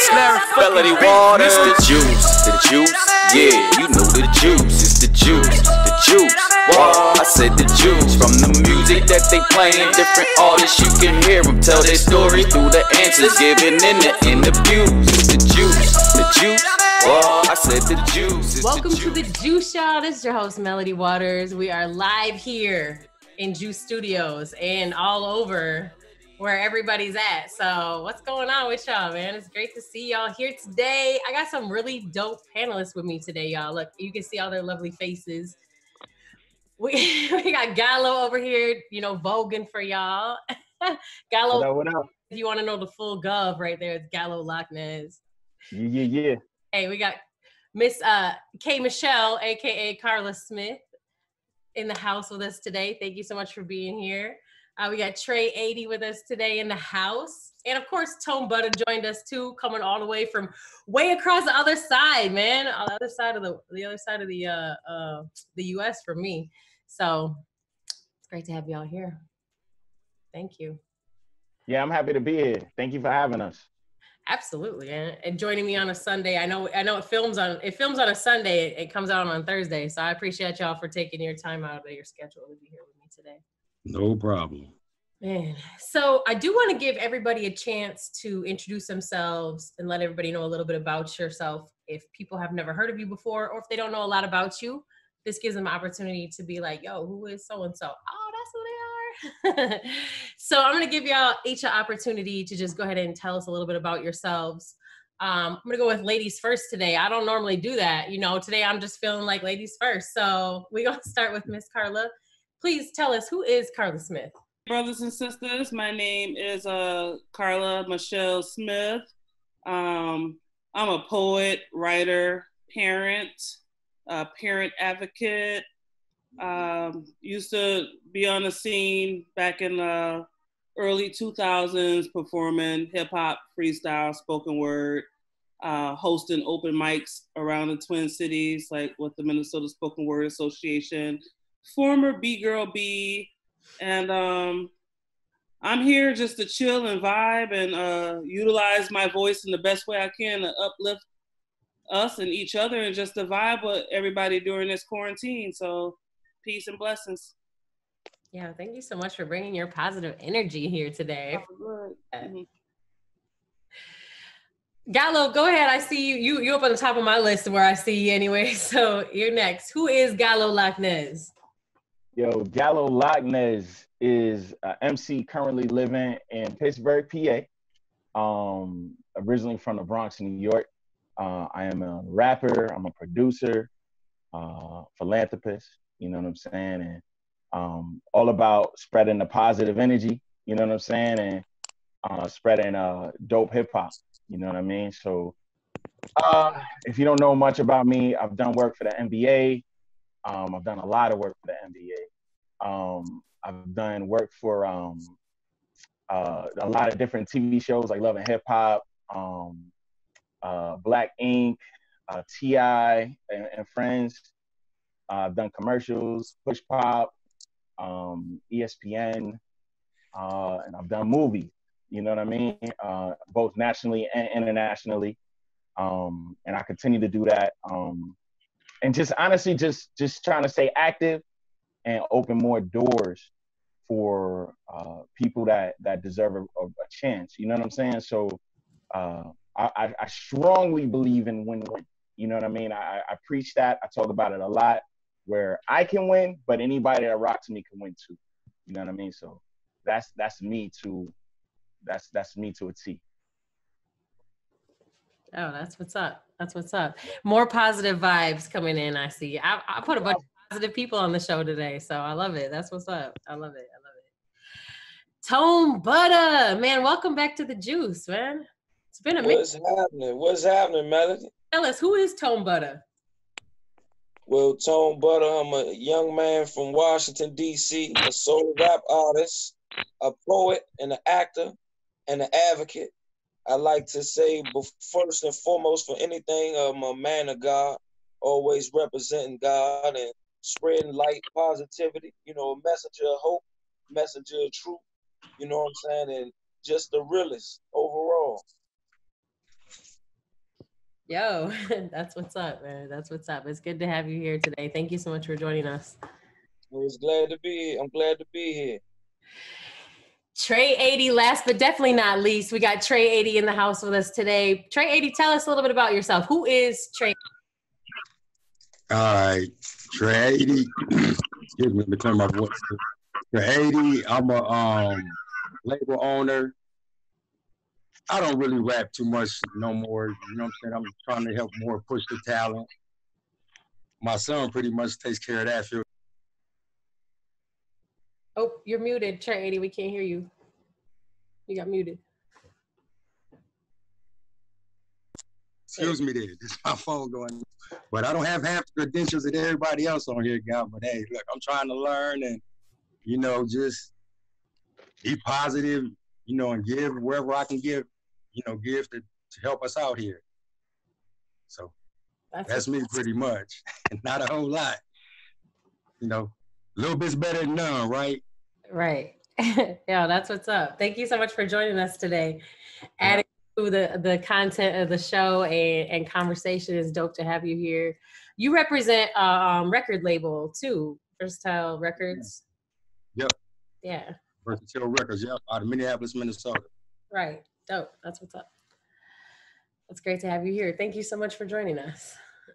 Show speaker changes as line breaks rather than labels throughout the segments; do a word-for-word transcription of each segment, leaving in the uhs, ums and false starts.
Melody Waters, the juice, the juice, yeah, you know the juice, it's the juice, the juice. Wow, I said the juice. From the music that they playing, different artists, you can hear them tell their story through the answers given in the interviews. It's the juice, the juice. Wow, I said the juice. It's
Welcome
the
to the Juice, y'all. This is your host, Melody Waters. We are live here in Juice Studios and all over where everybody's at. So what's going on with y'all, man? It's great to see y'all here today. I got some really dope panelists with me today, y'all. Look, you can see all their lovely faces. We, we got Gallo over here, you know, voguing for y'all. Gallo,
what up, what up?
If you want to know the full gov right there, it's Gallo Locknez.
Yeah, yeah, yeah.
Hey, we got Miss uh, K. Michele, a k a. Karla Smith, in the house with us today. Thank you so much for being here. Uh, we got Trey Eighty with us today in the house. And of course, Tone Butta joined us too, coming all the way from way across the other side, man. On the other side of the, the other side of the, uh, uh, the U S for me. So it's great to have y'all here. Thank you.
Yeah, I'm happy to be here. Thank you for having us.
Absolutely, and, and joining me on a Sunday. I know, I know it films on it films on a Sunday. It, it comes out on Thursday, so I appreciate y'all for taking your time out of your schedule to be here with me today.
No problem.
Man, so I do want to give everybody a chance to introduce themselves and let everybody know a little bit about yourself. If people have never heard of you before, or if they don't know a lot about you, this gives them an opportunity to be like, "Yo, who is so and so?" Oh, that's who they are. So I'm going to give y'all each an opportunity to just go ahead and tell us a little bit about yourselves. Um, I'm going to go with ladies first today. I don't normally do that. You know, today I'm just feeling like ladies first. So we're going to start with Miss Karla. Please tell us, who is Karla Smith?
Brothers and sisters, my name is uh, Karla Michele Smith. Um, I'm a poet, writer, parent, uh, parent advocate. Um, used to be on the scene back in the early two thousands performing hip hop, freestyle, spoken word, uh, hosting open mics around the Twin Cities, like with the Minnesota Spoken Word Association, former B-Girl B, and um, I'm here just to chill and vibe and uh, utilize my voice in the best way I can to uplift us and each other and just to vibe with everybody during this quarantine. So peace and blessings.
Yeah, thank you so much for bringing your positive energy here today.
Oh, mm-hmm.
Gallo, go ahead. I see you. You you up on the top of my list where I see you anyway. So you're next. Who is Gallo Locknez?
Yo, Gallo Locknez is an M C currently living in Pittsburgh, P A. Um, originally from the Bronx, New York. Uh, I am a rapper. I'm a producer, uh, philanthropist. You know what I'm saying? And um, all about spreading the positive energy, you know what I'm saying? And uh, spreading uh, dope hip hop, you know what I mean? So uh, if you don't know much about me, I've done work for the N B A. Um, I've done a lot of work for the N B A. Um, I've done work for um, uh, a lot of different T V shows like Love and Hip Hop, um, uh, Black Ink, uh, T I and, and Friends. Uh, I've done commercials, Push Pop, um, E S P N, uh, and I've done movies, you know what I mean? Uh, both nationally and internationally. Um, and I continue to do that. Um, and just honestly, just just trying to stay active and open more doors for uh, people that, that deserve a, a chance, you know what I'm saying? So uh, I, I strongly believe in win-win, you know what I mean? I, I preach that, I talk about it a lot, where I can win, but anybody that rocks me can win too. You know what I mean? So that's that's me to that's that's me to a T.
Oh, that's what's up. That's what's up. More positive vibes coming in, I see. I, I put a bunch of positive people on the show today, so I love it. That's what's up. I love it. I love it. Tone Butta, man, welcome back to the Juice, man. It's been a minute.
What's happening? What's happening, Melody?
Tell us, who is Tone Butta?
Well, Tone Butta, I'm a young man from Washington, D C, a soul rap artist, a poet, and an actor, and an advocate. I like to say, but first and foremost, for anything, I'm a man of God, always representing God and spreading light, positivity, you know, a messenger of hope, messenger of truth, you know what I'm saying, and just the realest overall.
Yo, that's what's up, man. That's what's up. It's good to have you here today. Thank you so much for joining us.
I was glad to be here. I'm glad to be here.
Trey Eighty, last but definitely not least, we got Trey Eighty in the house with us today. Trey Eighty, tell us a little bit about yourself. Who is Trey?
All right, Trey Eighty. Excuse me, let me turn my voice. Trey Eighty, I'm a um, label owner. I don't really rap too much no more. You know what I'm saying? I'm trying to help more push the talent. My son pretty much takes care of that field.
Oh, you're muted, Trey Eighty. We can't hear you. You got muted.
Excuse me there. This is my phone going. But I don't have half the credentials that everybody else on here got. But hey, look, I'm trying to learn and, you know, just be positive, you know, and give wherever I can give, you know, give to, to help us out here. So that's, that's me pretty much. Not a whole lot. You know, a little bit's better than none, right?
Right. Yeah, that's what's up. Thank you so much for joining us today. Adding to the, the content of the show and, and conversation is dope to have you here. You represent a um, record label too, Versatile Records.
Yep.
Yeah.
Versatile Records, yep, out of Minneapolis, Minnesota.
Right. Dope. That's what's up. It's great to have you here. Thank you so much for joining us.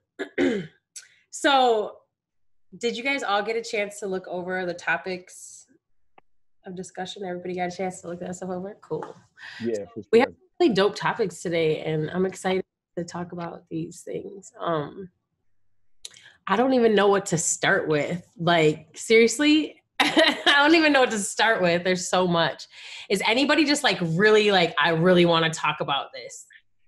So, did you guys all get a chance to look over the topics of discussion? Everybody got a chance to look that stuff over? Cool.
Yeah, for sure.
We have really dope topics today, and I'm excited to talk about these things. Um, I don't even know what to start with. Like, seriously, I don't even know what to start with. There's so much. Is anybody just like really like, I really want to talk about this?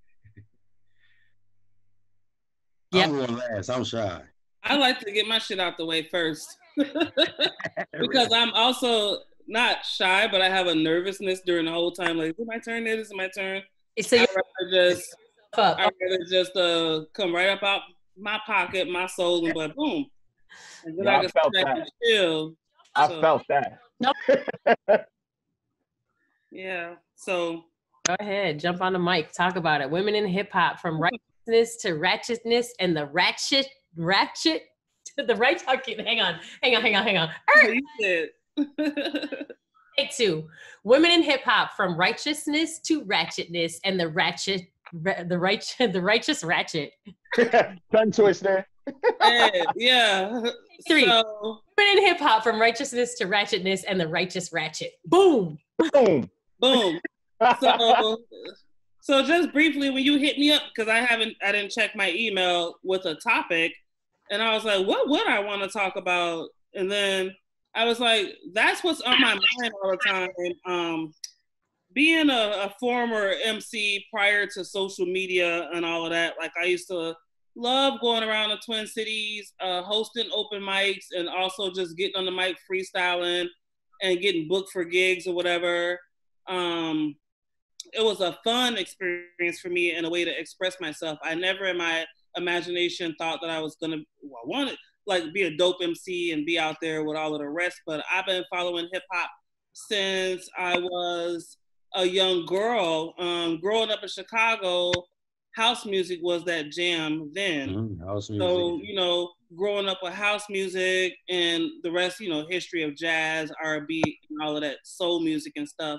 Yeah. I'm going last. I'm shy.
I like to get my shit out the way first. Because I'm also not shy, but I have a nervousness during the whole time. Like, is it my turn? Is it my turn?
So
I'd rather just, I'd rather just uh, come right up out my pocket, my soul, and but boom. And then
yeah,
I,
I felt that.
Chill.
I
so,
felt that.
Yeah. So
go ahead, jump on the mic, talk about it. Women in hip hop, from righteousness to ratchetness, and the ratchet, ratchet to the right. Okay, hang on, hang on, hang on, hang on.
You said.
Take two. Women in hip hop, from righteousness to ratchetness, and the ratchet, ra- the right, the righteous ratchet.
Tongue twister.
Hey, yeah.
Three.
So,
women in hip hop, from righteousness to ratchetness, and the righteous ratchet. Boom.
Boom.
Boom. So, so just briefly, when you hit me up, because I haven't, I didn't check my email with a topic, and I was like, what would I want to talk about? And then I was like, that's what's on my mind all the time. Um, being a, a former M C prior to social media and all of that, like I used to love going around the Twin Cities, uh, hosting open mics, and also just getting on the mic freestyling and getting booked for gigs or whatever. Um, it was a fun experience for me and a way to express myself. I never in my imagination thought that I was gonna, well, I wanted like be a dope M C and be out there with all of the rest, but I've been following hip hop since I was a young girl. Um, growing up in Chicago, house music was that jam then.
Mm-hmm. House music.
So, you know, growing up with house music and the rest, you know, history of jazz, R and B, and all of that soul music and stuff.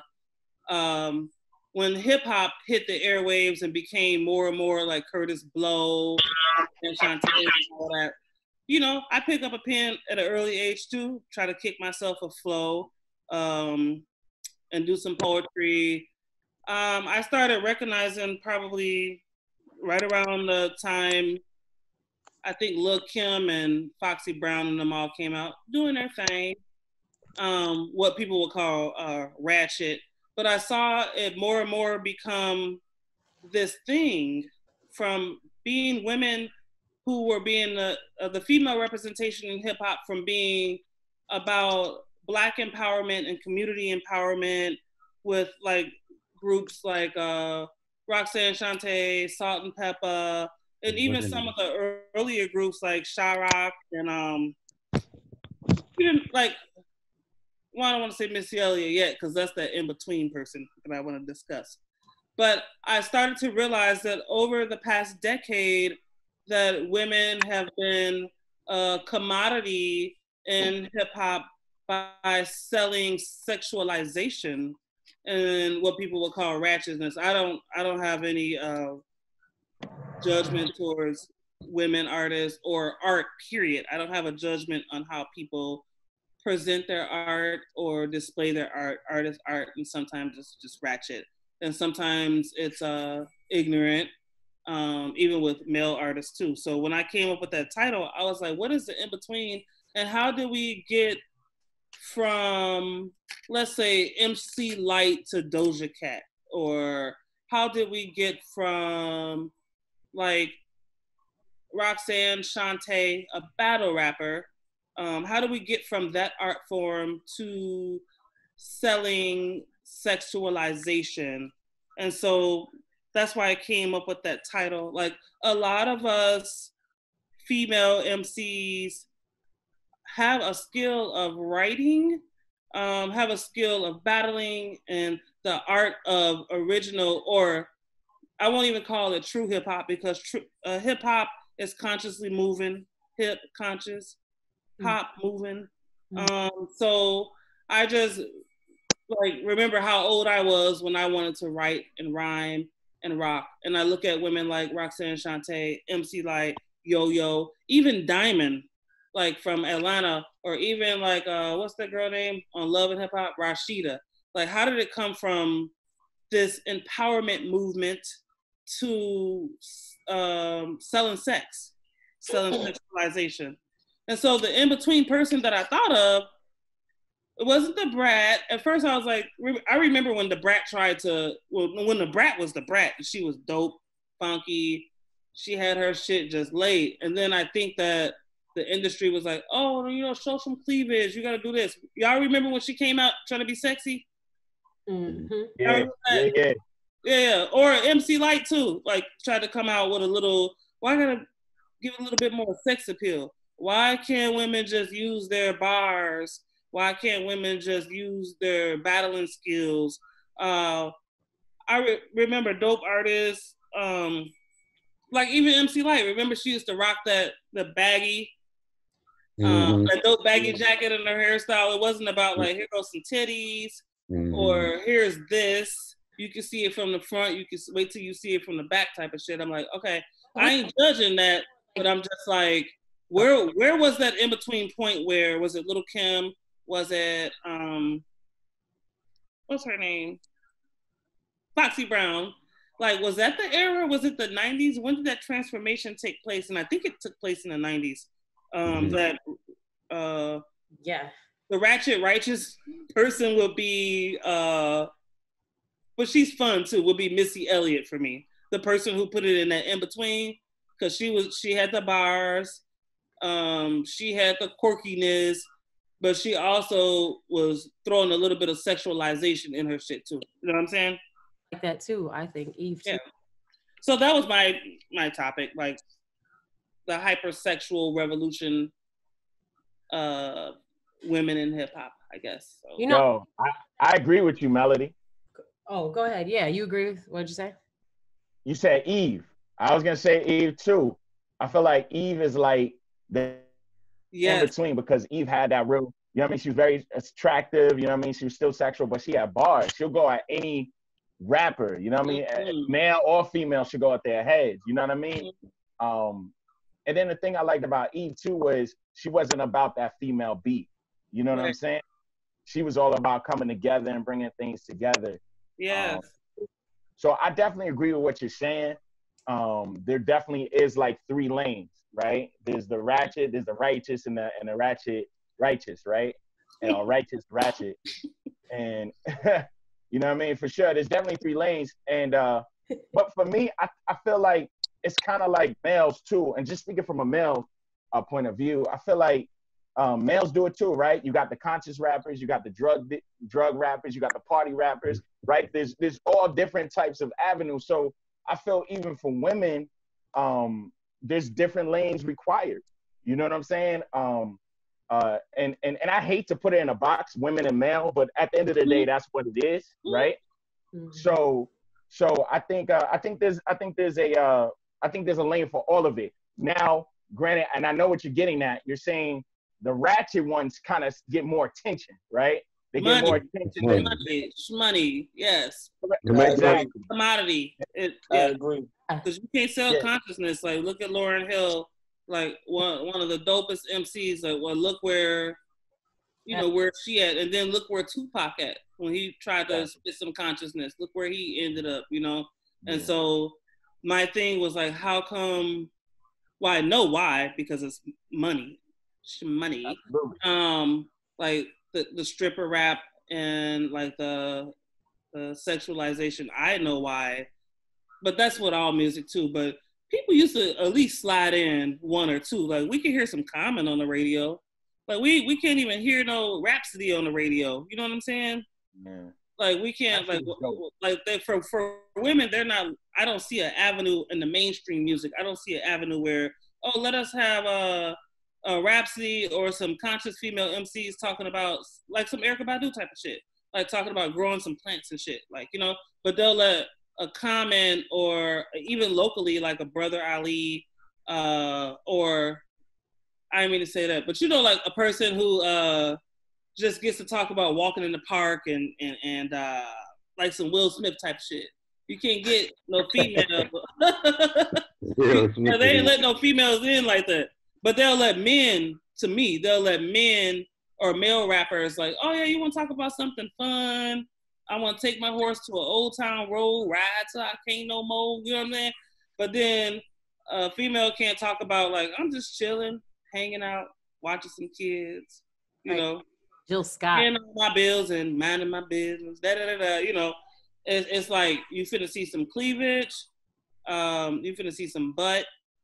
Um, when hip hop hit the airwaves and became more and more like Curtis Blow and Shantae and all that, you know, I picked up a pen at an early age too, try to kick myself a flow, um, and do some poetry. Um, I started recognizing probably right around the time I think Lil' Kim and Foxy Brown and them all came out doing their thing, um, what people would call uh, ratchet. But I saw it more and more become this thing from being women who were being the, uh, the female representation in hip hop, from being about Black empowerment and community empowerment with like groups like uh, Roxanne Shante, Salt and Pepper, and even some of the earlier groups like Shyrock and um, like, well, I don't want to say Missy Elliott yet because that's that in-between person that I want to discuss. But I started to realize that over the past decade, that women have been a commodity in hip hop by selling sexualization and what people would call ratchetness. I don't, I don't have any uh, judgment towards women artists or art. Period. I don't have a judgment on how people present their art or display their art. Artist art, and sometimes it's just ratchet, and sometimes it's uh, ignorant. Um, even with male artists too. So when I came up with that title, I was like, what is the in between? And how do we get from, let's say, M C Lyte to Doja Cat? Or how did we get from like Roxanne Shante, a battle rapper? Um, how do we get from that art form to selling sexualization? And so that's why I came up with that title. Like a lot of us female M Cs have a skill of writing, um, have a skill of battling, and the art of original, or I won't even call it true hip hop, because tr- uh, hip hop is consciously moving, hip conscious, pop moving. Mm-hmm. Um, so I just like remember how old I was when I wanted to write and rhyme and rock. And I look at women like Roxanne Shante, M C Lyte, Yo-Yo, even Diamond, like from Atlanta, or even like, uh, what's that girl name on Love and Hip Hop? Rashida. Like, how did it come from this empowerment movement to um, selling sex, selling sexualization? And so the in-between person that I thought of, it wasn't the Brat. At first I was like, I remember when the Brat tried to, well, when the Brat was the Brat, she was dope, funky. She had her shit just laid. And then I think that the industry was like, oh, you know, show some cleavage. You got to do this. Y'all remember when she came out trying to be sexy?
Mm-hmm.
Yeah, yeah, yeah.
Yeah, or M C Lyte too. Like, tried to come out with a little, well, I got to give a little bit more sex appeal. Why can't women just use their bars? Why can't women just use their battling skills? Uh, I re- remember dope artists, um, like even M C Lyte. Remember she used to rock that the baggy, um, mm-hmm. that dope baggy jacket and her hairstyle. It wasn't about like, here goes some titties, mm-hmm. or here's this. You can see it from the front. You can wait till you see it from the back type of shit. I'm like, okay, I ain't judging that, but I'm just like, where where was that in between point? Where was it? Lil' Kim? Was it, um, what's her name? Foxy Brown. Like, was that the era? Was it the nineties? When did that transformation take place? And I think it took place in the nineties. Um, mm-hmm. That, uh,
yeah,
the ratchet righteous person would be, uh, but she's fun too, would be Missy Elliott for me. The person who put it in that in-between, because she was, she had the bars, um, she had the quirkiness, but she also was throwing a little bit of sexualization in her shit too. You know what I'm saying?
Like that too, I think. Eve too.
Yeah. So that was my my topic, like the hypersexual revolution, uh, women in hip hop, I guess. So.
You know, Yo, I, I agree with you, Melody.
Oh, go ahead. Yeah, you agree with what did you say?
You said Eve. I was gonna say Eve too. I feel like Eve is like the yes. in between, because Eve had that real, you know what I mean? She was very attractive, you know what I mean? She was still sexual, but she had bars. She'll go at any rapper, you know what I mean? Mm-hmm. Male or female should go at their heads, you know what I mean? Mm-hmm. Um, and then the thing I liked about Eve too was she wasn't about that female beat, you know what right. I'm saying? She was all about coming together and bringing things together.
Yeah.
Um, so I definitely agree with what you're saying. Um, there definitely is like three lanes, right? There's the ratchet, there's the righteous, and the and the ratchet righteous, right? And a righteous ratchet. And you know what I mean? For sure, there's definitely three lanes. And uh, but for me, I, I feel like it's kind of like males too. And just speaking from a male uh, point of view, I feel like um, males do it too, right? You got the conscious rappers, you got the drug drug rappers, you got the party rappers, right? There's there's all different types of avenues. So I feel even for women, um, there's different lanes required. You know what I'm saying? Um, uh, and, and, and I hate to put it in a box, women and male, but at the end of the day, that's what it is, right? Mm-hmm. So So I think uh, I think there's I think there's a uh, I think there's a lane for all of it. Now, granted, and I know what you're getting at. You're saying the ratchet ones kind of get more attention, right? They
money,
get more attention.
money,
Than,
money, money, yes.
Exactly.
Commodity. It,
I
yeah.
agree.
Because you can't sell
Yeah.
consciousness. Like, look at Lauryn Hill, like one one of the dopest M Cs. Like, well, look where, you know, where she at, and then look where Tupac at when he tried to spit some consciousness. Look where he ended up, you know. And
Yeah.
so, my thing was like, how come? Well, I know why, because it's money, it's money.
Absolutely.
Um, like the the stripper rap and like the the sexualization. I know why. But that's what all music too. But people used to at least slide in one or two. Like we can hear some Common on the radio. Like we we can't even hear no Rhapsody on the radio. You know what I'm saying?
Yeah.
Like we can't like like they, for for women they're not. I don't see an avenue in the mainstream music. I don't see an avenue where oh let us have a a Rhapsody or some conscious female M Cs talking about like some Erykah Badu type of shit. Like talking about growing some plants and shit. Like you know, but they'll let a Common or even locally like a Brother Ali uh, or I didn't mean to say that, but you know like a person who uh, just gets to talk about walking in the park and and, and uh, like some Will Smith type shit. You can't get no female. you know, they ain't let no females in like that. But they'll let men, to me, they'll let men or male rappers like, oh yeah, you want to talk about something fun? I want to take my horse to an old town road, ride till I can't no more. You know what I'm saying? But then a female can't talk about like, I'm just chilling, hanging out, watching some kids, you
like
know.
Jill Scott.
Paying all my bills and minding my business, da da da da. You know, it's, it's like you finna see some cleavage, um, you finna see some butt,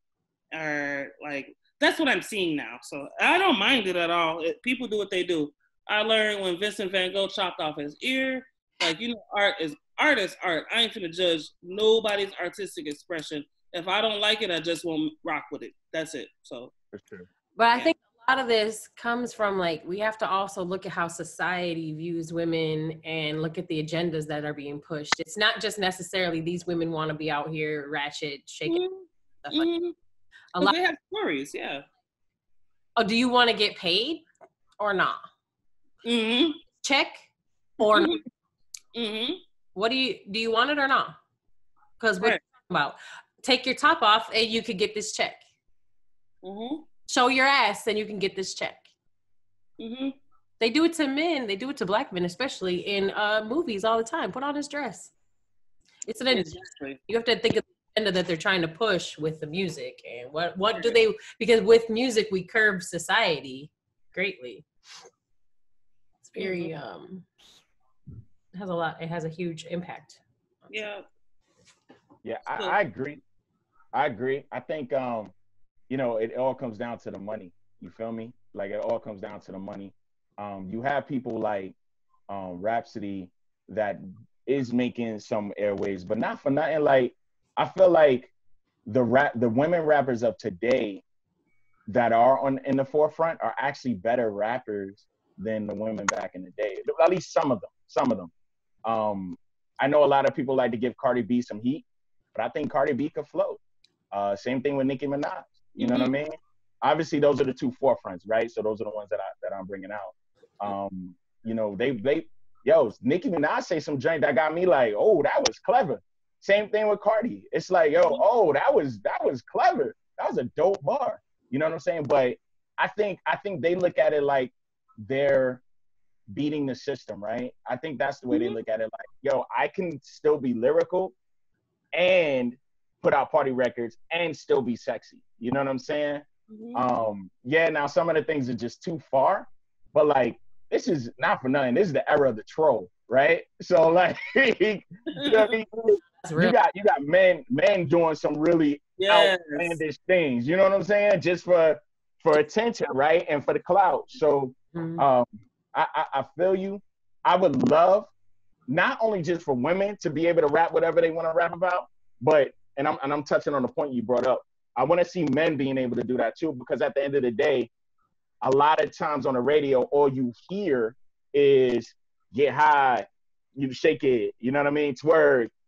or like that's what I'm seeing now. So I don't mind it at all. It, people do what they do. I learned when Vincent Van Gogh chopped off his ear. Like you know, art is art is art. I ain't finna judge nobody's artistic expression. If I don't like it, I just won't rock with it. That's it. So
For sure.
But I think a lot of this comes from like, we have to also look at how society views women and look at the agendas that are being pushed. It's not just necessarily these women want to be out here ratchet, shaking.
mm-hmm.
Stuff like
mm-hmm.
a lot.
They have stories, yeah.
Oh, do you want to get paid or not?
Mm-hmm.
Check or
mm-hmm.
not?
Mm-hmm.
What do you, do you want it or not? Because what
right.
you're talking about, take your top off and you could get this check.
Mm-hmm.
Show your ass and you can get this check.
Mm-hmm.
They do it to men. They do it to black men, especially in uh, movies all the time. Put on his dress. It's an
exactly.
You have to think of the agenda that they're trying to push with the music. And what, what do they, because with music, we curb society greatly. It's very, mm-hmm. um, it has a lot, it has a huge impact.
Yeah.
Yeah, I, I agree. I agree. I think, um, you know, it all comes down to the money. You feel me? Like it all comes down to the money. Um, you have people like um, Rhapsody that is making some airwaves, but not for nothing. Like I feel like the rap, the women rappers of today that are on in the forefront are actually better rappers than the women back in the day. At least some of them. Some of them. Um, I know a lot of people like to give Cardi B some heat, but I think Cardi B could float. Uh, same thing with Nicki Minaj. You know mm-hmm. what I mean? Obviously, those are the two forefronts, right? So those are the ones that I that I'm bringing out. Um, you know, they they yo, Nicki Minaj say some joint that got me like, oh, that was clever. Same thing with Cardi. It's like, yo, oh, that was that was clever. That was a dope bar. You know what I'm saying? But I think I think they look at it like they're beating the system, right? I think that's the way mm-hmm. they look at it. Like, yo, I can still be lyrical and put out party records and still be sexy. You know what I'm saying? Mm-hmm. Um, yeah, now some of the things are just too far, but like, this is not for nothing. This is the era of the troll, right? So like, you, know, you got you got men men doing some really yes. outlandish things. You know what I'm saying? Just for for attention, right? And for the clout. So mm-hmm. um, I, I I feel you. I would love not only just for women to be able to rap whatever they want to rap about, but and I'm and I'm touching on the point you brought up. I want to see men being able to do that too, because at the end of the day, a lot of times on the radio, all you hear is get high, you shake it, you know what I mean? Twerk,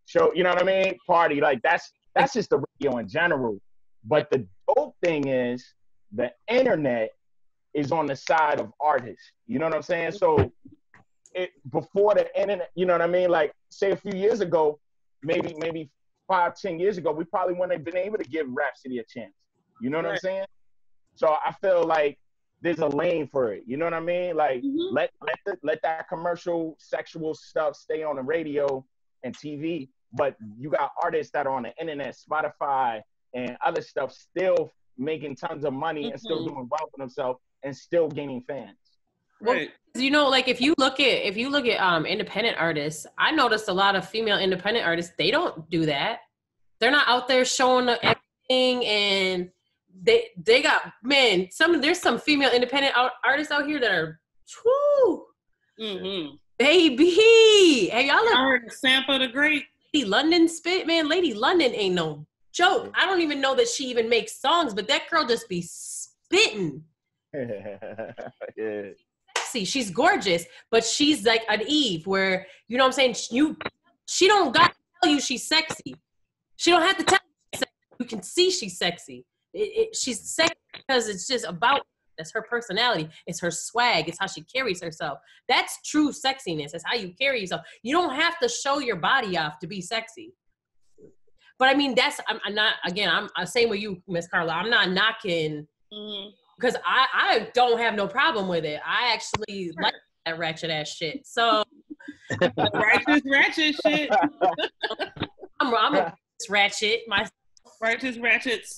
show, you know what I mean? Party, like that's that's just the radio in general. But the dope thing is the internet is on the side of artists. You know what I'm saying? So it before the internet, you know what I mean? Like say a few years ago, maybe maybe five, ten years ago, we probably wouldn't have been able to give Rhapsody a chance. You know what right. I'm saying? So I feel like there's a lane for it. You know what I mean? Like mm-hmm. let let the, let that commercial sexual stuff stay on the radio and T V, but you got artists that are on the internet, Spotify and other stuff, still making tons of money mm-hmm. and still doing well for themselves and still gaining fans.
Right. Well, you know, like if you look at if you look at um independent artists, I noticed a lot of female independent artists, they don't do that. They're not out there showing everything, and they they got man. Some there's some female independent out, artists out here that are whoo,
mm-hmm.
baby. Have y'all
I heard Sampa the Great?
Lady London spit, man. Lady London ain't no joke. I don't even know that she even makes songs, but that girl just be spitting.
Yeah.
Sexy. She's gorgeous, but she's like an Eve where, you know what I'm saying? You, she don't got to tell you she's sexy. She don't have to tell you she's sexy. You can see she's sexy. It, it, she's sexy because it's just about, that's her personality. It's her swag. It's how she carries herself. That's true sexiness. It's how you carry yourself. You don't have to show your body off to be sexy. But I mean, that's, I'm, I'm not, again, I'm, I'm saying with you, Miss Karla, I'm not knocking, mm-hmm. because I, I don't have no problem with it. I actually like that ratchet ass shit. So
righteous ratchet shit.
I'm, I'm a ratchet. My
righteous ratchets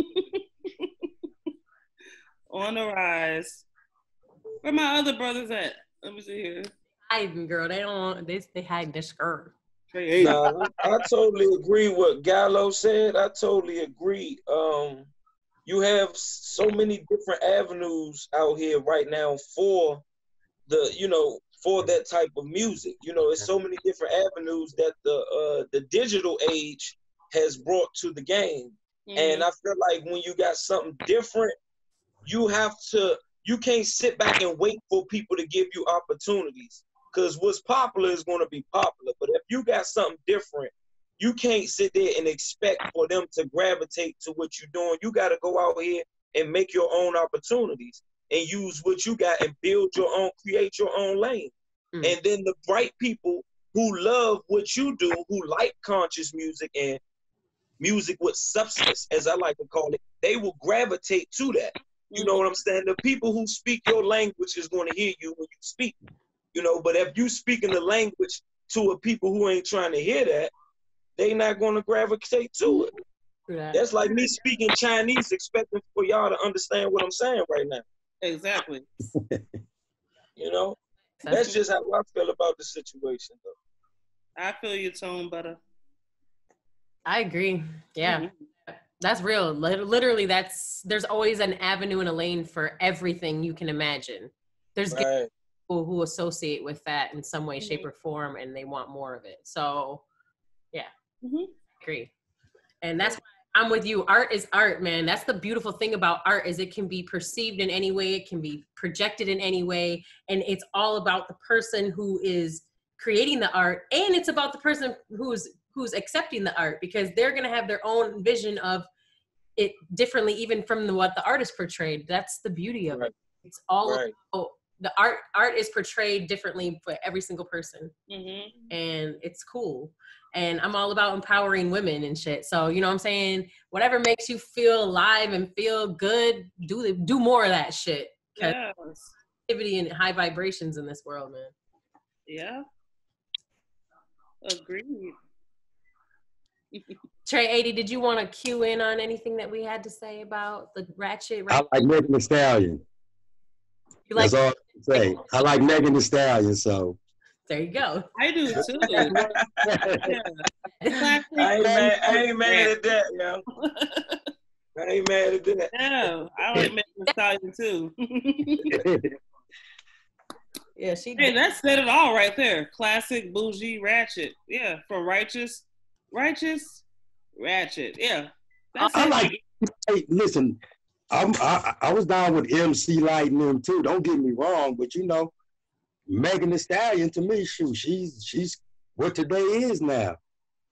on the rise. Where my other brothers at? Let me see here.
Hiding, girl. They don't want they they hiding their skirt.
Nah, I totally agree with what Gallo said. I totally agree. Um. You have so many different avenues out here right now for the, you know, for that type of music. You know, it's so many different avenues that the uh, the digital age has brought to the game. Mm-hmm. And I feel like when you got something different, you have to, you can't sit back and wait for people to give you opportunities. Because what's popular is going to be popular. But if you got something different, you can't sit there and expect for them to gravitate to what you're doing. You got to go out here and make your own opportunities and use what you got and build your own, create your own lane. Mm. And then the right people who love what you do, who like conscious music and music with substance, as I like to call it, they will gravitate to that. You know what I'm saying? The people who speak your language is going to hear you when you speak. You know, but if you speak in the language to a people who ain't trying to hear that, they not going to gravitate to it. Yeah. That's like me speaking Chinese, expecting for y'all to understand what I'm saying right now.
Exactly.
You know, that's just how I feel about the situation, though.
I feel your tone, Butta.
I agree. Yeah, mm-hmm. That's real. Literally, that's there's always an avenue and a lane for everything you can imagine. There's
right.
people who associate with that in some way, mm-hmm. shape, or form, and they want more of it. So, yeah. Mm-hmm. Agree. And that's why I'm with you. Art is art, man. That's the beautiful thing about art is it can be perceived in any way. It can be projected in any way. And it's all about the person who is creating the art. And it's about the person who's who's accepting the art because they're going to have their own vision of it differently, even from the, what the artist portrayed. That's the beauty of right. it. It's all right. about the art. Art is portrayed differently for every single person. Mm-hmm. And it's cool. And I'm all about empowering women and shit. So, you know what I'm saying? Whatever makes you feel alive and feel good, do do more of that shit.
Yes.
Activity and high vibrations in this world, man.
Yeah. Agreed.
Trey Eighty, did you want to cue in on anything that we had to say about the ratchet? ratchet?
I like Megan Thee Stallion.
You like-
That's all I can say. I like Megan Thee Stallion, so.
There you go.
I do too.
Yeah. I, ain't mad, I ain't mad at that, yo. I ain't mad at that.
Yeah, I like Megan Thee Stallion too.
Yeah, she.
Hey, that said it all right there. Classic, bougie, ratchet. Yeah, from righteous, righteous, ratchet. Yeah,
that's I, I like. Hey, listen, I'm, I I was down with M C Light and them too. Don't get me wrong, but you know. Megan Thee Stallion to me, shoot, she's she's what today is now.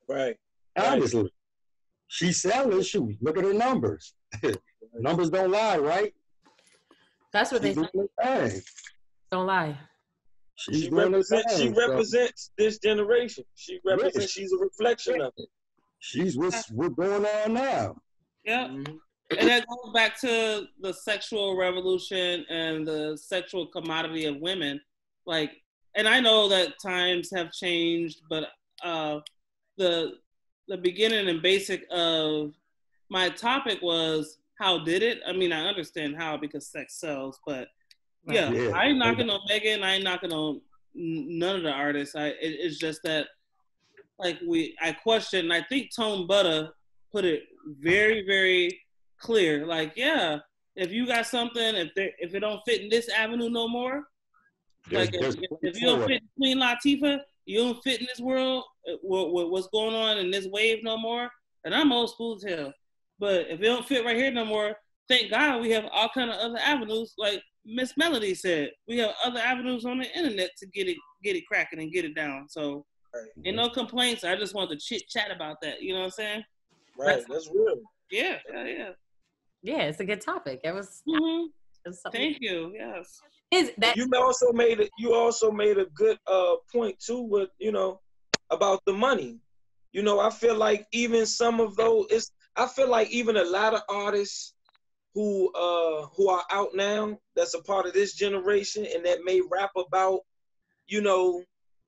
Right.
Honestly. Right. She's selling shoes. Look at her numbers. Numbers don't lie, right?
That's what
She's
they say. Don't lie.
She's
she represents she represents so. this generation. She represents yeah. she's a reflection yeah. of it.
She's what's what's going on now.
Yeah. Mm-hmm. And that goes back to the sexual revolution and the sexual commodity of women. Like, and I know that times have changed, but uh, the the beginning and basic of my topic was how did it? I mean, I understand how because sex sells, but yeah, yeah. I ain't knocking on Megan. I ain't knocking on none of the artists. I it, it's just that like we I question. And I think Tone Butta put it very very clear. Like yeah, if you got something, if they if it don't fit in this avenue no more, there's, like there's if, if you don't fit Queen Latifah, you don't fit in this world. What, what what's going on in this wave no more? And I'm old school as hell. But if it don't fit right here no more, thank God we have all kind of other avenues. Like Miss Melody said, we have other avenues on the internet to get it get it cracking and get it down. So right. ain't no complaints. I just want to chit chat about that. You know what I'm saying?
Right. That's, that's real.
Yeah. Yeah. Yeah.
Yeah. It's a good topic. It was.
Mm-hmm. It was Thank you. Yes.
Is that
you also made it? You also made a good uh point too. With you know about the money. You know, I feel like even some of those. It's. I feel like even a lot of artists who uh who are out now that's a part of this generation and that may rap about, you know,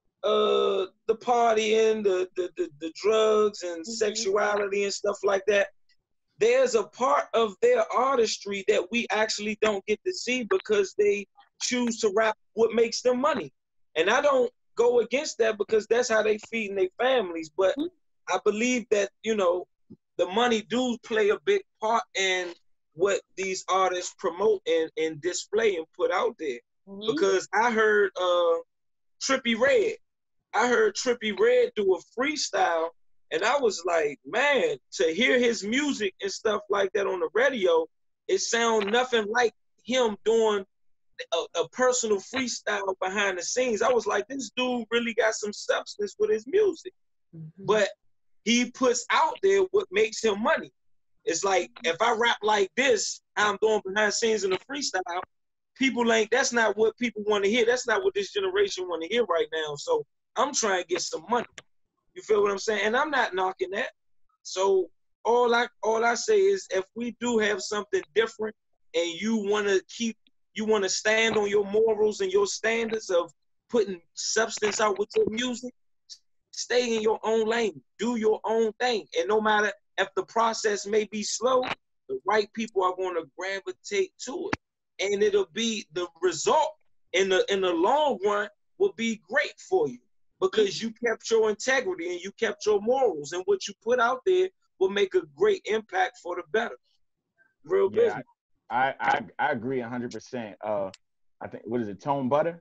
uh the partying, the the the, the drugs and mm-hmm. sexuality and stuff like that. There's a part of their artistry that we actually don't get to see because they choose to rap what makes them money. And I don't go against that because that's how they feed their families. But mm-hmm. I believe that, you know, the money do play a big part in what these artists promote and, and display and put out there. Mm-hmm. Because I heard uh, Trippie Redd. I heard Trippie Redd do a freestyle, and I was like, man, to hear his music and stuff like that on the radio, it sound nothing like him doing a, a personal freestyle behind the scenes. I was like, this dude really got some substance with his music. Mm-hmm. But he puts out there what makes him money. It's like, if I rap like this, I'm doing behind the scenes in the freestyle, people ain't, that's not what people want to hear. That's not what this generation want to hear right now. So I'm trying to get some money. You feel what I'm saying? And I'm not knocking that. So all I all I say is if we do have something different and you want to keep, you want to stand on your morals and your standards of putting substance out with your music, stay in your own lane, do your own thing. And no matter if the process may be slow, the right people are going to gravitate to it. And it'll be, the result in the in the long run will be great for you because you kept your integrity and you kept your morals, and what you put out there will make a great impact for the better. Real yeah, business.
I, I, I agree one hundred percent. Uh, I think, what is it, Tone Butta?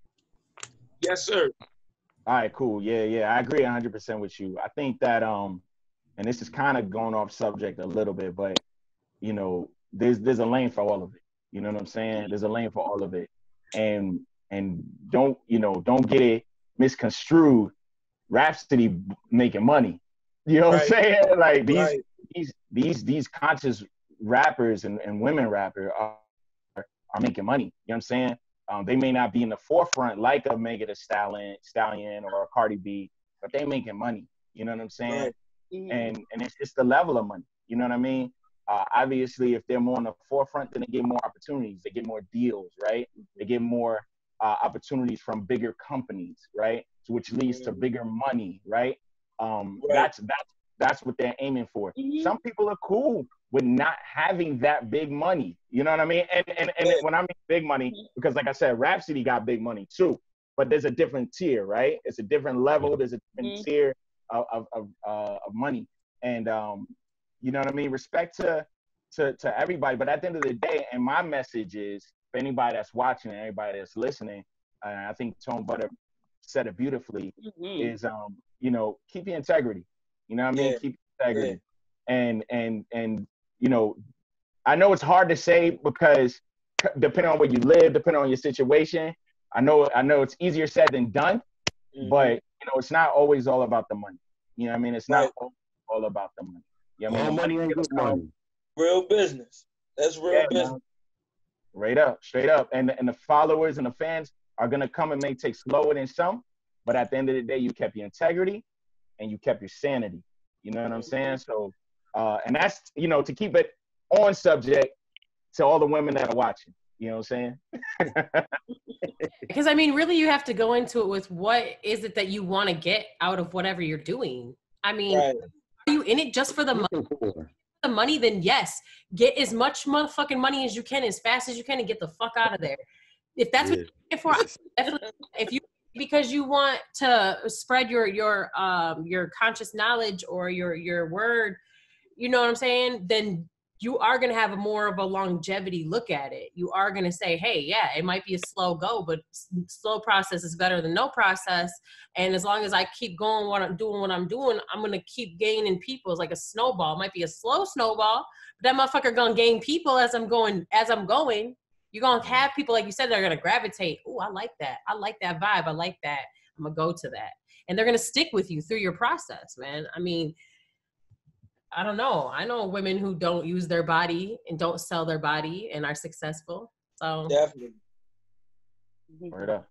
Yes, sir.
All right, cool. Yeah, yeah, I agree one hundred percent with you. I think that, um, and this is kind of going off subject a little bit, but, you know, there's there's a lane for all of it. You know what I'm saying? There's a lane for all of it. And and don't, you know, don't get it misconstrued. Rhapsody making money. You know what right. I'm saying? Like these right. these these these conscious rappers and, and women rappers are, are making money. You know what I'm saying? Um, they may not be in the forefront like a Megan Thee Stallion, Stallion or a Cardi B, but they making money. You know what I'm saying? Right. Mm-hmm. And and it's it's the level of money. You know what I mean? Uh, obviously, if they're more on the forefront, then they get more opportunities. They get more deals, right? They get more uh, opportunities from bigger companies, right? So which leads to bigger money, right? Um, right. That's that's that's what they're aiming for. Mm-hmm. Some people are cool with not having that big money. You know what I mean? And and, and yeah. when I mean big money, because like I said, Rhapsody got big money too, but there's a different tier, right? It's a different level. There's a different mm-hmm. tier of of of, uh, of money, and um, you know what I mean? Respect to, to to everybody. But at the end of the day, and my message is, for anybody that's watching and everybody that's listening, and I think Tone Butta said it beautifully, mm-hmm. is, um, you know, keep your integrity. You know what I mean? Yeah. Keep your integrity. Yeah. And, and, and, you know, I know it's hard to say because depending on where you live, depending on your situation, I know, I know it's easier said than done, mm-hmm. but, you know, it's not always all about the money. You know what I mean? It's
Right.
not all, all about the money. You know what I
All
mean? The
money ain't
gonna
good
come.
money.
Real business. That's real
Yeah,
business.
man. Straight up, straight up. And, and the followers and the fans are going to come. It may take slower than some, but at the end of the day, you kept your integrity and you kept your sanity. You know what I'm saying? So, uh, and that's, you know, to keep it on subject to all the women that are watching. You know what I'm saying?
Because, I mean, really, you have to go into it with what is it that you want to get out of whatever you're doing. I mean,
Right.
are you in it just for the money?
Looking for.
The money, then yes, get as much motherfucking money as you can, as fast as you can, and get the fuck out of there. If that's
Yeah.
what you're for, definitely. If you because you want to spread your your um your conscious knowledge or your your word, you know what I'm saying? Then you are going to have a more of a longevity look at it. You are going to say, hey, yeah, it might be a slow go, but slow process is better than no process. And as long as I keep going what I'm doing, what I'm doing, I'm going to keep gaining people. It's like a snowball. It might be a slow snowball, but that motherfucker going to gain people as I'm going, as I'm going. You're going to have people, like you said, that are going to gravitate. Oh, I like that. I like that vibe. I like that. I'm going to go to that. And they're going to stick with you through your process, man. I mean, I don't know. I know women who don't use their body and don't sell their body and are successful. So
Definitely.
Word up.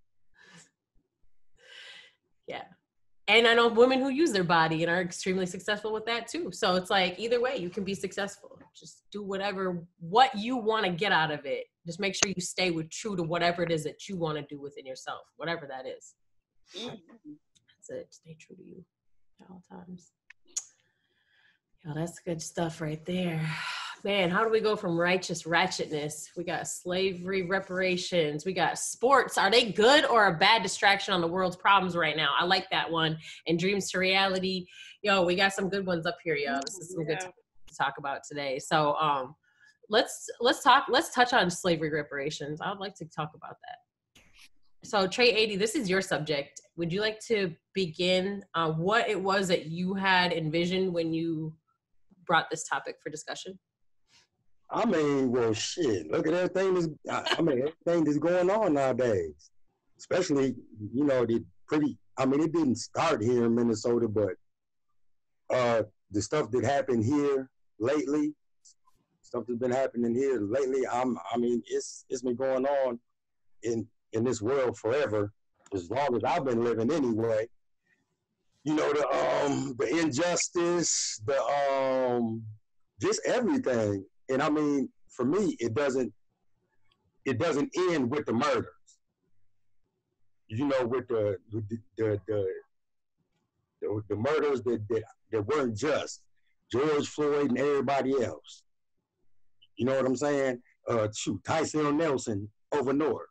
Yeah. And I know women who use their body and are extremely successful with that too. So it's like, either way, you can be successful. Just do whatever, what you want to get out of it. Just make sure you stay with true to whatever it is that you want to do within yourself, whatever that is. That's it. Stay true to you at all times. Yo, that's good stuff right there. Man, how do we go from righteous ratchetness? We got slavery reparations. We got sports. Are they good or a bad distraction on the world's problems right now? I like that one. And dreams to reality. Yo, we got some good ones up here, yo. This is some
Yeah.
good to talk about today. So um, let's let's talk. Let's touch on slavery reparations. I would like to talk about that. So Trey Eighty, this is your subject. Would you like to begin uh, what it was that you had envisioned when you brought this topic for discussion?
I mean, well, shit. Look at everything that's. I I mean, everything that's going on nowadays. Especially, you know, the pretty. I mean, it didn't start here in Minnesota, but uh, the stuff that happened here lately, stuff that's been happening here lately. I'm. I mean, it's it's been going on in in this world forever, as long as I've been living anyway. You know, the um the injustice, the um just everything. And I mean, for me, it doesn't it doesn't end with the murders. You know, with the with the the, the, the, the murders that, that that weren't just. George Floyd and everybody else. You know what I'm saying? Uh shoot, Tyson Nelson over north.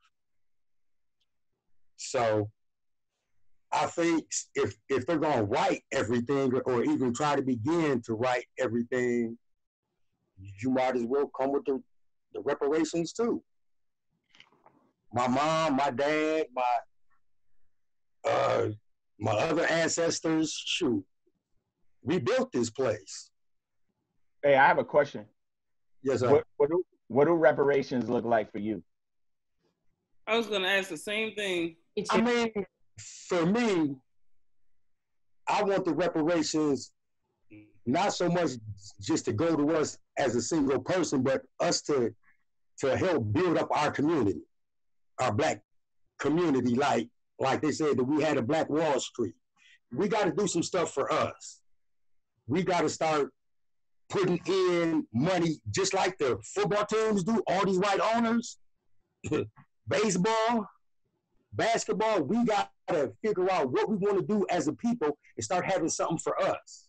So I think if if they're gonna write everything or even try to begin to write everything, you might as well come with the, the reparations too. My mom, my dad, my uh my other ancestors, shoot, we built this place.
Hey, I have a question.
Yes, sir.
What, what, do, what do reparations look like for you?
I was gonna ask the same thing.
I mean, for me, I want the reparations not so much just to go to us as a single person, but us to to help build up our community, our black community. Like like they said that we had a Black Wall Street. We got to do some stuff for us. We got to start putting in money just like the football teams do, all these white owners, baseball, basketball. We got to figure out what we want to do as a people and start having something for us.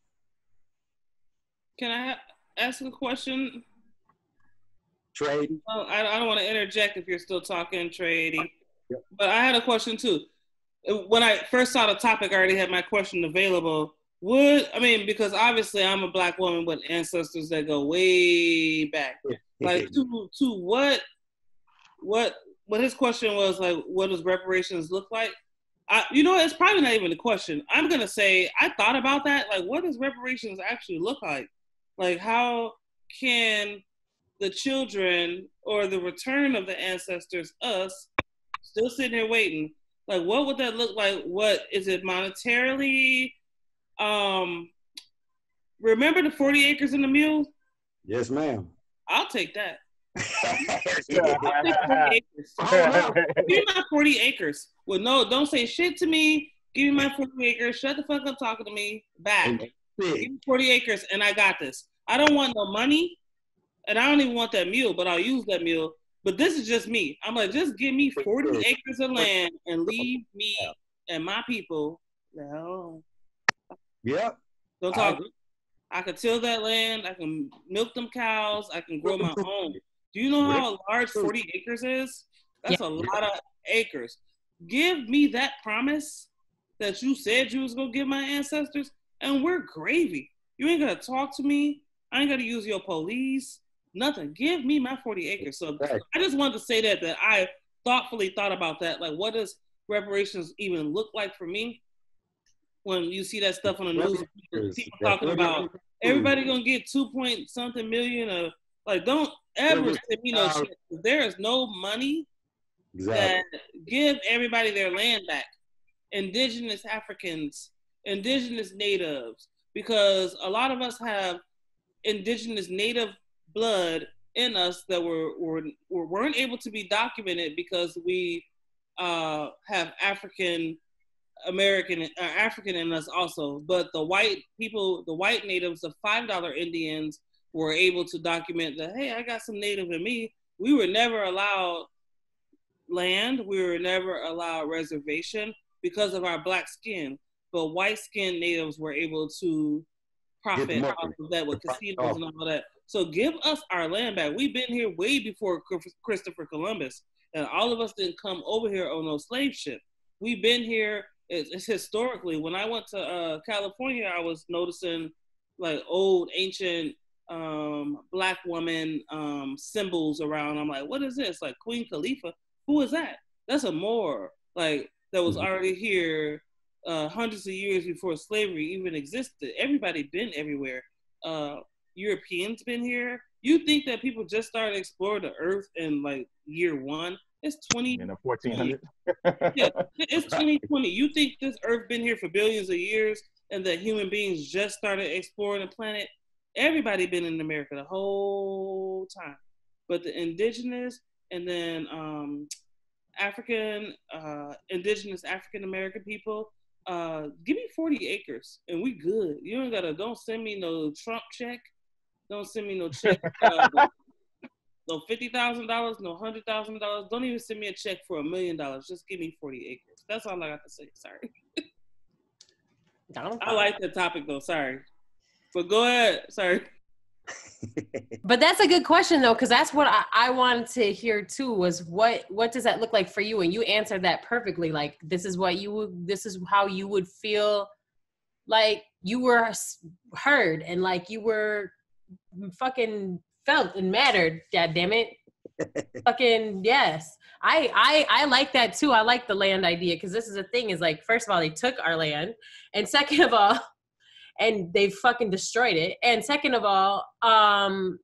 Can I ha- ask a question?
Trade.
Well, I, I don't want to interject if you're still talking, Trey Eighty.
Yep.
But I had a question too. When I first saw the topic, I already had my question available. Would, I mean, because obviously I'm a black woman with ancestors that go way back. Like to to what what what his question was, like, what does reparations look like? I, you know, it's probably not even a question. I'm gonna say I thought about that. Like, what does reparations actually look like? Like, how can the children or the return of the ancestors, us, still sitting here waiting? Like, what would that look like? What is it monetarily? Um, remember the forty acres and the mule?
Yes, ma'am.
I'll take that.
Yeah.
I'll take forty acres.
Oh, no.
Give me my forty acres. Well, no, don't say shit to me. Give me my forty acres. Shut the fuck up talking to me. Back. Give me forty acres and I got this. I don't want no money and I don't even want that mule, but I'll use that mule. But this is just me. I'm like, just give me forty acres of land and leave me and my people the hell.
Yep.
Don't talk. I, I can till that land. I can milk them cows. I can grow my own. Do you know how large forty acres is? That's yeah. a lot of acres. Give me that promise that you said you was going to give my ancestors, and we're gravy. You ain't going to talk to me. I ain't going to use your police. Nothing. Give me my forty acres. So right. I just wanted to say that, that I thoughtfully thought about that. Like, what does reparations even look like for me? When you see that stuff on the news, people, people talking about everybody going to get two point something million of, like, don't ever send me no shit. There is no money exactly. that give everybody their land back. Indigenous Africans, indigenous natives, because a lot of us have indigenous native blood in us that were, were, were weren't able to be documented because we uh, have African American uh, African in us also. But the white people, the white natives, the five dollar Indians were able to document that, hey, I got some native in me. We were never allowed land. We were never allowed reservation because of our black skin. But white skinned natives were able to profit off of that with casinos and all that. So give us our land back. We've been here way before Christopher Columbus, and all of us didn't come over here on no slave ship. We've been here. It's, it's historically. When I went to uh, California, I was noticing like old ancient um, black woman um, symbols around. I'm like, what is this? Like Queen Khalifa? Who is that? That's a Moor, like that was already here uh, hundreds of years before slavery even existed. Everybody been everywhere. Uh, Europeans been here. You think that people just started exploring the earth in like year one? It's twenty
in the fourteen hundreds.
Yeah, it's twenty twenty. You think this earth been here for billions of years and that human beings just started exploring the planet? Everybody been in America the whole time. But the indigenous and then um, African, uh, indigenous African American people, uh, give me forty acres and we good. You ain't gotta, don't send me no Trump check. Don't send me no check. Uh, No fifty thousand dollars, no one hundred thousand dollars. Don't even send me a check for a million dollars. Just give me forty acres. That's all I got to say. Sorry. I like the topic though. Sorry. But go ahead. Sorry.
But that's a good question though, because that's what I, I wanted to hear too, was what what does that look like for you? And you answered that perfectly. Like, this is what you would, this is how you would feel like you were heard and like you were fucking felt and mattered. God damn it. Fucking yes. I, I I like that too. I like the land idea, because this is the thing is like, first of all, they took our land, and second of all, and they fucking destroyed it, and second of all, um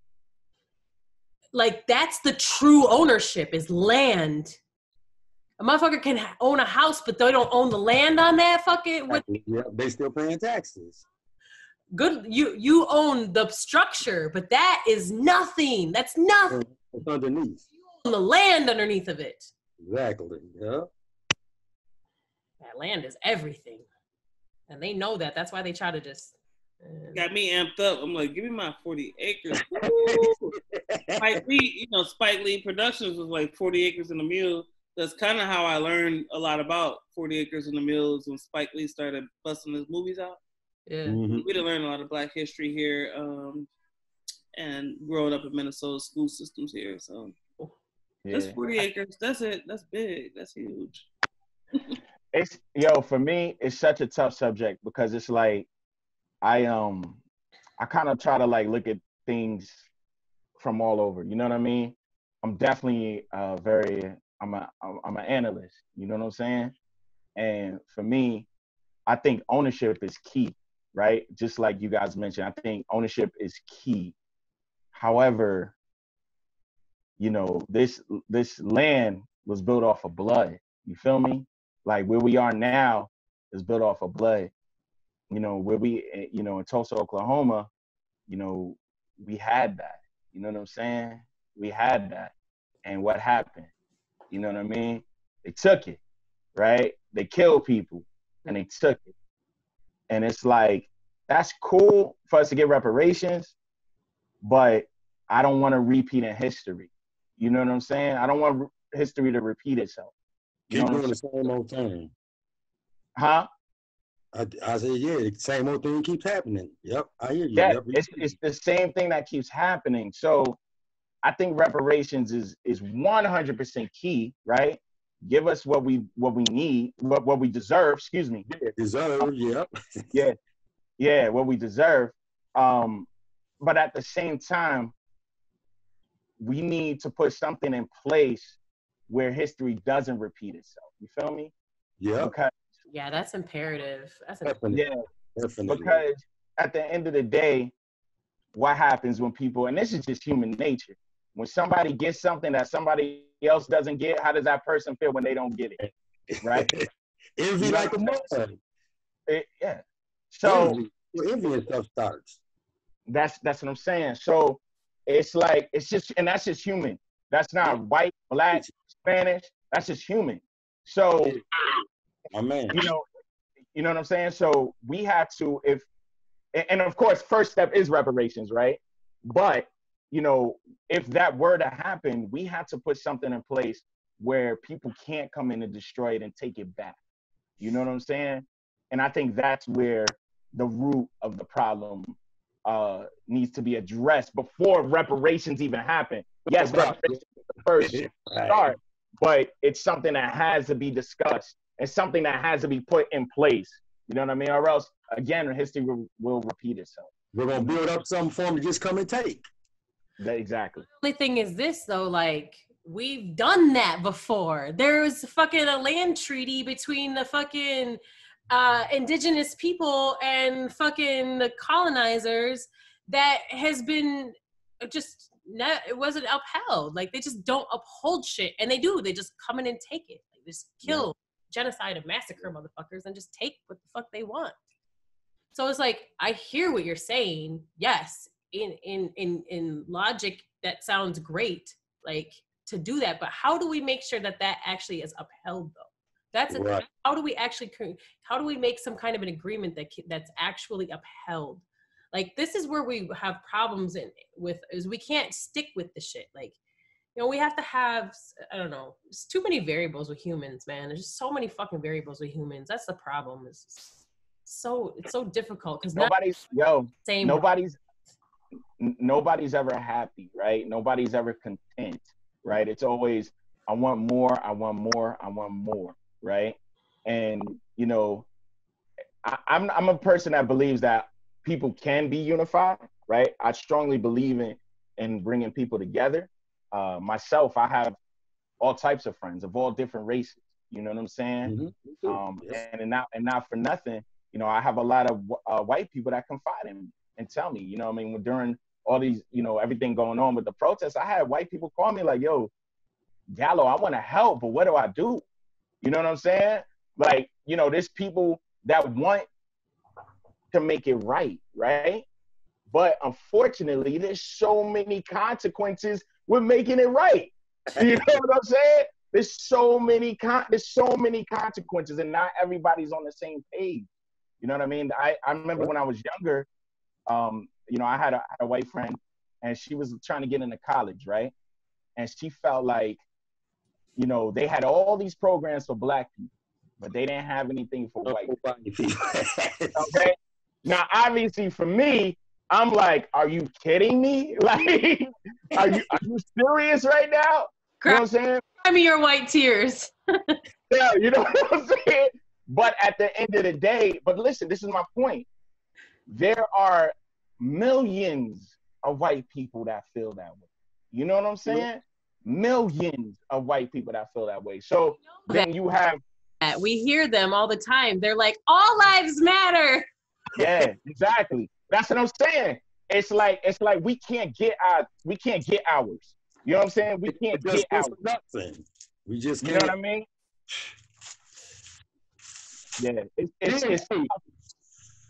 like that's the true ownership is land. A motherfucker can own a house, but they don't own the land on that fucking. With,
yeah, they still paying taxes.
Good, you you own the structure, but that is nothing. That's nothing.
It's underneath.
You own the land underneath of it.
Exactly. Yeah.
That land is everything, and they know that. That's why they try to just. Uh,
Got me amped up. I'm like, give me my forty acres. Spike Lee, you know, Spike Lee Productions was like forty acres in a mule. That's kind of how I learned a lot about forty acres in the mules when Spike Lee started busting his movies out.
Yeah,
mm-hmm. We did learn a lot of Black history here, um, and growing up in Minnesota school systems here. So yeah. That's forty acres. That's it. That's big. That's huge.
It's yo for me. It's such a tough subject because it's like I um I kind of try to like look at things from all over. You know what I mean? I'm definitely uh, very. I'm a I'm an analyst. You know what I'm saying? And for me, I think ownership is key. Right? Just like you guys mentioned, I think ownership is key. However, you know, this this land was built off of blood. You feel me? Like where we are now is built off of blood. you know, where we, you know, in Tulsa, Oklahoma, you know, we had that. You know what I'm saying? We had that. And what happened? You know what I mean? They took it, right? They killed people and they took it. And it's like, that's cool for us to get reparations, but I don't want to repeat in history. You know what I'm saying? I don't want history to repeat itself. You
Keep
know
doing the same old thing.
Huh?
I, I said, yeah, the same old thing keeps happening. Yep, I hear you.
Yeah,
Yep.
it's it's the same thing that keeps happening. So I think reparations is is one hundred percent key, right? Give us what we what we need, what, what we deserve, excuse me.
Yeah, deserve, yep.
Yeah, yeah, what we deserve. Um, but at the same time, we need to put something in place where history doesn't repeat itself. You feel me?
Yeah.
Because
Yeah, that's imperative. That's
definitely.
yeah,
Definitely.
because at the end of the day, what happens when people, and this is just human nature, when somebody gets something that somebody else doesn't get, how does that person feel when they don't get it? Right?
Envy
You know
like a
what I'm
mother.
It, yeah. So
Envy. Well, envy and stuff starts.
that's that's what I'm saying. So it's like, it's just, and that's just human. That's not white, black, Spanish. That's just human. So,
My man.
you know, you know what I'm saying? So we have to, if, and of course, first step is reparations, right? But, you know, if that were to happen, we have to put something in place where people can't come in and destroy it and take it back. You know what I'm saying? And I think that's where the root of the problem uh, needs to be addressed before reparations even happen. Yes, reparations is the first start, but it's something that has to be discussed. It's something that has to be put in place. You know what I mean? Or else, again, history will, will repeat itself.
We're going to build up some form to just come and take.
That, exactly.
The only thing is this, though, like, we've done that before. There was fucking a land treaty between the fucking uh, indigenous people and fucking the colonizers that has been just, not, it wasn't upheld. Like, they just don't uphold shit. And they do. They just come in and take it. Like, they just kill, yeah. genocide, and massacre motherfuckers and just take what the fuck they want. So it's like, I hear what you're saying. Yes, in in in in logic, that sounds great, like, to do that. But how do we make sure that that actually is upheld, though? That's a, right. How do we actually, how do we make some kind of an agreement that that's actually upheld? Like, this is where we have problems in with, is we can't stick with the shit. Like, you know, we have to have, I don't know, there's too many variables with humans, man. There's just so many fucking variables with humans. That's the problem. It's so, it's so difficult because
nobody's, yo,
same
nobody's, n- nobody's ever happy, right? Nobody's ever content, right? It's always, I want more, I want more, I want more, right? And, you know, I, I'm, I'm a person that believes that people can be unified, right? I strongly believe in, in bringing people together. Uh, myself, I have all types of friends of all different races. You know what I'm saying? Mm-hmm. Um, yes. and, and not and not for nothing, you know, I have a lot of uh, white people that confide in me and tell me, you know, I mean, during all these, you know, everything going on with the protests, I had white people call me like, "Yo, Gallo, I want to help, but what do I do?" You know what I'm saying? Like, you know, there's people that want to make it right, right? But unfortunately, there's so many consequences with making it right. You know what I'm saying? There's so many con- there's so many consequences, and not everybody's on the same page. You know what I mean? I, I remember when I was younger, um, you know, I had, a, had a white friend, and she was trying to get into college, right? And she felt like, you know, they had all these programs for black people, but they didn't have anything for white people. Okay? Now, obviously, for me, I'm like, are you kidding me? Like, are you are you serious right now? You know what I'm saying?
Cry me your white tears.
Yeah, you know what I'm saying? But at the end of the day, but listen, this is my point. There are millions of white people that feel that way. You know what I'm saying? Millions of white people that feel that way. So then you have...
We hear them all the time. They're like, all lives matter.
Yeah, exactly. That's what I'm saying. It's like it's like we can't get our we can't get ours. You know what I'm saying? We can't get ours.
Nothing. We just can't.
You know what I mean? Yeah. It's it's, it's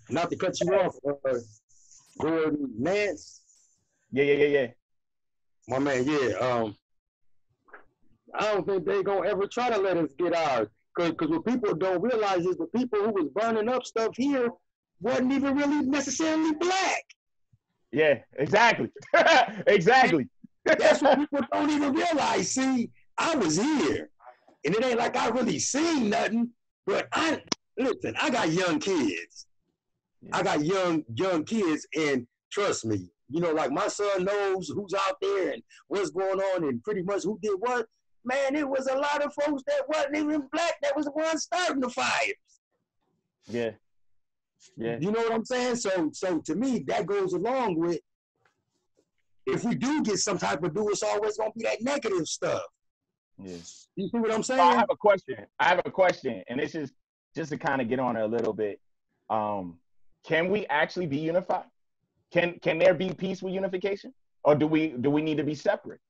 not to cut you off, uh, Gordon Nance.
Yeah, yeah, yeah, yeah.
My man, yeah. Um, I don't think they gonna ever try to let us get ours. Cause, cause what people don't realize is the people who was burning up stuff here wasn't even really necessarily black.
Yeah, exactly. Exactly.
That's what people don't even realize. See, I was here, and it ain't like I really seen nothing. But I listen. I got young kids. Yeah. I got young young kids, and trust me, you know, like my son knows who's out there and what's going on, and pretty much who did what. Man, it was a lot of folks that wasn't even black that was the ones starting the fires.
Yeah. Yeah.
You know what I'm saying? So, so to me, that goes along with if we do get some type of do, it's always gonna be that negative stuff.
Yeah.
You see what I'm saying?
So I have a question. I have a question, and this is just to kind of get on it a little bit. Um, can we actually be unified? Can can there be peaceful unification, or do we do we need to be separate?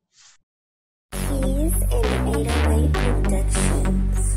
Keys in eight oh eight Productions.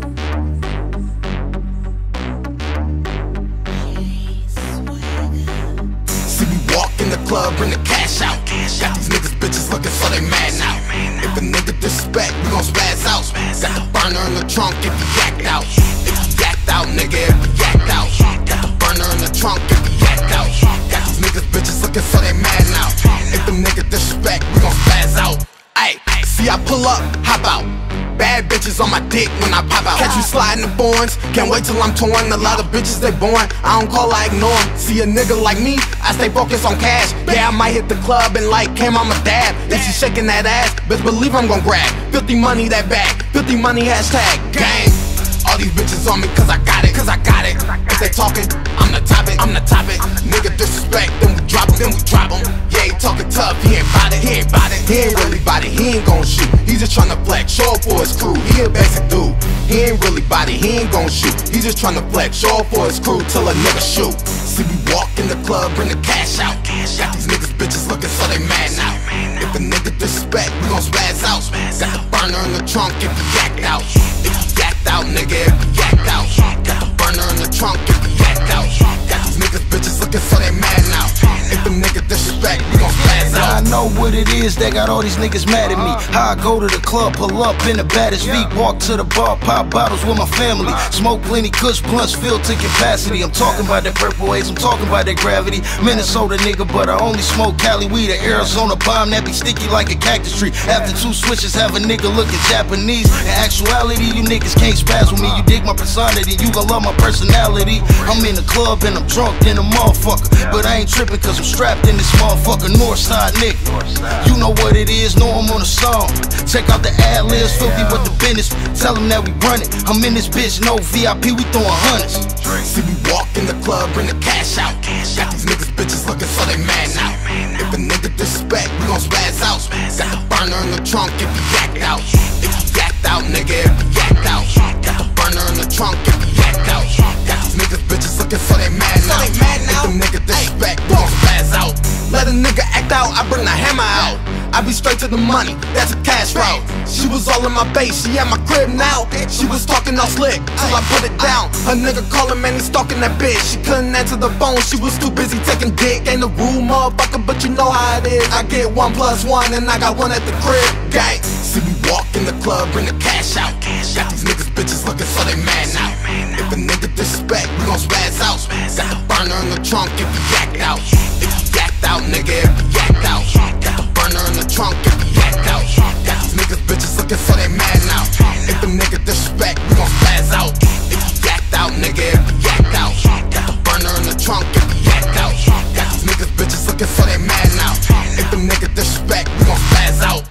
See me walk in the club, bring the cash out. Got these niggas bitches looking so they mad now. If a nigga disrespect, we gon' spaz out. Got the burner in the trunk if he yacked out. If he yacked out, nigga, if he yacked out. Got the burner in the trunk if he yacked out. Got these niggas bitches looking so they mad now. If a nigga disrespect, we gon' spaz out. Ay, see I pull up, hop out. Bad bitches on my dick when I pop out. Catch you sliding the bones, can't wait till I'm torn. A lot of bitches they born, I don't call, I ignore. See a nigga like me, I stay focused on cash. Yeah, I might hit the club and like came on my dad. If she shaking that ass, bitch believe I'm gon' grab fifty money that bag, fifty money hashtag gang. All these bitches on me cause I got it, cause I got it. If they talking, I'm the topic, I'm the topic. Nigga disrespect, then we drop him, then we drop him. Yeah, he talking tough, he ain't bout it, he ain't bout it. He ain't really bout it, he ain't gon' shoot. He just tryna flex, show up for his crew. He a basic dude, he ain't really bout it, he ain't gon' shoot. He just tryna flex, show up for his crew till a nigga shoot. See me walk in the club, bring the cash out. Got these niggas bitches looking so they mad now. If a nigga disrespect, we gon' spaz out. Got the burner in the trunk if he yacked out. If he yacked out, nigga, if he yacked out. Got the burner in the trunk if he yacked out. Got these niggas bitches looking so they mad now. If a nigga disrespect, we gon' spaz out.
I know what it is that got all these niggas mad at me. How I go to the club, pull up in the baddest beat, walk to the bar, pop bottles with my family, smoke plenty kush blunts filled to capacity. I'm talking about that purple haze, I'm talking about that gravity. Minnesota nigga, but I only smoke Cali weed. An Arizona bomb that be sticky like a cactus tree. After two switches, have a nigga looking Japanese. In actuality, you niggas can't spaz with me. You dig my personality, you gon' love my personality. I'm in the club and I'm drunk in a motherfucker, but I ain't tripping cause I'm strapped in this motherfucker. Northside nigga, you know what it is, know I'm on a song. Check out the ad-libs, filthy with the business. Tell them that we run it. I'm in this bitch, no V I P, we throwing hundreds.
See me walk in the club, bring the cash out. Got these niggas bitches looking so they mad now. If a nigga disrespect, we gon' spaz out. Got the burner in the trunk if he yacked out. If he yacked out, nigga, if he yacked out. Got the burner in the trunk if he yacked out. Got these niggas bitches looking so they mad now. If a nigga disrespect, we gon' spaz out. Let a nigga act out, I bring the hammer out. I be straight to the money, that's a cash route. She was all in my face, she at my crib now. She was talking all slick, till I put it down. Her nigga calling, man, he stalking that bitch. She couldn't answer the phone, she was too busy taking dick. Ain't a rule, motherfucker, but you know how it is. I get one plus one, and I got one at the crib, gang. See me walk in the club, bring the cash out. Got these niggas bitches looking so they mad now. If a nigga disrespect, we gon' spaz out. Got the burner in the trunk if he yacked out. If he yacked out, nigga, if he yacked out. Got the burner in the trunk if he yacked out. Got these niggas bitches looking so they mad now. If a nigga disrespect, we gon' spaz out. If he yacked out, nigga, if he yacked out. Got the burner in the trunk if he yacked out. Got these niggas bitches looking so they mad now. If a nigga disrespect, we gon' spaz out.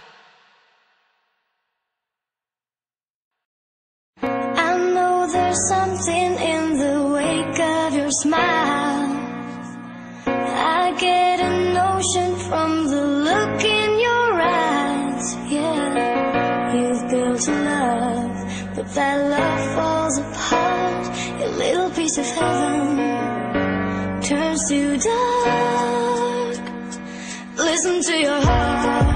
I know there's something in the wake of your smile. I get a notion from the look in your eyes. Yeah, you've built a love, but that love falls apart. Your little piece of heaven turns to dark. Listen to your heart.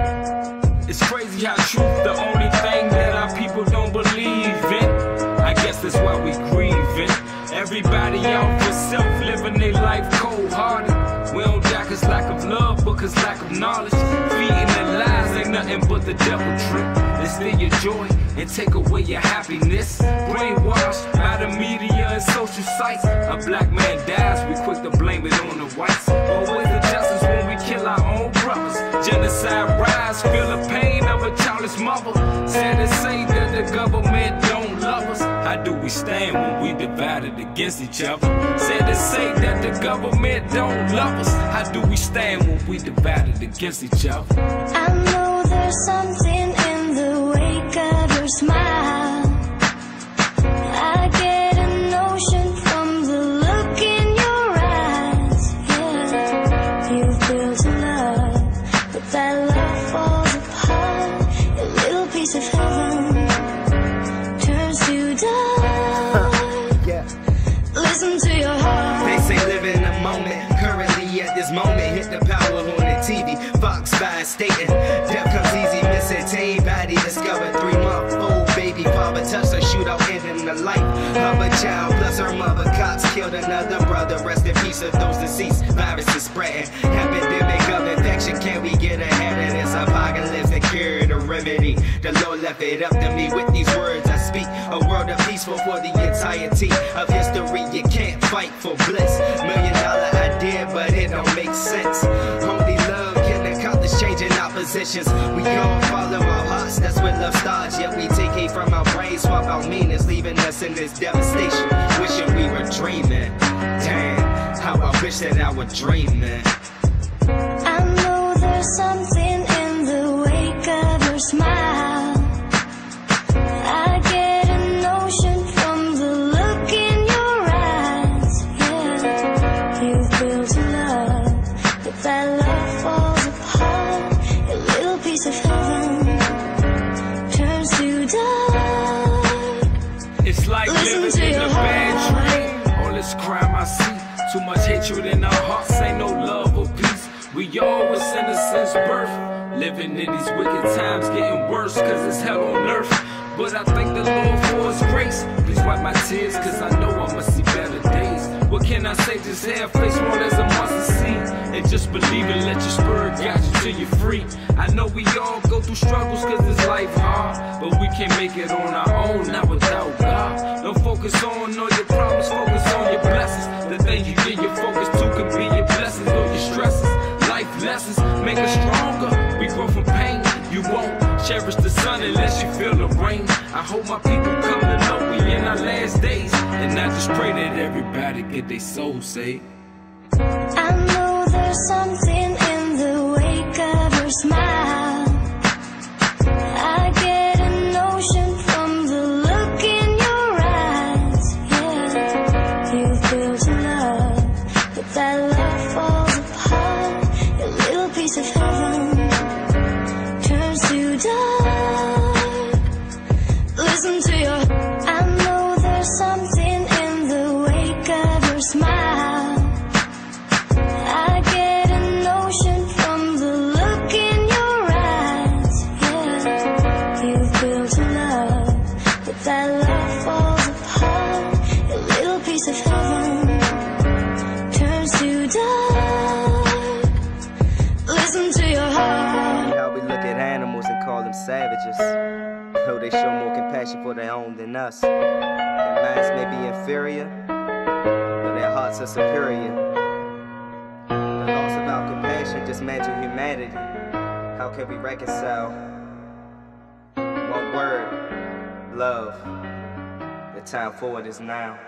It's crazy how truth the only thing that our people don't believe in. I guess cause lack of love, but cause lack of knowledge. Feeding the lies ain't nothing but the devil trick. They steal your joy and take away your happiness. Brainwashed by the media and social sites. A black man dies, we quick to blame it on the whites. Always the justice when we kill our own brothers. Genocide rise, feel the pain of a childless mother. Sad to say that the government don't love us. How do we stand when we divided against each other? Sad to say that the government don't love us. How do we stand when we divided against each other?
I know there's something in the wake of your smile. I get a notion from the look in your eyes. Yeah, you've built a love, but that love falls apart. A little piece of heaven turns to dark.
Yeah.
Listen to your heart.
They say live in the moment. Currently at this moment, hit the power on the T V. Fox by stating, death comes easy, missing teen body discovered. Three month old baby father touched a shootout, ending the life of a child plus her mother. Cops killed another brother. Rest in peace of those deceased. Virus is spreading, epidemic of infection. Can we get ahead of this apocalypse and cure the remedy? The Lord left it up to me. With these words I speak a world of peaceful for the entirety of history. You can't fight for bliss. Million dollar idea, but it don't make sense. Only love can accomplish changing our positions. We all follow our hearts, that's where love starts. Yet we take hate from our brains, swap our meanings, leaving us in this devastation. Wishing we were dreaming. Damn, how I wish that I were dreaming.
I know there's something in the wake of your smile. I get a notion from the look in your eyes. Yeah, you've built a love, but that love falls apart. A little piece of heaven turns to dark.
It's like
Listen
living
to
in
your
a bad dream. All this crime I see, too much hatred in our hearts, ain't no love or peace. We all was sinners since birth, living in these wicked times, getting worse cause it's hell on earth. But I thank the Lord for his grace. Please wipe my tears cause I know I must see better days. What can I say, just have face one as a mustard seed. And just believe and let your spirit guide you till you're free. I know we all go through struggles cause this life hard, but we can't make it on our own, not without God. Don't focus on all your problems, focus on your blessings. The thing you get your focus to could be your blessings or your stresses. Life lessons make us stronger. We grow from pain. You won't cherish the sun unless you feel the rain. I hope my people come to know we in our last days. And I just pray that everybody get their soul saved.
I know there's something in the wake of your smile. I get a notion from the look in your eyes. Yeah, you've built a love, but that love falls apart. A little piece of heaven turns to dark. Listen to your. I know there's something in the wake of your smile. I get a notion from the look in your eyes. Yeah, you've built a love, but that love falls apart. A little piece of heaven turns to dark. Listen to your heart.
How we look at animals and call them savages. Though they show more compassion for their own than us. Their minds may be inferior, but their hearts are superior. The loss of our compassion dismantle humanity. How can we reconcile? One word, love. The time for it is now.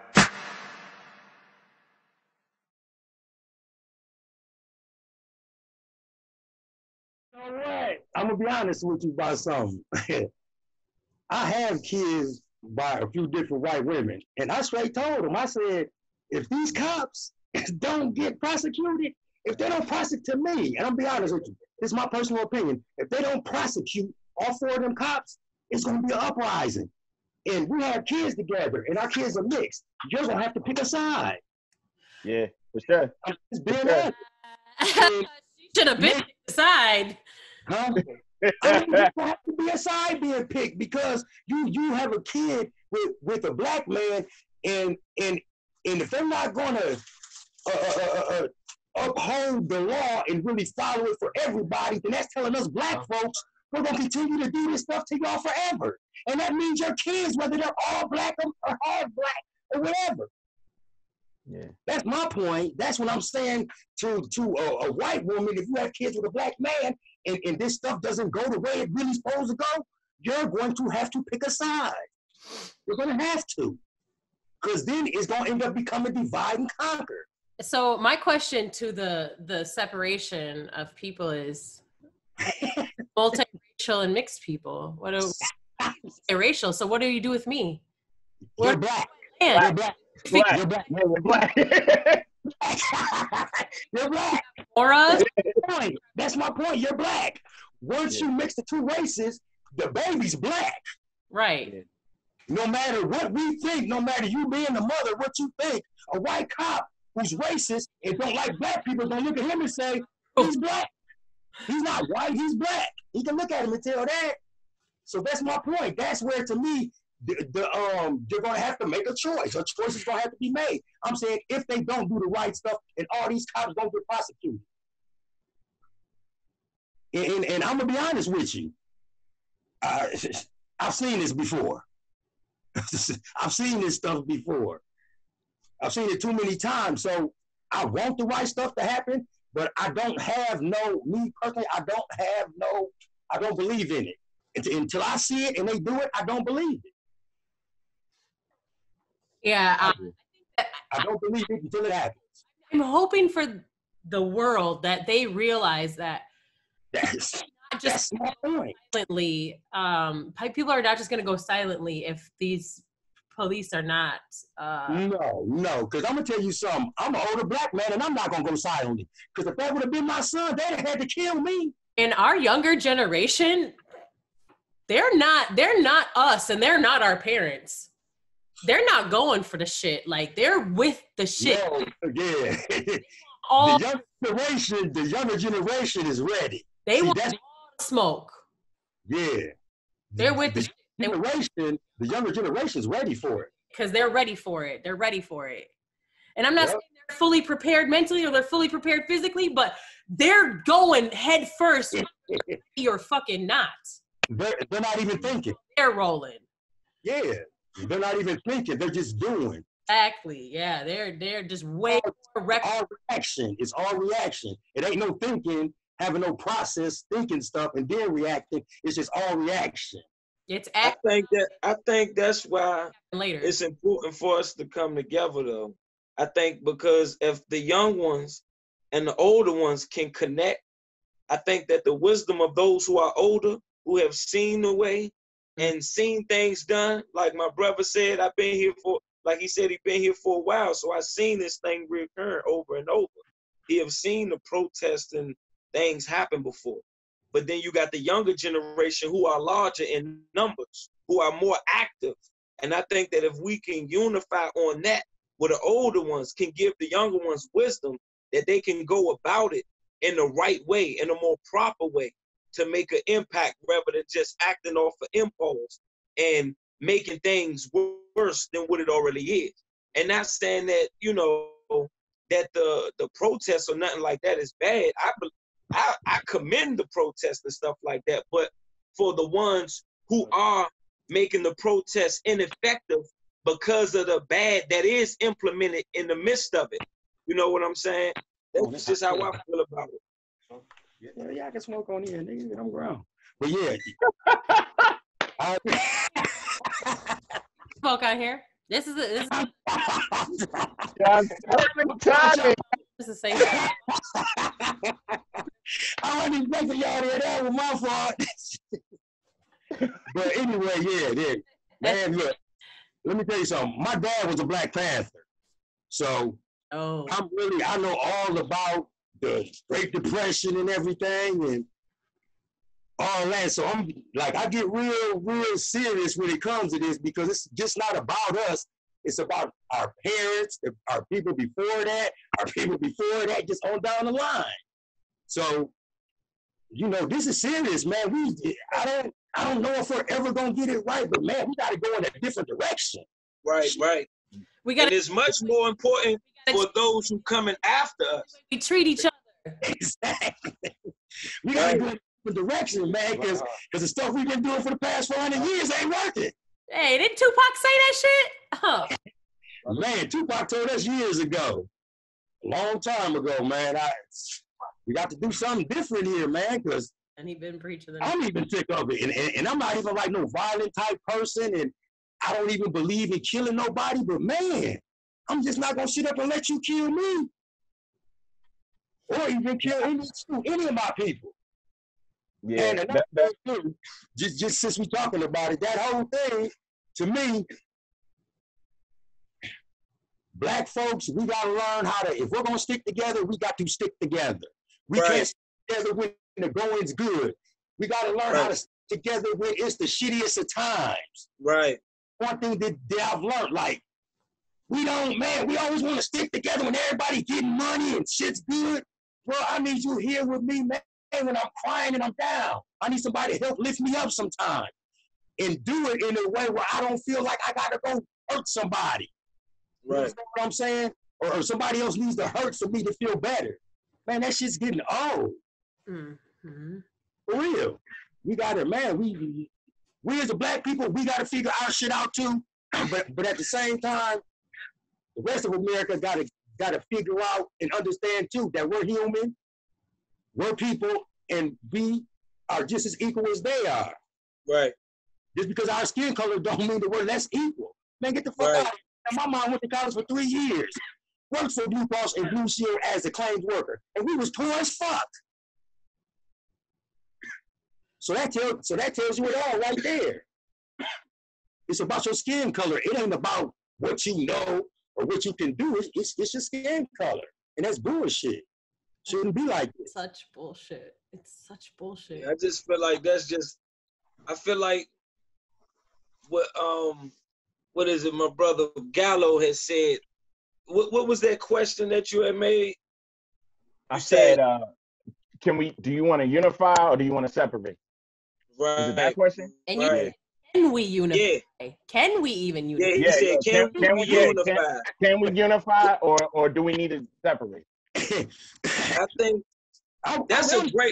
All right, I'm gonna be honest with you about something. I have kids by a few different white women, and I straight told them, I said, if these cops don't get prosecuted, if they don't prosecute me, and I'm gonna be honest with you, this is my personal opinion, if they don't prosecute all four of them cops, it's gonna be an uprising. And we have kids together, and our kids are mixed. You're gonna have to pick a side.
Yeah, for sure.
It's being
sure.
Should have been aside.
Huh? I mean, there have to be a side being picked because you you have a kid with, with a black man, and and and if they're not gonna uh, uh, uh, uphold the law and really follow it for everybody, then that's telling us black folks we're gonna continue to do this stuff to y'all forever. And that means your kids, whether they're all black or half black or whatever.
Yeah.
That's my point. That's what I'm saying to, to a, a white woman. If you have kids with a black man and, and this stuff doesn't go the way it really supposed to go, you're going to have to pick a side. You're going to have to. Because then it's going to end up becoming divide and conquer.
So my question to the the separation of people is multiracial and mixed people. What do racial? So what do you do with me?
You're
What,
black.
man,
You're black.
Black.
You're black.
You're black.
You're black.
for us?
Point. That's my point. You're black. Once
Yeah.
you mix the two races, the baby's black.
Right.
No matter what we think, no matter you being the mother, what you think, a white cop who's racist and don't like black people don't look at him and say, he's black. He's not white, he's black. He can look at him and tell that. So that's my point. That's where, to me, the, the um they're gonna have to make a choice. A choice is gonna have to be made. I'm saying if they don't do the right stuff, and all these cops don't get prosecuted. And, and, and I'm gonna be honest with you. Uh, I've seen this before. I've seen this stuff before. I've seen it too many times. So I want the right stuff to happen, but I don't have no, me personally, I don't have no, I don't believe in it. Until, until I see it and they do it, I don't believe it.
Yeah.
I,
I,
I don't believe it until it happens.
I'm hoping for the world that they realize that
That's,
not just
that's my point.
silently, um, people are not just going to go silently if these police are not. Uh,
No, no, because I'm going to tell you something. I'm an older black man and I'm not going to go silently. Because if that would have been my son, they'd have had to kill me.
in our younger generation, they're not, they're not us and they're not our parents. They're not going for the shit. Like, they're with the shit.
No, yeah.
All,
the younger generation, the younger generation is ready.
they
See,
want
that's,
smoke.
yeah.
They're with the,
the generation, the younger generation is ready for it.
because they're ready for it. They're ready for it. And I'm not
Yep.
saying they're fully prepared mentally or they're fully prepared physically, but they're going head first or fucking not.
They're, they're not even thinking.
They're rolling.
Yeah. They're not even thinking. They're just doing.
Exactly. Yeah. They're they're just way correct.
All reaction. It's all reaction. It ain't no thinking, having no process, thinking stuff, and then reacting. It's just all reaction.
It's
I
act
think that I think that's why
later.
it's important for us to come together, though. I think because if the young ones and the older ones can connect, I think that the wisdom of those who are older, who have seen the way and seen things done, like my brother said, I've been here for, like he said, he's been here for a while, so I've seen this thing recurring over and over. He have seen the protests and things happen before. But then you got the younger generation who are larger in numbers, who are more active. And I think that if we can unify on that, where the older ones can give the younger ones wisdom, that they can go about it in the right way, in a more proper way, to make an impact rather than just acting off of impulse and making things worse than what it already is. And not saying that, you know, that the, the protests or nothing like that is bad. I, I, I commend the protests and stuff like that, but for the ones who are making the protests ineffective because of the bad that is implemented in the midst of it. You know what I'm saying? That's just how I feel about it.
Yeah, yeah, I can smoke on here, nigga. I'm grown. But yeah. I,
Smoke out here. This is a, this is a,
God's perfect timing.
this is the same.
I wasn't expecting y'all to hear that was my fault. But anyway, yeah, yeah. Man, look, let me tell you something. My dad was a Black Panther. So
Oh,
I'm really, I know all about the Great Depression and everything and all that. So I'm like, I get real, real serious when it comes to this because it's just not about us. It's about our parents, our people before that, our people before that, just on down the line. So, you know, this is serious, man. We, I don't, I don't know if we're ever gonna get it right, but man, we got to go in a different direction.
Right, right.
We got.
And it's much more important for those who coming after us.
We treat each other.
Exactly. We gotta go in the direction, man, because because the stuff we've been doing for the past four hundred years ain't working.
Hey, didn't Tupac say that shit? Huh.
Man, Tupac told us years ago, a long time ago, man. I we got to do something different here, man, because
and he been preaching.
I'm even sick of it, and, and and I'm not even like no violent type person, and I don't even believe in killing nobody. But man, I'm just not gonna sit up and let you kill me, or even kill any any of my people.
Yeah,
and another
that,
thing too, just just since we talking about it, that whole thing to me. Black folks, we gotta learn how to, if we're gonna stick together, we got to stick together. We
Right.
can't stick together when the going's good. We gotta learn
Right.
how to stick together when it's the shittiest of times.
Right.
One thing that, that I've learned, like, we don't, man, we always wanna stick together when everybody getting money and shit's good. Bro, I need you here with me, man, when I'm crying and I'm down. I need somebody to help lift me up sometime. And do it in a way where I don't feel like I gotta go hurt somebody.
Right.
You know what I'm saying? Or, or somebody else needs to hurt for me to feel better. Man, that shit's getting old.
Mm-hmm.
For real. We gotta, man, we we as a black people, we gotta figure our shit out too. But but at the same time, the rest of America gotta gotta figure out and understand too that we're human, we're people, and we are just as equal as they are.
Right.
Just because our skin color don't mean that we're less equal. Man, get the fuck
Right.
out of here. My mom went to college for three years, worked for Blue Cross and Blue Shield as a claims worker, and we was poor as fuck. So that tells so that tells you it all right there. It's about your skin color. It ain't about what you know or what you can do. It's it's, it's your skin color, and that's bullshit. Shouldn't be like this.
Such bullshit. It's such bullshit.
I just feel like that's just. I feel like what um. What is it? My brother Gallo has said. What What was that question that you had made? You
I said, uh, can we? Do you want to unify or do you want to separate?
Right.
Is it that question?
And you,
Right.
can we unify?
Yeah.
Can we even unify?
Yeah, he
Yeah,
said,
yeah.
can,
Can, can
we
we yeah,
unify?
Can, can we unify or or do we need to separate?
I think
I,
that's
I
a great.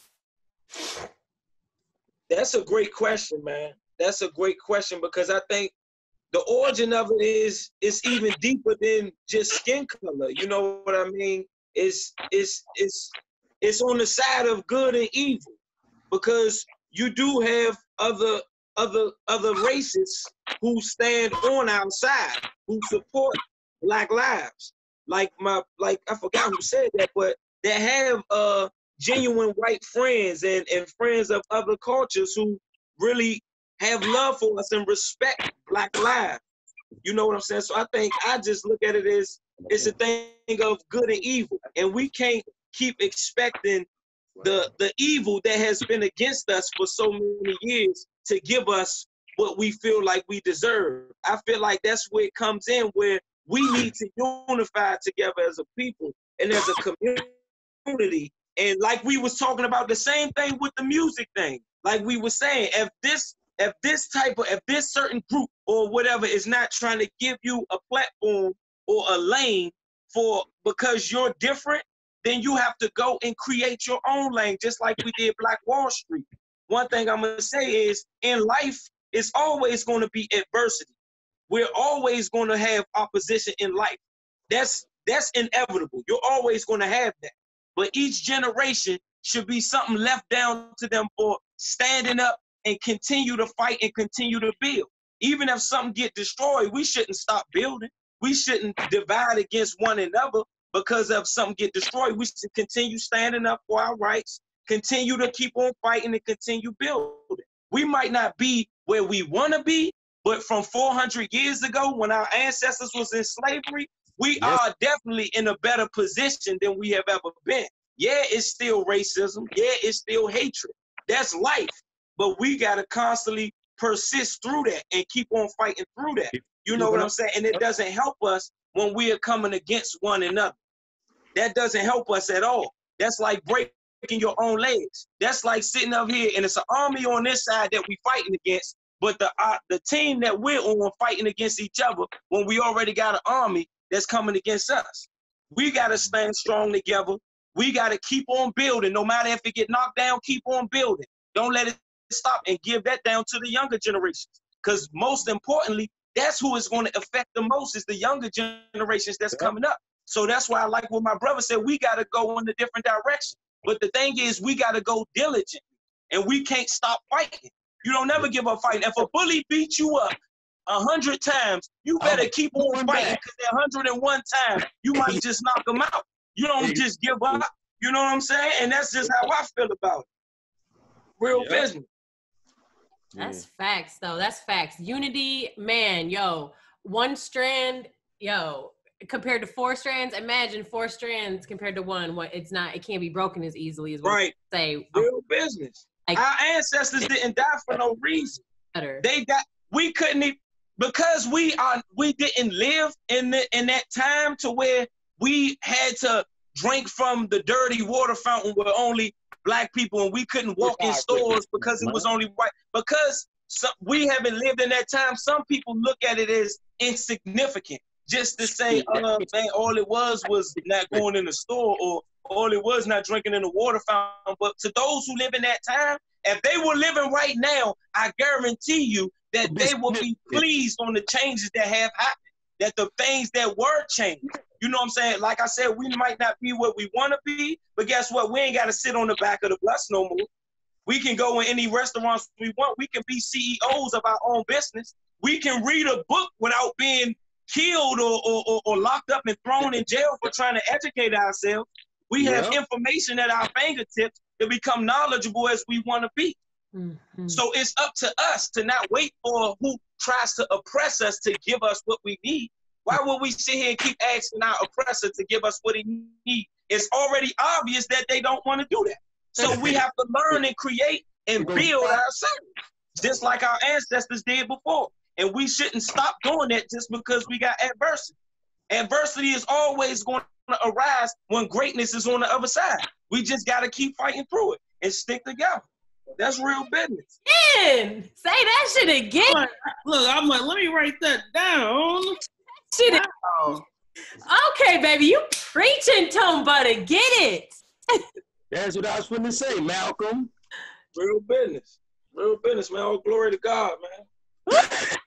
That's a great question, man. That's a great question because I think the origin of it is it's even deeper than just skin color. You know what I mean? It's it's it's it's on the side of good and evil because you do have other other other races who stand on our side, who support Black lives. Like my like I forgot who said that, but that have uh genuine white friends and, and friends of other cultures who really have love for us and respect Black lives. You know what I'm saying? So I think I just look at it as it's a thing of good and evil. And we can't keep expecting the the evil that has been against us for so many years to give us what we feel like we deserve. I feel like that's where it comes in, where we need to unify together as a people and as a community. And like we was talking about the same thing with the music thing. Like we were saying, if this if this type of, if this certain group or whatever is not trying to give you a platform or a lane for, because you're different, then you have to go and create your own lane, just like we did Black Wall Street. One thing I'm gonna say is, in life, it's always gonna be adversity. We're always gonna have opposition in life. That's, that's inevitable. You're always gonna have that. But each generation should be something left down to them for standing up and continue to fight and continue to build. Even if something get destroyed, we shouldn't stop building. We shouldn't divide against one another because of something get destroyed. We should continue standing up for our rights, continue to keep on fighting and continue building. We might not be where we want to be, but from four hundred years ago when our ancestors was in slavery, we
Yes.
are definitely in a better position than we have ever been. Yeah, it's still racism. Yeah, it's still hatred. That's life. But we got to constantly persist through that and keep on fighting through that. You know what I'm saying? And it doesn't help us when we are coming against one another. That doesn't help us at all. That's like breaking your own legs. That's like sitting up here and it's an army on this side that we fighting against, But the uh, the team that we're on fighting against each other when we already got an army that's coming against us. We got to stand strong together. We got to keep on building. No matter if it get knocked down, keep on building. Don't let it stop, and give that down to the younger generations. Because most importantly, that's who is going to affect the most is the younger generations that's coming up. So that's why I like what my brother said. We got to go in a different direction. But the thing is, we got to go diligent, and we can't stop fighting. You don't never give up fighting. If a bully beats you up a hundred times, you better keep on fighting, because that hundred and one time, you might just knock them out. You don't just give up. You know what I'm saying? And that's just how I feel about it. Real yeah. business.
That's yeah. facts, though. That's facts. Unity, man, yo, one strand, yo, compared to four strands, imagine four strands compared to one. What it's not, it can't be broken as easily as we
right.
say.
Real business. Like, our ancestors didn't die for no reason.
Better.
They got. We couldn't even, because we are. We didn't live in the in that time to where we had to drink from the dirty water fountain where only black people, and we couldn't walk in stores because it was only white. Because some, we haven't lived in that time, some people look at it as insignificant. Just to say, uh, man, all it was was not going in the store, or all it was not drinking in the water fountain. But to those who live in that time, if they were living right now, I guarantee you that they will be pleased on the changes that have happened, that the things that were changed. You know what I'm saying? Like I said, we might not be what we want to be, but guess what? We ain't got to sit on the back of the bus no more. We can go in any restaurants we want. We can be C E Os of our own business. We can read a book without being killed or, or, or, or locked up and thrown in jail for trying to educate ourselves. We have yeah. information at our fingertips to become knowledgeable as we want to be. Mm-hmm. So it's up to us to not wait for who tries to oppress us to give us what we need. Why would we sit here and keep asking our oppressor to give us what he needs? It's already obvious that they don't want to do that. So we have to learn and create and build ourselves, just like our ancestors did before. And we shouldn't stop doing that just because we got adversity. Adversity is always going to arise when greatness is on the other side. We just got to keep fighting through it and stick together. That's real business.
Man, say that shit again.
Look, look, I'm like, let me write that down.
Shit. Wow. Okay, baby, you preaching, Tone Butta. Get it.
That's what I was going to say, Malcolm.
Real business. Real business, man. All glory to God, man.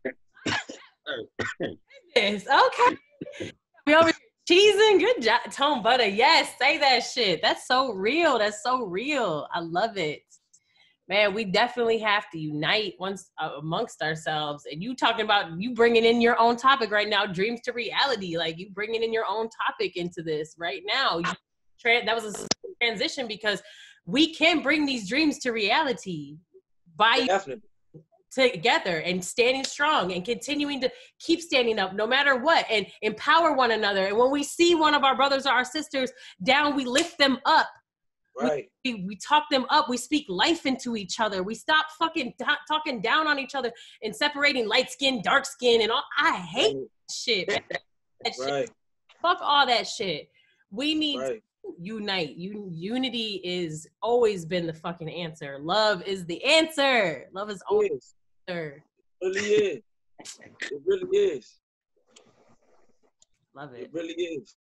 Yes, okay. We over here cheesing. Good job, Tone Butta. Yes, say that shit. That's so real. That's so real. I love it. Man, we definitely have to unite once uh, amongst ourselves. And you talking about you bringing in your own topic right now, dreams to reality. Like you bringing in your own topic into this right now. You, tra- that was a transition because we can bring these dreams to reality by
definitely.
Together and standing strong and continuing to keep standing up no matter what and empower one another. And when we see one of our brothers or our sisters down, we lift them up.
Right.
We, we talk them up. We speak life into each other. We stop fucking t- talking down on each other and separating light skin, dark skin, and all. I hate right. that shit. That shit.
Right.
Fuck all that shit. We need
right.
to unite. Un- unity is always been the fucking answer. Love is the answer. Love is always the answer.
It really is. It really is.
Love it.
It really is.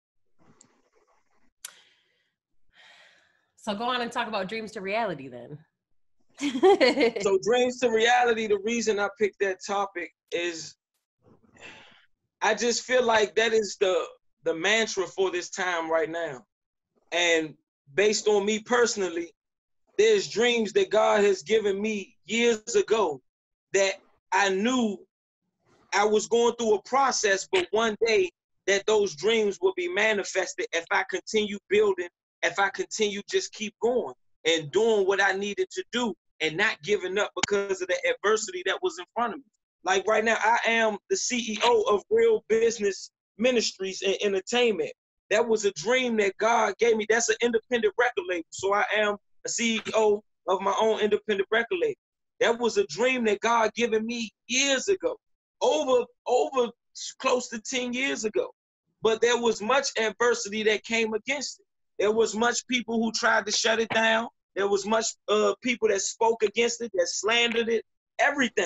So go on and talk about dreams to reality then.
So dreams to reality, the reason I picked that topic is I just feel like that is the, the mantra for this time right now. And based on me personally, there's dreams that God has given me years ago that I knew I was going through a process, but one day that those dreams will be manifested if I continue building, if I continue just keep going and doing what I needed to do and not giving up because of the adversity that was in front of me. Like right now, I am the C E O of Real Business Ministries and Entertainment. That was a dream that God gave me. That's an independent record label. So I am a C E O of my own independent record label. That was a dream that God given me years ago, over, over close to ten years ago. But there was much adversity that came against it. There was much people who tried to shut it down. There was much uh, people that spoke against it, that slandered it, everything.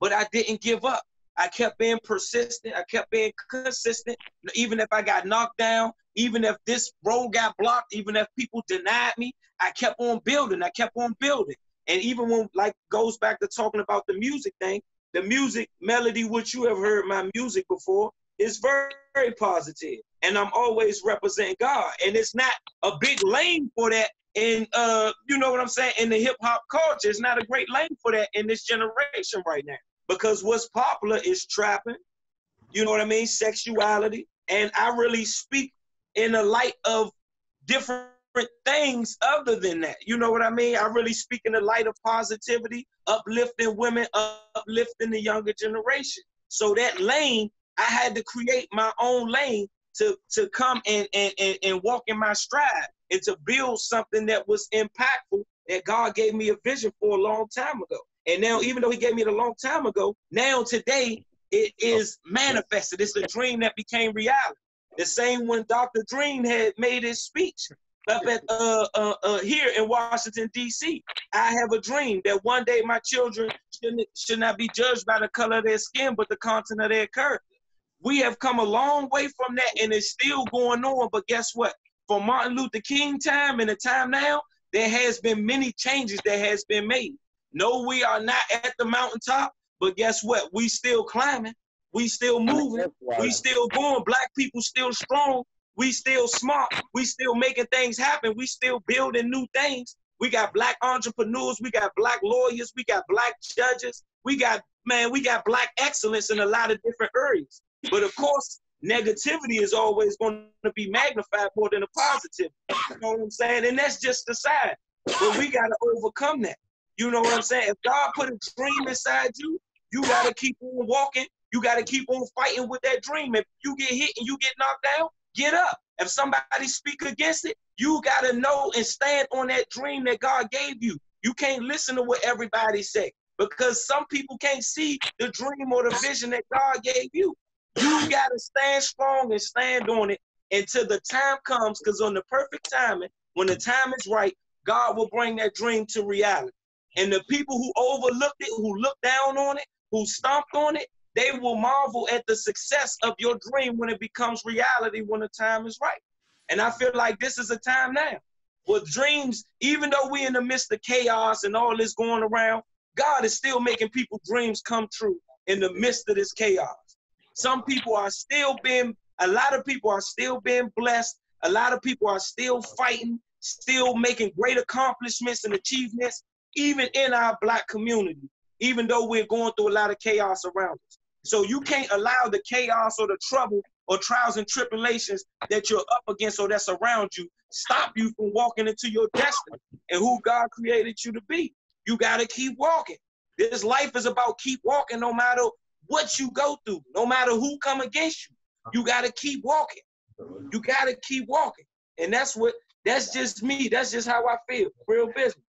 but I didn't give up. I kept being persistent. I kept being consistent. Even if I got knocked down, even if this road got blocked, even if people denied me, I kept on building. I kept on building. And even when, like, goes back to talking about the music thing, the music melody, which you have heard my music before, is very, very positive. And I'm always representing God. And it's not a big lane for that in, uh, you know what I'm saying, in the hip hop culture. It's not a great lane for that in this generation right now. Because what's popular is trapping, you know what I mean, sexuality. And I really speak in the light of different things other than that. You know what I mean? I really speak in the light of positivity, uplifting women, uplifting the younger generation. So that lane, I had to create my own lane to, to come and, and, and, and walk in my stride and to build something that was impactful that God gave me a vision for a long time ago. And now, even though he gave me it a long time ago, now today it is manifested. It's a dream that became reality. The same when Doctor Dream had made his speech up at uh, uh, uh, here in Washington, D C I have a dream that one day my children shouldn't, should not be judged by the color of their skin, but the content of their character. We have come a long way from that, and it's still going on. But guess what? From Martin Luther King time and the time now, there has been many changes that has been made. No, we are not at the mountaintop, but guess what? We still climbing. We still moving. We still going. Black people still strong. We still smart. We still making things happen. We still building new things. We got black entrepreneurs. We got black lawyers. We got black judges. We got, man, we got black excellence in a lot of different areas. But of course, negativity is always going to be magnified more than a positive. You know what I'm saying? And that's just the side. But we got to overcome that. You know what I'm saying? If God put a dream inside you, you got to keep on walking. You got to keep on fighting with that dream. If you get hit and you get knocked down, get up. If somebody speak against it, you got to know and stand on that dream that God gave you. You can't listen to what everybody say because some people can't see the dream or the vision that God gave you. You got to stand strong and stand on it until the time comes, because on the perfect timing, when the time is right, God will bring that dream to reality. And the people who overlooked it, who looked down on it, who stomped on it, they will marvel at the success of your dream when it becomes reality, when the time is right. And I feel like this is a time now. With dreams, even though we're in the midst of chaos and all this going around, God is still making people's dreams come true in the midst of this chaos. Some people are still being, a lot of people are still being blessed. A lot of people are still fighting, still making great accomplishments and achievements, even in our black community, even though we're going through a lot of chaos around us. So you can't allow the chaos or the trouble or trials and tribulations that you're up against or that's around you stop you from walking into your destiny and who God created you to be. You got to keep walking. This life is about keep walking no matter what you go through, no matter who come against you. You got to keep walking. You got to keep walking. And that's what, that's just me. That's just how I feel. Real business.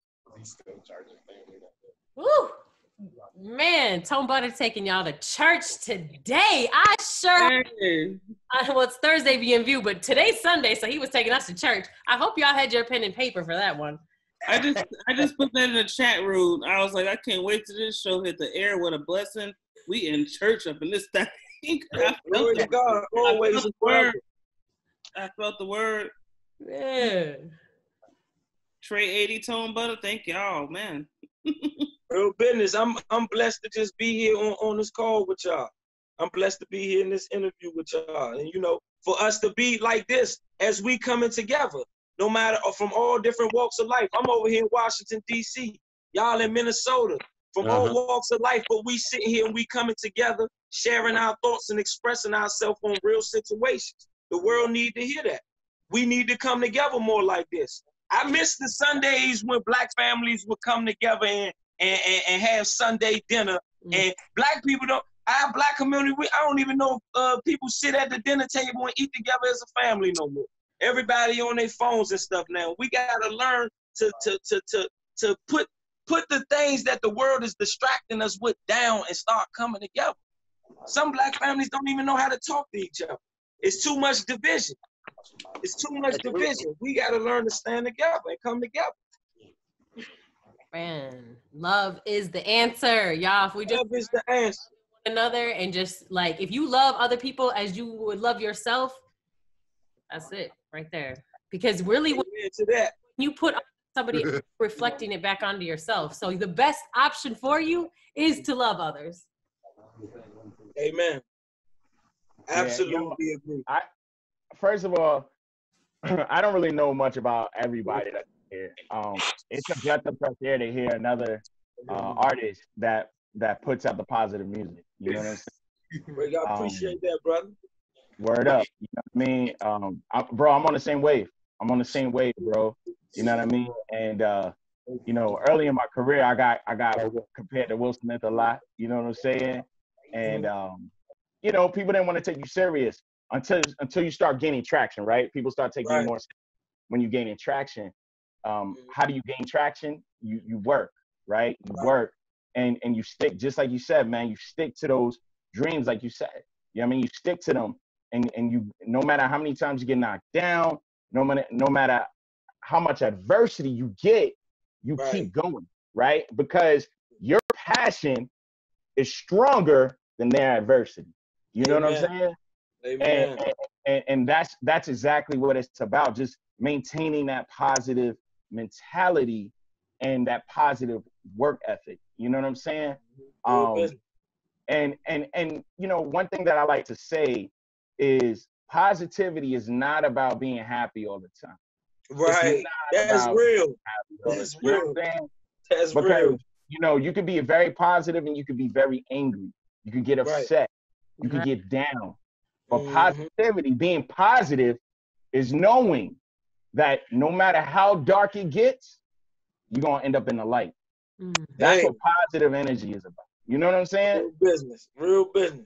Woo! Man, Tone Butta taking y'all to church today. I sure,
Hey.
I, well, it's Thursday being viewed, but today's Sunday, so he was taking us to church. I hope y'all had your pen and paper for that one.
I just I just put that in the chat room. I was like, I can't wait till this show hit the air. What a blessing. We in church up in this thing. I felt the,
God, always
I felt the word. I felt the word.
Yeah.
Trey Eighty, Tone Butta, thank y'all, man.
Real business. I'm I'm blessed to just be here on, on this call with y'all. I'm blessed to be here in this interview with y'all. And you know, for us to be like this as we coming together, no matter from all different walks of life. I'm over here in Washington, D C. Y'all in Minnesota. From uh-huh. all walks of life, but we sitting here and we coming together, sharing our thoughts and expressing ourselves on real situations. The world need to hear that. We need to come together more like this. I miss the Sundays when black families would come together and and, and, and have Sunday dinner. Mm. And black people don't, our black community, we, I don't even know if uh, people sit at the dinner table and eat together as a family no more. Everybody on their phones and stuff now. We gotta learn to to to to to put put the things that the world is distracting us with down and start coming together. Some black families don't even know how to talk to each other. It's too much division. It's too much division. We got to learn to stand together and come together.
Man, love is the answer, y'all. If we just
love is the answer.
One another and just like, if you love other people as you would love yourself, that's it right there. Because really, when
to that.
you put somebody reflecting it back onto yourself. So the best option for you is to love others.
Amen. Absolutely
yeah, yo,
agree.
I, first of all, I don't really know much about everybody that's here. Um, it's a breath of fresh air to hear another uh, artist that that puts out the positive music. You know what I'm saying?
I appreciate um, that, brother.
Word up. You know what I mean? Um, I, bro, I'm on the same wave. I'm on the same wave, bro. You know what I mean? And uh, you know, early in my career, I got I got compared to Will Smith a lot. You know what I'm saying? And um, you know, people didn't want to take you serious until until you start gaining traction, right? People start taking right. you more serious when you gaining traction. Um, how do you gain traction? You you work, right? You right. work and and you stick, just like you said, man. You stick to those dreams, like you said. You know what I mean? You stick to them, and and you, no matter how many times you get knocked down, no matter no matter how much adversity you get, you right. keep going, right? Because your passion is stronger than their adversity. You know Amen. What I'm saying?
Amen.
And, and, and that's that's exactly what it's about. Just maintaining that positive mentality and that positive work ethic. You know what I'm saying? Um, and and and you know, one thing that I like to say is positivity is not about being happy all the time.
Right. That's real. That's real.
You know what I'm saying?
That's
because,
real.
You know, you could be very positive and you could be very angry. You could get upset. Right. You could get down. But mm-hmm. positivity, being positive, is knowing that no matter how dark it gets, you're gonna end up in the light. Mm-hmm. That's hey. what positive energy is about. You know what I'm saying?
Real business, real business.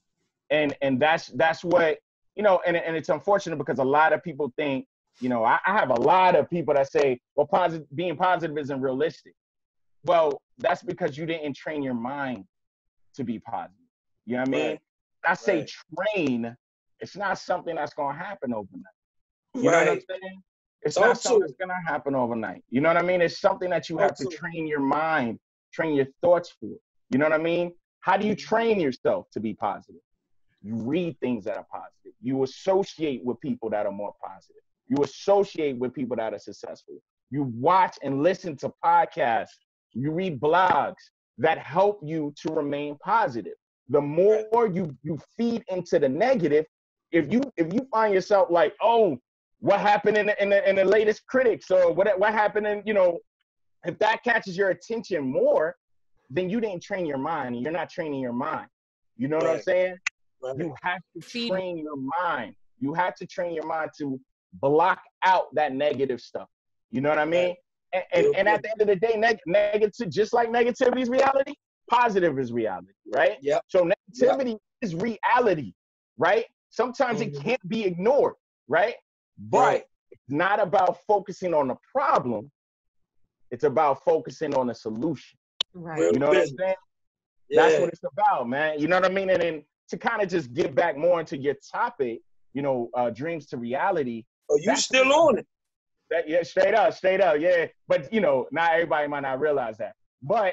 And and that's that's what, you know, and, and it's unfortunate because a lot of people think, you know, I, I have a lot of people that say, well, positive, being positive isn't realistic. Well, that's because you didn't train your mind to be positive. You know what I mean?
Right.
I say
right.
train, it's not something that's going to happen overnight. You
right.
know what I'm saying? It's
Talk
not something that's going to happen overnight. You know what I mean? It's something that you
Talk
have to, to train your mind, train your thoughts for. You know what I mean? How do you train yourself to be positive? You read things that are positive. You associate with people that are more positive. You associate with people that are successful. You watch and listen to podcasts. You read blogs that help you to remain positive. The more you, you feed into the negative, if you if you find yourself like, oh, what happened in the, in the, in the latest critics, or what what happened in, you know, if that catches your attention more, then you didn't train your mind, and you're not training your mind. You know what right. I'm saying? Right. You have to train your mind. You have to train your mind to block out that negative stuff. You know what I mean? Right. And, and, and at the end of the day, neg- negative, just like negativity is reality, positive is reality, right?
Yeah.
So negativity yep. is reality, right? Sometimes mm-hmm. it can't be ignored, right? But right. it's not about focusing on the problem. It's about focusing on the solution.
Right.
You know what I'm saying? Yeah. That's what it's about, man. You know what I mean? And then to kind of just get back more into your topic, you know, uh, dreams to reality.
Oh, you still on it?
That, yeah, straight up, straight up, yeah. But, you know, not everybody might not realize that. But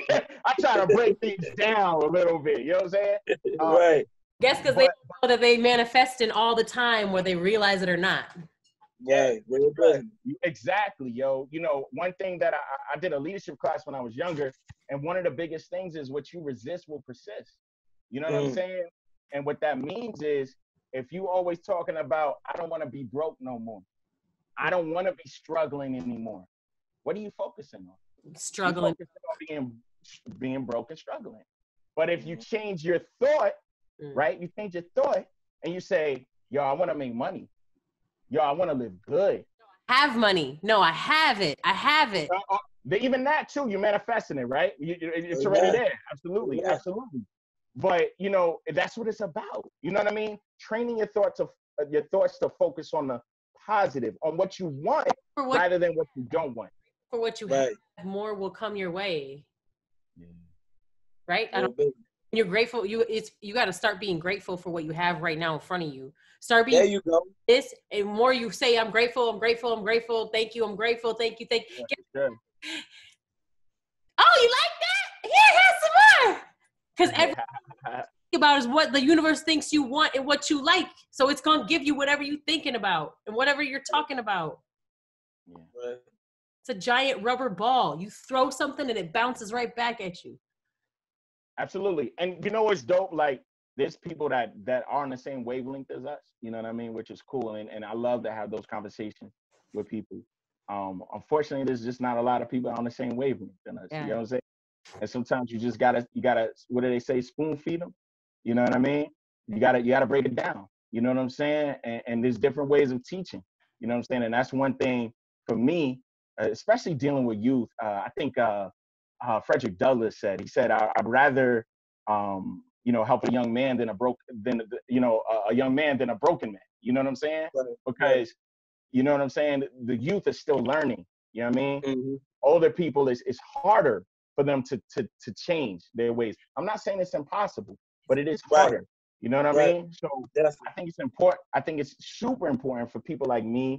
I try to break things down a little bit, you know what I'm saying?
Uh, right.
Guess because they know that they manifest in all the time, whether they realize it or not.
Yeah,
right. Exactly, yo. You know, one thing that I, I did a leadership class when I was younger, and one of the biggest things is what you resist will persist. You know what mm. I'm saying? And what that means is, if you always talking about, I don't want to be broke no more. I don't want to be struggling anymore. What are you focusing on?
Struggling.
You're focusing on being, being broke and struggling. But if you change your thought, mm. right? You change your thought and you say, yo, I want to make money. Yo, I want to live good.
Have money. No, I have it. I have it.
Uh, uh, even that too, you're manifesting it, right? You, it's already there. Absolutely. Yeah. Absolutely. But, you know, that's what it's about. You know what I mean? Training your thoughts of uh, your thoughts to focus on the positive, on what you want what, rather than what you don't want.
For what you right. have, more will come your way.
Yeah.
Right? I don't, you're grateful. You it's you got to start being grateful for what you have right now in front of you. Start being
there you go.
This, and more you say, I'm grateful, I'm grateful, I'm grateful, thank you, I'm grateful, thank you, thank you.
Yeah, sure.
about is what the universe thinks you want and what you like. So it's gonna give you whatever you're thinking about and whatever you're talking about.
Yeah.
Right.
It's a giant rubber ball. You throw something and it bounces right back at you.
Absolutely. And you know what's dope? Like, there's people that that are on the same wavelength as us, you know what I mean? Which is cool. And, and I love to have those conversations with people. Um, unfortunately, there's just not a lot of people on the same wavelength than us.
Yeah.
You know what I'm saying? And sometimes you just gotta, you gotta, what do they say? Spoon feed them. You know what I mean? You gotta, you gotta break it down. You know what I'm saying? And, and there's different ways of teaching. You know what I'm saying? And that's one thing for me, uh, especially dealing with youth. Uh, I think uh, uh, Frederick Douglass said, he said, I, I'd rather, um, you know, help a young man than a broke, than, you know, a, a young man than a broken man. You know what I'm saying?
Right.
Because, you know what I'm saying? The youth is still learning. You know what I mean?
Mm-hmm.
Older people, is it's harder for them to, to, to change their ways. I'm not saying it's impossible, but it is harder. Right. You know what I
right.
mean? So
Definitely.
I think it's important. I think it's super important for people like me,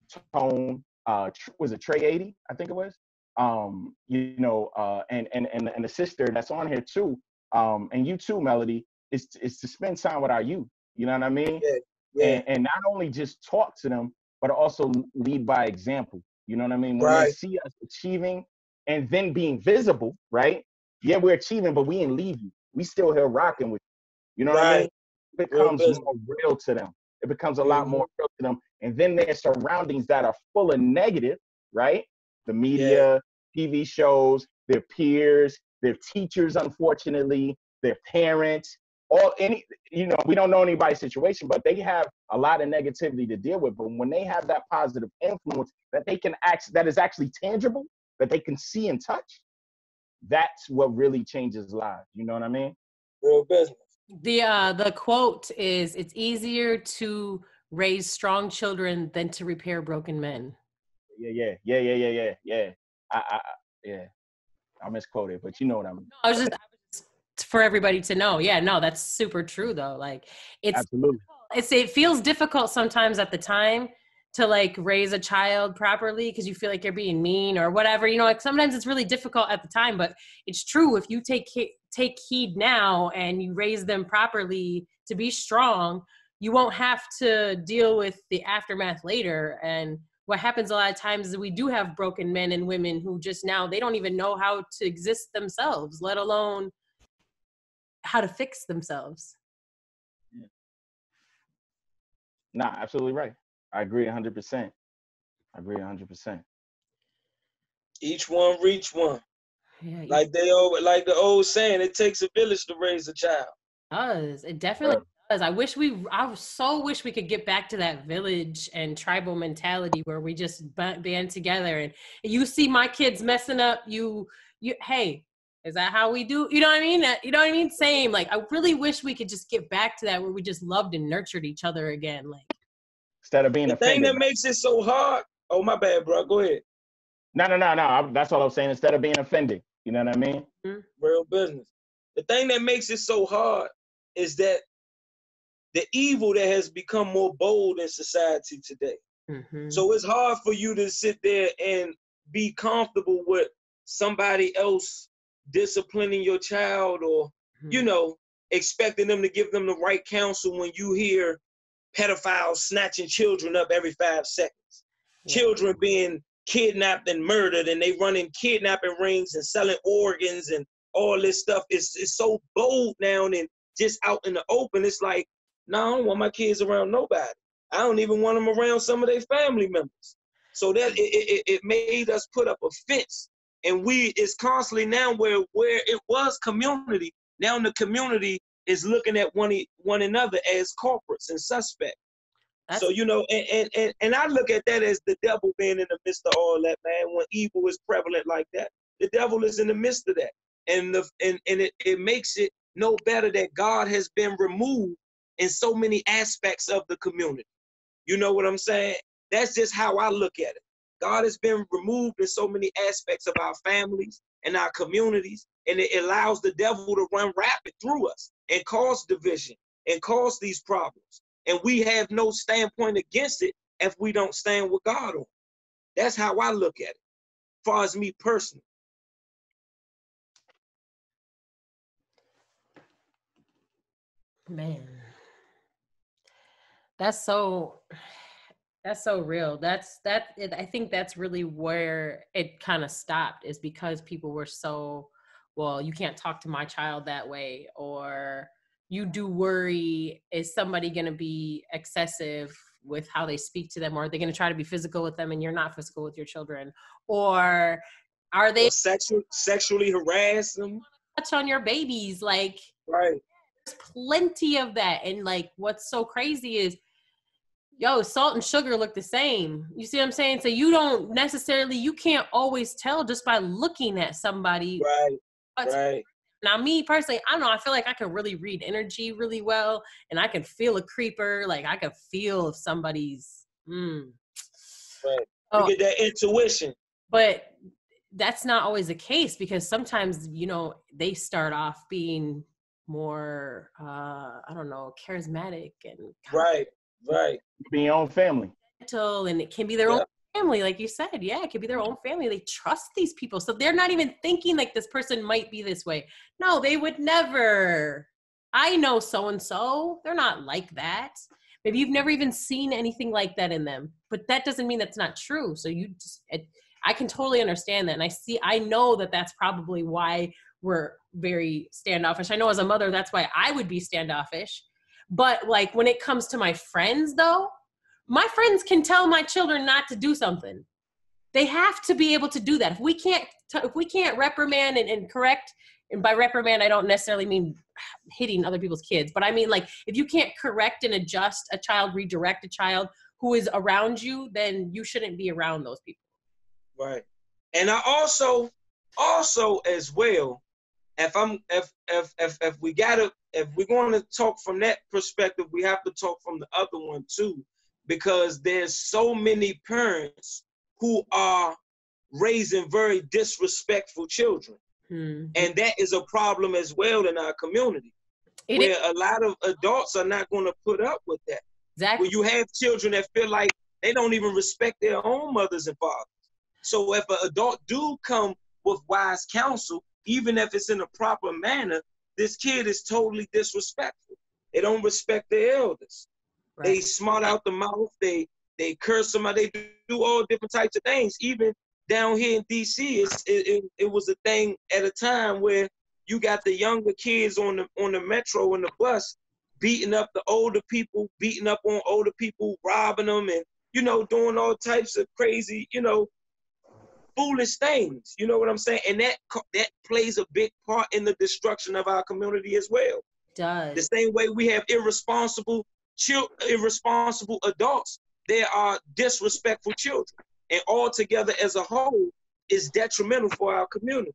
Tone, uh, was it Trey Eighty? I think it was. Um, you know, uh, and and and and the sister that's on here too, um, and you too, Melody, is is to spend time with our youth. You know what I mean?
Yeah. Yeah.
And and not only just talk to them, but also lead by example. You know what I mean? When
right.
they see us achieving and then being visible, right? Yeah, we're achieving, but we didn't leave you. We still here rocking with you. You know
right.
what I mean? It becomes more real to them. It becomes a lot mm-hmm. more real to them. And then their surroundings that are full of negative, right? The media, yeah. T V shows, their peers, their teachers, unfortunately, their parents, all any, you know, we don't know anybody's situation, but they have a lot of negativity to deal with. But when they have that positive influence that they can act, that is actually tangible, that they can see and touch, that's what really changes lives. You know what I mean?
Real business.
The uh, the quote is, "It's easier to raise strong children than to repair broken men."
Yeah, yeah, yeah, yeah, yeah, yeah, yeah. I, I, yeah. I misquoted, but you know what I mean.
I was just, I was just for everybody to know. Yeah, no, that's super true though. Like, it's
absolutely.
It's it feels difficult sometimes at the time to like raise a child properly because you feel like you're being mean or whatever. You know, like sometimes it's really difficult at the time, but it's true if you take take heed now and you raise them properly to be strong, you won't have to deal with the aftermath later. And what happens a lot of times is we do have broken men and women who just now, they don't even know how to exist themselves, let alone how to fix themselves.
Yeah. Nah, absolutely right. I agree one hundred percent. I agree one hundred percent.
Each one reach one.
Yeah,
like they always, like the old saying, it takes a village to raise a child.
It does. It definitely yeah. does. I wish we, I so wish we could get back to that village and tribal mentality where we just band together and you see my kids messing up, you, you, hey, is that how we do? You know what I mean? You know what I mean? Same. Like, I really wish we could just get back to that where we just loved and nurtured each other again. Like,
instead of being
the
offended.
thing that makes it so hard. Oh, my bad, bro. Go ahead.
No, no, no, no. I, that's all I'm saying. Instead of being offended. You know what I mean?
Real business. The thing that makes it so hard is that the evil that has become more bold in society today.
Mm-hmm.
So it's hard for you to sit there and be comfortable with somebody else disciplining your child or, mm-hmm. you know, expecting them to give them the right counsel when you hear pedophiles snatching children up every five seconds. Yeah. Children being kidnapped and murdered, and they running kidnapping rings and selling organs and all this stuff. It's, it's so bold now and just out in the open. It's like, no, nah, I don't want my kids around nobody. I don't even want them around some of their family members. So that it, it, it made us put up a fence, and we is constantly now where where it was community. Now the community is looking at one one another as culprits and suspects. That's so, you know, and, and, and, and I look at that as the devil being in the midst of all that, man. When evil is prevalent like that, the devil is in the midst of that. And the and, and it, it makes it no better that God has been removed in so many aspects of the community. You know what I'm saying? That's just how I look at it. God has been removed in so many aspects of our families and our communities, and it allows the devil to run rapid through us and cause division and cause these problems. And we have no standpoint against it if we don't stand with God on it. That's how I look at it, as far as me personally.
Man, that's so that's so real. That's that it, I think that's really where it kind of stopped, is because people were so, well, you can't talk to my child that way, or you do worry, is somebody going to be excessive with how they speak to them, or are they going to try to be physical with them and you're not physical with your children, or are they
Or sexual, sexually harass them?
touch on your babies? Like,
right.
There's plenty of that. And like, what's so crazy is, yo, salt and sugar look the same. You see what I'm saying? So you don't necessarily, you can't always tell just by looking at somebody.
Right,
But
right.
now me personally, I don't know, I feel like I can really read energy really well, and I can feel a creeper. Like I can feel if somebody's, mm.
Right. You
Oh,
get that intuition.
But that's not always the case, because sometimes, you know, they start off being more, uh, I don't know, charismatic and
right, right.
Be your own family.
And it can be their
Yeah.
own family, like you said. Yeah, it could be their own family. They trust these people, so they're not even thinking like this person might be this way. No, they would never. I know so and so. They're not like that. Maybe you've never even seen anything like that in them, but that doesn't mean that's not true. So you just, it, I can totally understand that, and I see, I know that that's probably why we're very standoffish. I know as a mother, that's why I would be standoffish. But like when it comes to my friends, though, my friends can tell my children not to do something. They have to be able to do that. If we can't, t- if we can't reprimand and, and correct, and by reprimand, I don't necessarily mean hitting other people's kids, but I mean like if you can't correct and adjust a child, redirect a child who is around you, then you shouldn't be around those people.
Right. And I also, also as well, if I'm, if, if, if, if we gotta, if we're going to talk from that perspective, we have to talk from the other one too, because there's so many parents who are raising very disrespectful children. Hmm. And that is a problem as well in our community, it where is. A lot of adults are not going to put up with that.
Exactly.
Where you have children that feel like they don't even respect their own mothers and fathers. So if an adult do come with wise counsel, even if it's in a proper manner, this kid is totally disrespectful. They don't respect their elders. Right. They smart out the mouth. They they curse somebody. They do all different types of things. Even down here in D C, it's, it, it, it was a thing at a time where you got the younger kids on the on the metro and the bus beating up the older people, beating up on older people, robbing them, and, you know, doing all types of crazy, you know, foolish things. You know what I'm saying? And that that plays a big part in the destruction of our community as well.
It does.
The same way we have irresponsible chil- irresponsible adults, there are disrespectful children. And altogether as a whole is detrimental for our community.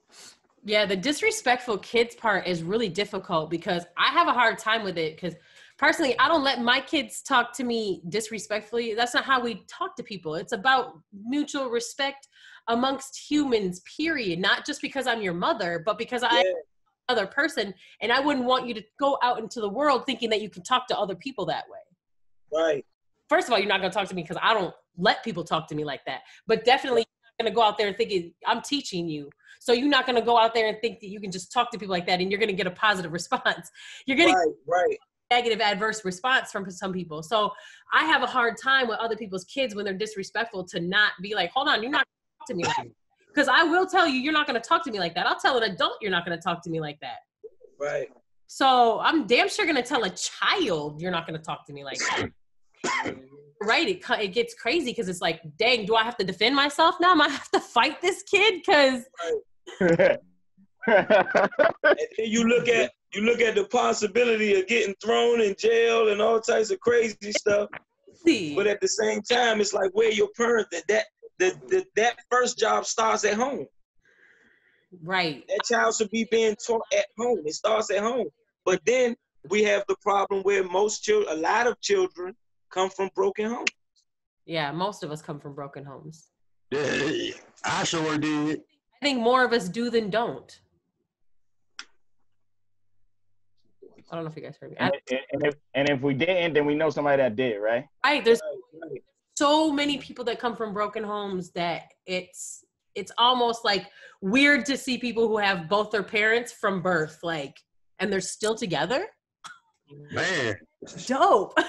Yeah, the disrespectful kids part is really difficult because I have a hard time with it because personally, I don't let my kids talk to me disrespectfully. That's not how we talk to people. It's about mutual respect amongst humans, period. Not just because I'm your mother, but because yeah. I'm another person. And I wouldn't want you to go out into the world thinking that you can talk to other people that way.
Right.
First of all, you're not going to talk to me because I don't let people talk to me like that. But definitely you're not going to go out there and thinking I'm teaching you. So you're not going to go out there and think that you can just talk to people like that and you're going to get a positive response. You're going
right,
to
right.
negative adverse response from some people. So I have a hard time with other people's kids when they're disrespectful to not be like, hold on, you're not going to talk to me like that. Because I will tell you, you're not going to talk to me like that. I'll tell an adult you're not going to talk to me like that.
Right.
So I'm damn sure going to tell a child you're not going to talk to me like that. Right. It, it gets crazy because it's like, dang, do I have to defend myself now? Am I have to fight this kid? Because
right. And then you look at you look at the possibility of getting thrown in jail and all types of crazy stuff. See. But at the same time, it's like where your parent that that that that, that first job starts at home.
Right.
That child should be being taught at home. It starts at home. But then we have the problem where most children, a lot of children, come from broken homes.
Yeah, most of us come from broken homes.
Yeah, I sure did.
I think more of us do than don't. I don't know if you guys heard me.
And, and, and, if, and if we didn't, then we know somebody that did, right?
Right. There's
right, right.
so many people that come from broken homes that it's it's almost like weird to see people who have both their parents from birth, like, and they're still together.
Man.
Dope.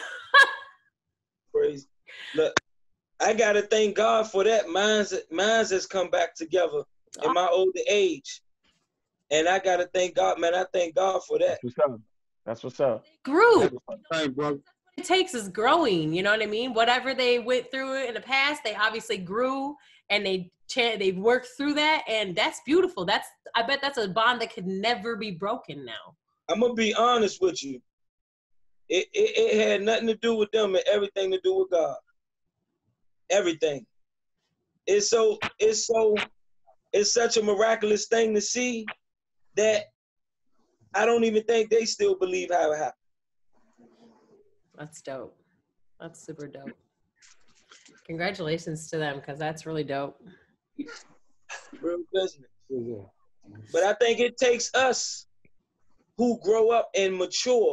Praise. Look, I gotta thank God for that. Mine's mine's has come back together in my older age. And I gotta thank God, man. I thank God for that.
That's what's up. That's what's up.
Grew.
Thanks, bro.
It takes is growing, you know what I mean? Whatever they went through in the past, they obviously grew and they they worked through that, and that's beautiful. That's I bet that's a bond that could never be broken now.
I'm gonna be honest with you. It, it it had nothing to do with them and everything to do with God. Everything. It's so it's so it's such a miraculous thing to see that I don't even think they still believe how it happened.
That's dope. That's super dope. Congratulations to them, because that's really dope.
Real business. But I think it takes us who grow up and mature.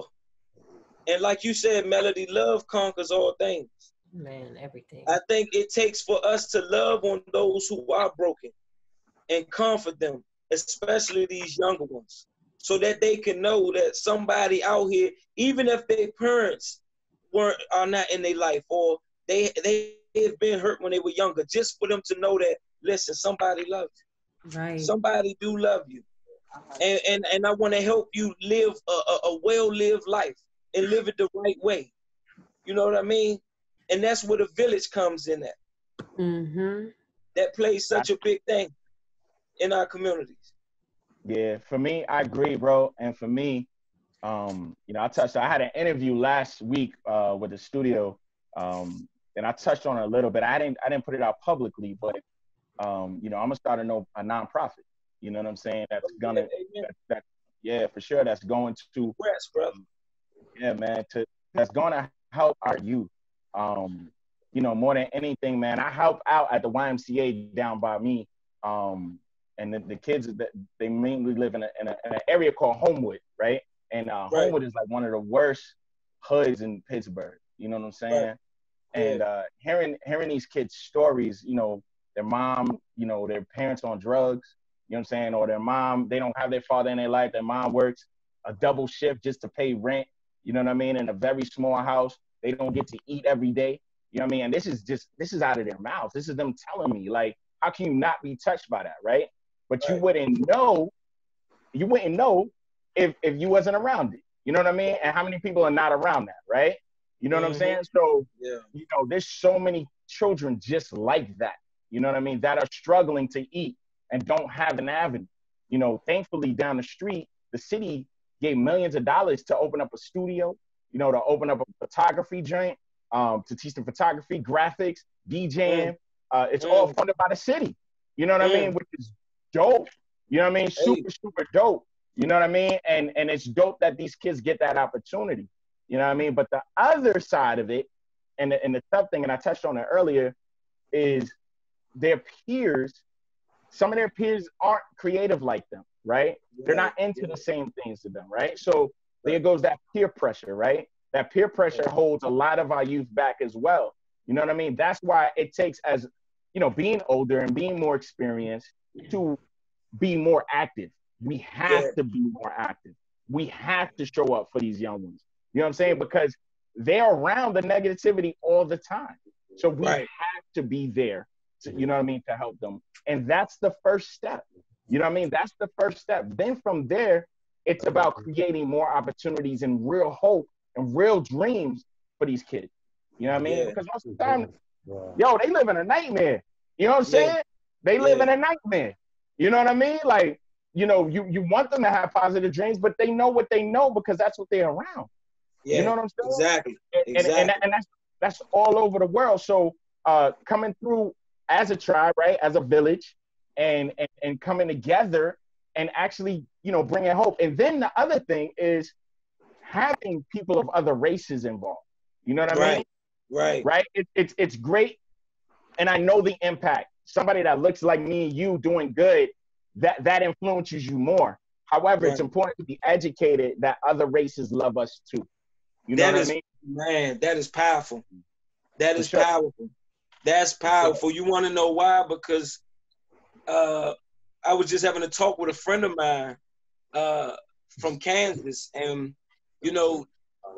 And like you said, Melody, love conquers all things.
Man, everything.
I think it takes for us to love on those who are broken and comfort them, especially these younger ones, so that they can know that somebody out here, even if their parents weren't are not in their life, or they they have been hurt when they were younger, just for them to know that, listen, somebody loves you.
Right.
Somebody do love you. And and, and I want to help you live a, a, a well-lived life and live it the right way. You know what I mean? And that's where the village comes in at.
Mm-hmm.
That plays such a big thing in our communities.
Yeah, for me, I agree, bro. And for me, um, you know, I touched, I had an interview last week uh, with the studio, um, and I touched on it a little bit. I didn't, I didn't put it out publicly, but, um, you know, I'm gonna start a, no, a nonprofit. You know what I'm saying? That's gonna, that, that, yeah, for sure. That's going to,
Congrats, brother.
Yeah, man, to, that's gonna help our youth. Um, you know, more than anything, man, I help out at the Y M C A down by me. Um, and the, the kids, that they mainly live in, a, in, a, in an area called Homewood, right? And uh,
Right.
Homewood is like one of the worst hoods in Pittsburgh. You know what I'm saying?
Right.
And uh, hearing hearing these kids' stories, you know, their mom, you know, their parents on drugs, you know what I'm saying? Or their mom, they don't have their father in their life. Their mom works a double shift just to pay rent, you know what I mean? In a very small house. They don't get to eat every day. You know what I mean? And this is just, this is out of their mouths. This is them telling me, like, how can you not be touched by that, right? But
Right.
you wouldn't know, you wouldn't know if, if you wasn't around it. You know what I mean? And how many people are not around that, right? You know what
Mhm.
I'm saying? So,
Yeah.
you know, there's so many children just like that, you know what I mean, that are struggling to eat and don't have an avenue. You know, thankfully down the street, the city gave millions of dollars to open up a studio, you know, to open up a photography joint, um, to teach them photography, graphics, DJing.
Mm.
Uh, it's
Mm.
all funded by the city. You know what I mean?
Mm.
Which is dope. You know what I mean?
Hey.
Super, super dope. You know what I mean? And and it's dope that these kids get that opportunity. You know what I mean? But the other side of it, and the, and the tough thing, and I touched on it earlier, is their peers, some of their peers aren't creative like them, right? They're not into
Yeah.
the same things to them, right? So there goes that peer pressure, right? That peer pressure holds a lot of our youth back as well. You know what I mean? That's why it takes, as, you know, being older and being more experienced, to be more active. We have
Yeah.
to be more active. We have to show up for these young ones. You know what I'm saying? Because they're around the negativity all the time. So we
Right.
have to be there, to, you know what I mean, to help them. And that's the first step. You know what I mean? That's the first step. Then from there, it's about creating more opportunities and real hope and real dreams for these kids. You know what I mean?
Yeah.
Because most of the time, yo, they live in a nightmare. You know what I'm
Yeah.
saying? They live
Yeah.
in a nightmare. You know what I mean? Like, you know, you, you want them to have positive dreams, but they know what they know because that's what they're around.
Yeah.
You know what I'm saying?
Exactly.
And,
Exactly.
and, and, and that's that's all over the world. So uh, coming through as a tribe, right, as a village, and, and and coming together and actually, you know, bringing hope. And then the other thing is having people of other races involved. You know what I
Right.
mean?
Right.
Right? It, it's it's great, and I know the impact. Somebody that looks like me and you doing good, that that influences you more. However, it's
Right.
important to be educated that other races love us too. You know
That
what
is,
I mean?
man, that is powerful. That
For
is
sure.
powerful. That's powerful. You want to know why? Because uh, I was just having a talk with a friend of mine uh, from Kansas, and you know,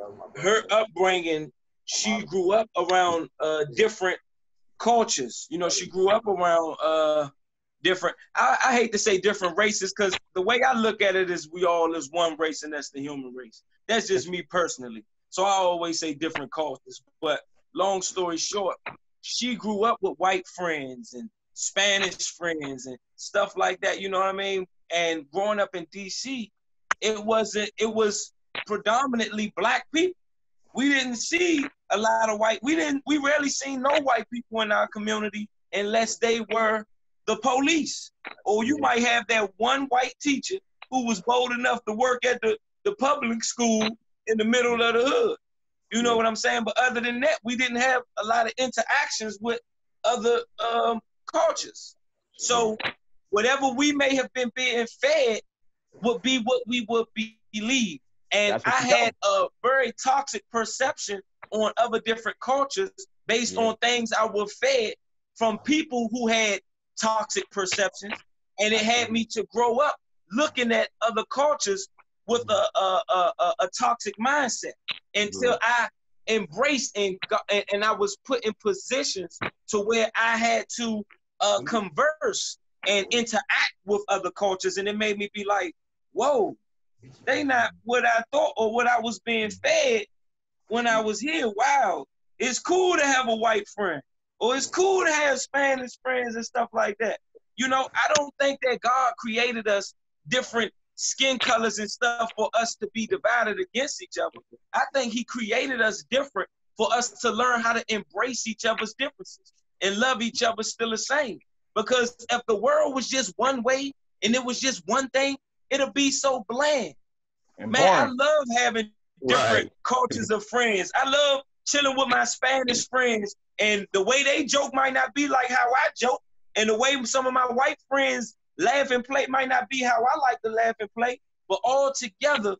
her upbringing, she grew up around uh, different cultures. You know, she grew up around uh, different, I, I hate to say different races, because the way I look at it is we all is one race, and that's the human race. That's just me personally. So I always say different cultures. But long story short, she grew up with white friends and Spanish friends and stuff like that, you know what I mean? And growing up in D C, it wasn't, it was predominantly black people. We didn't see a lot of white, we didn't, we rarely seen no white people in our community unless they were the police. Or you might have that one white teacher who was bold enough to work at the, the public school in the middle of the hood. You know what I'm saying? But other than that, we didn't have a lot of interactions with other um, cultures. So whatever we may have been being fed would be what we would believe. And I had a very toxic perception on other different cultures based yeah. on things I was fed from people who had toxic perceptions. And it had me to grow up looking at other cultures with a, a, a, a, a toxic mindset until right. I embraced and, got, and and I was put in positions to where I had to uh, converse and interact with other cultures. And it made me be like, whoa, they not what I thought or what I was being fed when I was here. Wow, it's cool to have a white friend, or it's cool to have Spanish friends and stuff like that. You know, I don't think that God created us different skin colors and stuff for us to be divided against each other. I think he created us different for us to learn how to embrace each other's differences and love each other still the same. Because if the world was just one way and it was just one thing, it'll be so bland. And man, boring. I love having different right. cultures of friends. I love chilling with my Spanish friends, and the way they joke might not be like how I joke, and the way some of my white friends laugh and play might not be how I like to laugh and play, but all together,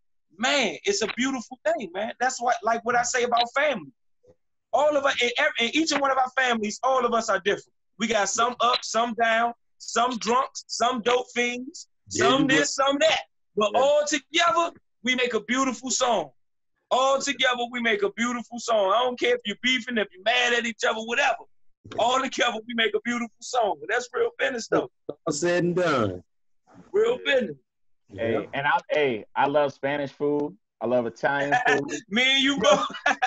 man, it's a beautiful thing, man. That's what, like what I say about family. All of us, in, every, in each and one of our families, all of us are different. We got some up, some down, some drunks, some dope fiends, some yeah, this, some that. But yeah. all together, we make a beautiful song. All together, we make a beautiful song. I don't care if you're beefing, if you're mad at each other, whatever. All together, we make a beautiful song. That's real business, though.
All said and done.
Real business.
Hey, yeah. and I, hey, I love Spanish food. I love Italian food.
Me and you both.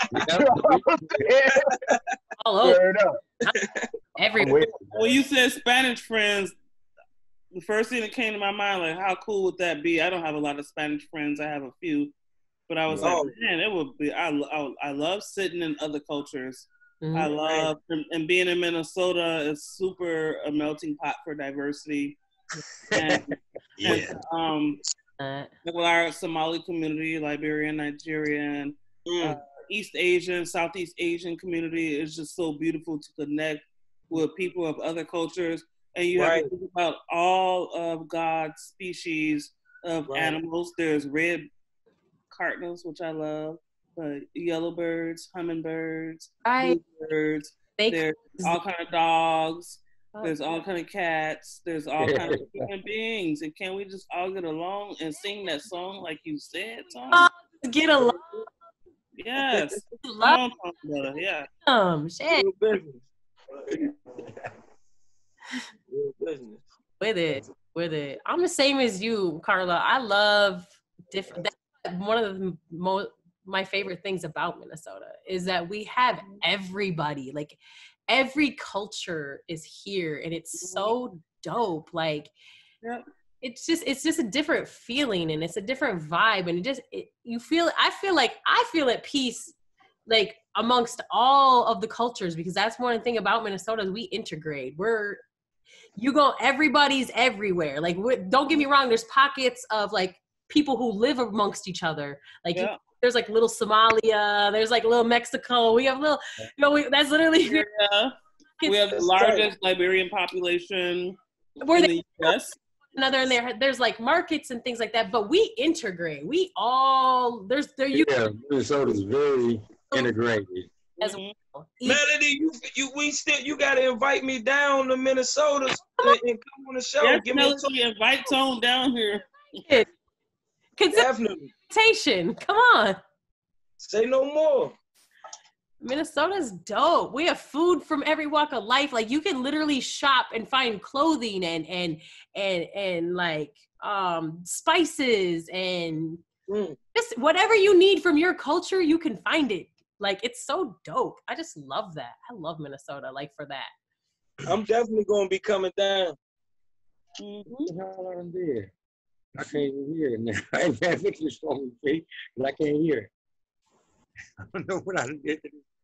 All over. Everywhere.
When you said Spanish friends, the first thing that came to my mind, like, how cool would that be? I don't have a lot of Spanish friends. I have a few. But I was oh. like, man, it would be, I, I, I love sitting in other cultures. Mm-hmm. I love, and being in Minnesota is super a melting pot for diversity. And, yeah. and um, uh, with our Somali community, Liberian, Nigerian, mm. uh, East Asian, Southeast Asian community is just so beautiful to connect with people of other cultures. And you right. have to think about all of God's species of right. animals. There's red cardinals, which I love. Uh, yellow birds, hummingbirds,
right.
birds. There's all kind of dogs. There's all kind of cats. There's all kind of human beings. And can we just all get along and sing that song like you said, Tom?
Oh, get along.
Yes. Love. Yeah.
Um, shit.
Real business. Real business.
With it, with it. I'm the same as you, Karla. I love different. That's one of the most. My favorite things about Minnesota is that we have everybody, like every culture is here, and it's so dope. Like yeah. it's just, it's just a different feeling, and it's a different vibe. And it just, it, you feel, I feel like I feel at peace, like amongst all of the cultures, because that's one thing about Minnesota is we integrate. We're, you go, everybody's everywhere. Like, don't get me wrong. There's pockets of like people who live amongst each other. Like yeah. you, there's like little Somalia, there's like little Mexico. We have little, you know, we, that's literally.
Yeah. We have the largest Liberian population
Where
in
they,
the U S
Another in there, there's like markets and things like that, but we integrate. We all, there's, there you.
Yeah, Minnesota's very integrated.
As
mm-hmm.
Melody, you, you, we still, you got to invite me down to Minnesota and, and come on the show.
Yes,
Give
Melody, me a invite Tone down here.
Definitely.
Definitely.
Come on.
Say no more.
Minnesota's dope. We have food from every walk of life. Like you can literally shop and find clothing and and and and like um spices and mm. just whatever you need from your culture, you can find it. Like it's so dope. I just love that. I love Minnesota. Like for that.
I'm definitely gonna be coming down.
Mm-hmm. What the hell are there? I can't even hear it now. I ain't had pictures for me, but I can't hear it. I don't know what I did.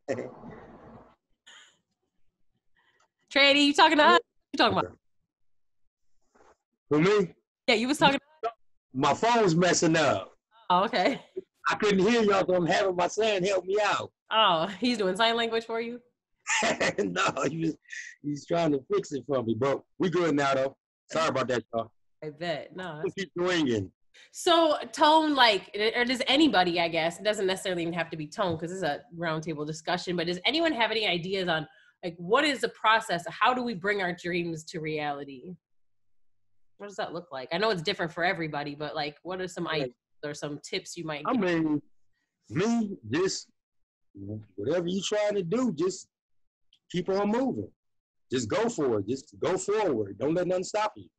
Trey Eighty, you talking to us? You talking about?
For me?
Yeah, you was talking to us?
My phone was messing up.
Oh, okay.
I couldn't hear y'all, so I'm having my son help me out.
Oh, he's doing sign language for you?
No, he was, he's trying to fix it for me, but we good now, though. Sorry about that, y'all.
I bet. No.
We'll keep swinging.
So, Tone, like, or does anybody, I guess, it doesn't necessarily even have to be Tone because this is a roundtable discussion, but does anyone have any ideas on, like, what is the process? How do we bring our dreams to reality? What does that look like? I know it's different for everybody, but, like, what are some ideas or some tips you might give?
I mean, me, just whatever you're trying to do, just keep on moving. Just go for it. Just go forward. Don't let nothing stop you.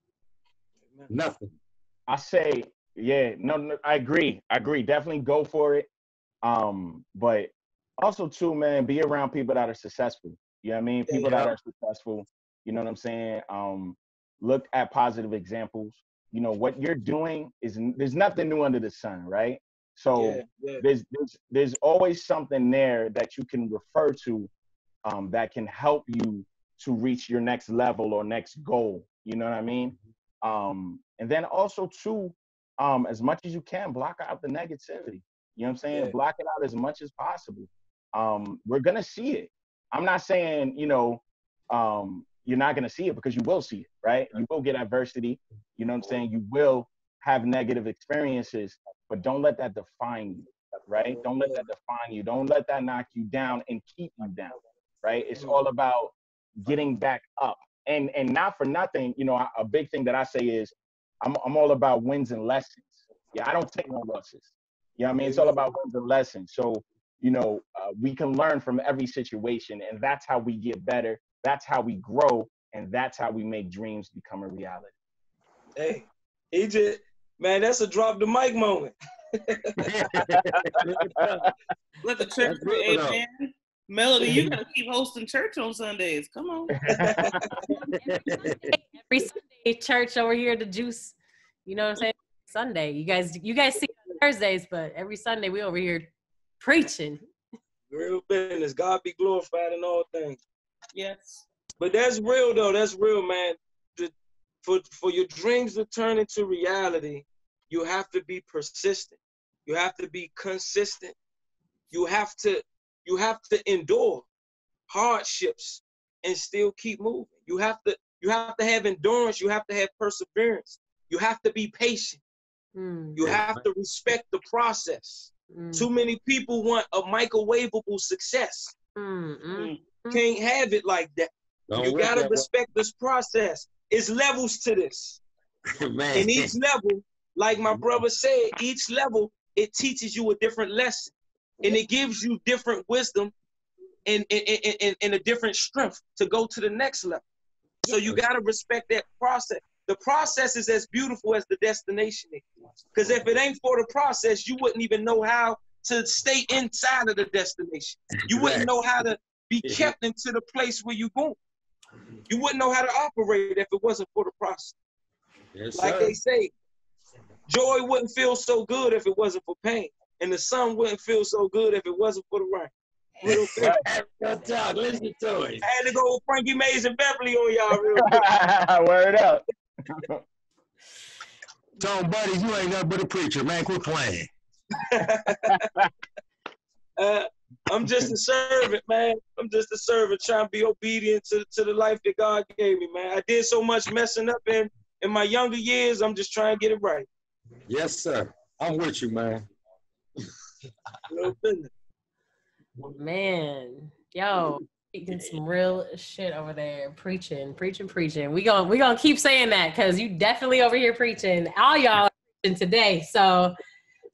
Nothing.
I say, yeah, no, no, I agree. I agree. Definitely go for it. Um, but also too, man, be around people that are successful. You know what I mean? People yeah. that are successful. You know what I'm saying? Um, look at positive examples. You know, what you're doing is, there's nothing new under the sun, right? So yeah, yeah. There's, there's there's always something there that you can refer to um, that can help you to reach your next level or next goal. You know what I mean? Um, and then also too, um, as much as you can, block out the negativity. You know what I'm saying? Yeah. Block it out as much as possible. Um, we're gonna see it. I'm not saying, you know, um, you're not gonna see it, because you will see it, right? You will get adversity. You know what I'm saying? You will have negative experiences, but don't let that define you, right? Don't let that define you. Don't let that knock you down and keep you down, right? It's all about getting back up. And and not for nothing, you know, a, a big thing that I say is I'm I'm all about wins and lessons. Yeah, I don't take no losses. You know what I mean? It's all about wins and lessons. So, you know, uh, we can learn from every situation, and that's how we get better. That's how we grow, and that's how we make dreams become a reality.
Hey, he just, man, that's a drop the mic moment.
Let the church say amen. Melody, you gotta keep hosting church on Sundays. Come on.
Every Sunday, church over here at the Juice. You know what I'm saying? Sunday. You guys, you guys see on Thursdays, but every Sunday we over here preaching.
Real business. God be glorified in all things.
Yes.
But that's real though. That's real, man. The, for for your dreams to turn into reality, you have to be persistent. You have to be consistent. You have to. You have to endure hardships and still keep moving. You have to, you have to have endurance. You have to have perseverance. You have to be patient. Mm. You have to respect the process. Mm. Too many people want a microwavable success. Mm. Mm. Can't have it like that. Don't you gotta that respect way. This process. It's levels to this. Man. And each level, like my brother said, each level, it teaches you a different lesson. And it gives you different wisdom and, and, and, and a different strength to go to the next level. So you got to respect that process. The process is as beautiful as the destination is. Because if it ain't for the process, you wouldn't even know how to stay inside of the destination. You wouldn't know how to be kept into the place where you're going. You wouldn't know how to operate if it wasn't for the process. Yes, like sir. They say, joy wouldn't feel so good if it wasn't for pain. And the sun wouldn't feel so good if it wasn't for the rain. Real
Good talk. Listen to it.
I had to go with Frankie Mays and Beverly on y'all real quick.
Word up.
Tone, buddy, you ain't nothing but a preacher, man. Quit playing.
uh, I'm just a servant, man. I'm just a servant trying to be obedient to, to the life that God gave me, man. I did so much messing up in, in my younger years. I'm just trying to get it right.
Yes, sir. I'm with you, man.
Man, yo, getting some real shit over there, preaching, preaching, preaching. We gonna we gonna keep saying that because you definitely over here preaching. All y'all are preaching today. So,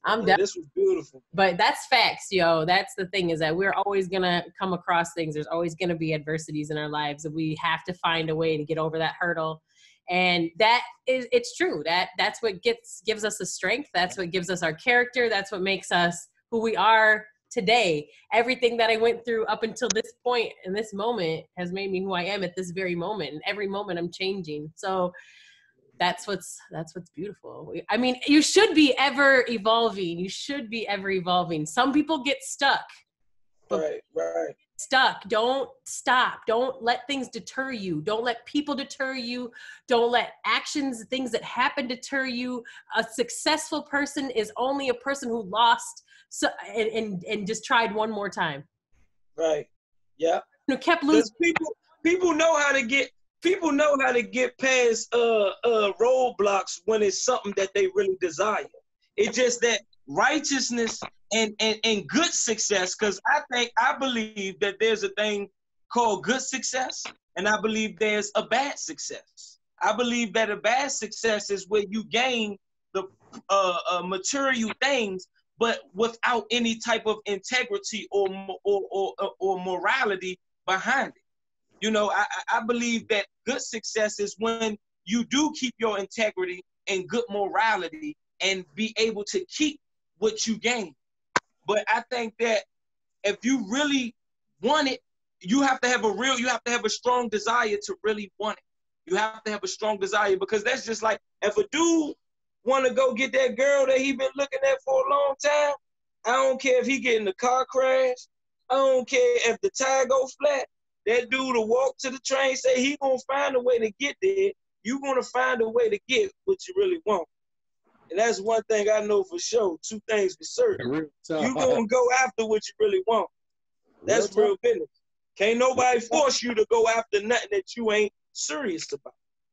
I'm
yeah,
definitely.
this was beautiful.
But that's facts, yo. That's the thing, is that we're always gonna come across things. There's always gonna be adversities in our lives, and we have to find a way to get over that hurdle. And that is, it's true. That that's what gets gives us the strength. That's what gives us our character. That's what makes us who we are today. Everything that I went through up until this point and this moment has made me who I am at this very moment. And every moment I'm changing. So that's what's that's what's beautiful. I mean, you should be ever evolving. You should be ever evolving. Some people get stuck.
Right, right.
Stuck. Don't stop. Don't let things deter you. Don't let people deter you. Don't let actions, things that happen deter you. A successful person is only a person who lost so and and, and just tried one more time.
Right. Yeah.
Who kept losing.
People people know how to get people know how to get past uh uh roadblocks when it's something that they really desire. It's just that righteousness and and, and good success, because I think I believe that there's a thing called good success, and I believe there's a bad success. I believe that a bad success is where you gain the uh, uh material things, but without any type of integrity or or or, or morality behind it. You know, I, I believe that good success is when you do keep your integrity and good morality and be able to keep what you gain. But I think that if you really want it, you have to have a real, you have to have a strong desire to really want it. You have to have a strong desire, because that's just like, if a dude want to go get that girl that he been looking at for a long time, I don't care if he get in a car crash. I don't care if the tire go flat. That dude will walk to the train, say he gonna find a way to get there. You gonna find a way to get what you really want. And that's one thing I know for sure. Two things for certain. You gonna go after what you really want. That's real business. Can't nobody force you to go after nothing that you ain't serious about.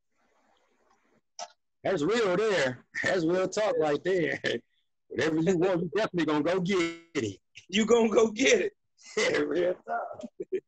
That's real there. That's real talk right there. Whatever you want, you definitely gonna go get it.
You gonna go get it.
Yeah, real talk.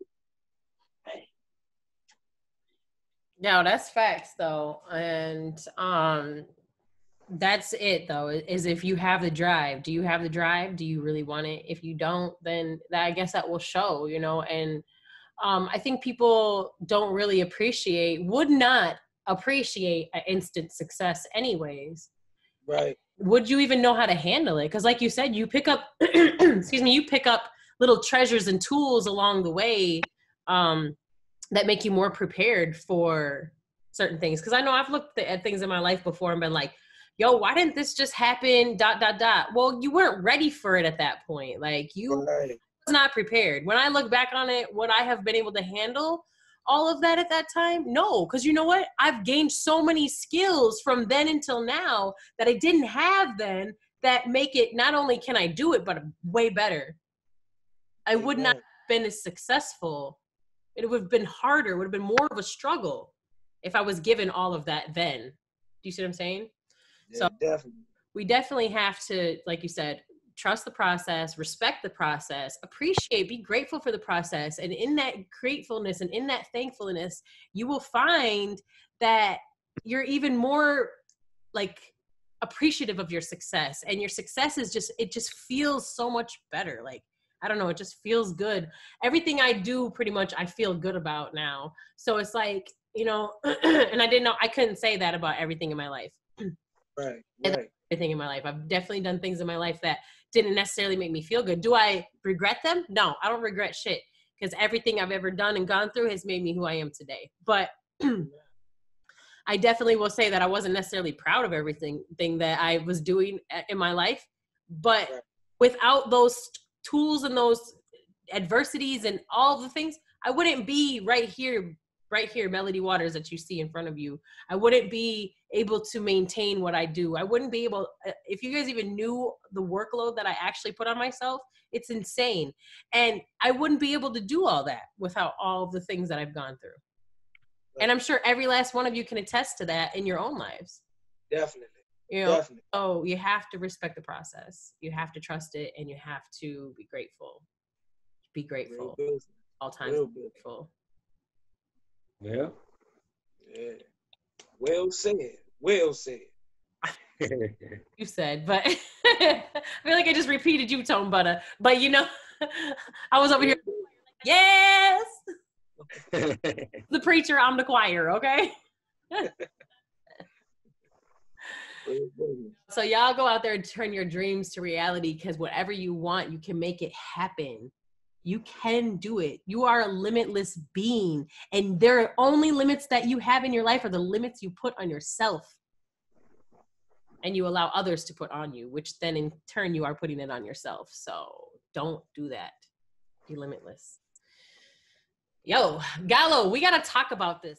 No, that's facts though. And um that's it though, is if you have the drive. Do you have the drive? Do you really want it? If you don't, then that, I guess that will show, you know. And um I think people don't really appreciate, would not appreciate an instant success anyways.
Right.
Would you even know how to handle it? Because like you said, you pick up excuse me, you pick up little treasures and tools along the way um that make you more prepared for certain things. Because I know I've looked at things in my life before and been like, yo, why didn't this just happen, dot, dot, dot. Well, you weren't ready for it at that point. Like, you
right.
was not prepared. When I look back on it, would I have been able to handle all of that at that time? No, because you know what? I've gained so many skills from then until now that I didn't have then, that make it, not only can I do it, but way better. I would not have been as successful. It would have been harder. It would have been more of a struggle if I was given all of that then. Do you see what I'm saying?
Yeah,
so
definitely.
We definitely have to, like you said, trust the process, respect the process, appreciate, be grateful for the process. And in that gratefulness and in that thankfulness, you will find that you're even more like appreciative of your success. And your success is just, it just feels so much better. Like, I don't know, it just feels good. Everything I do pretty much I feel good about now. So it's like, you know, and I didn't know, I couldn't say that about everything in my life.
Right, right.
Everything in my life. I've definitely done things in my life that didn't necessarily make me feel good. Do I regret them? No, I don't regret shit, because everything I've ever done and gone through has made me who I am today. But I definitely will say that I wasn't necessarily proud of everything thing that I was doing in my life. But
right.
without those tools and those adversities and all the things, I wouldn't be right here, right here, Melody Waters that you see in front of you. I wouldn't be able to maintain what I do. I wouldn't be able, if you guys even knew the workload that I actually put on myself, it's insane. And I wouldn't be able to do all that without all the things that I've gone through. Right. And I'm sure every last one of you can attest to that in your own lives.
Definitely.
You know,
Definitely.
Oh, you have to respect the process. You have to trust it, and you have to be grateful. Be grateful. All times
Real
grateful.
Yeah.
Yeah. Well said. Well said.
You said, but I feel like I just repeated you, Tone Butta. But you know, I was over here. Yes. The preacher, I'm the choir. Okay. So y'all go out there and turn your dreams to reality, because whatever you want, you can make it happen. You can do it. You are a limitless being, and there are only limits that you have in your life are the limits you put on yourself, and you allow others to put on you, which then in turn you are putting it on yourself. So don't do that. Be limitless. Yo, Gallo, we got to talk about this.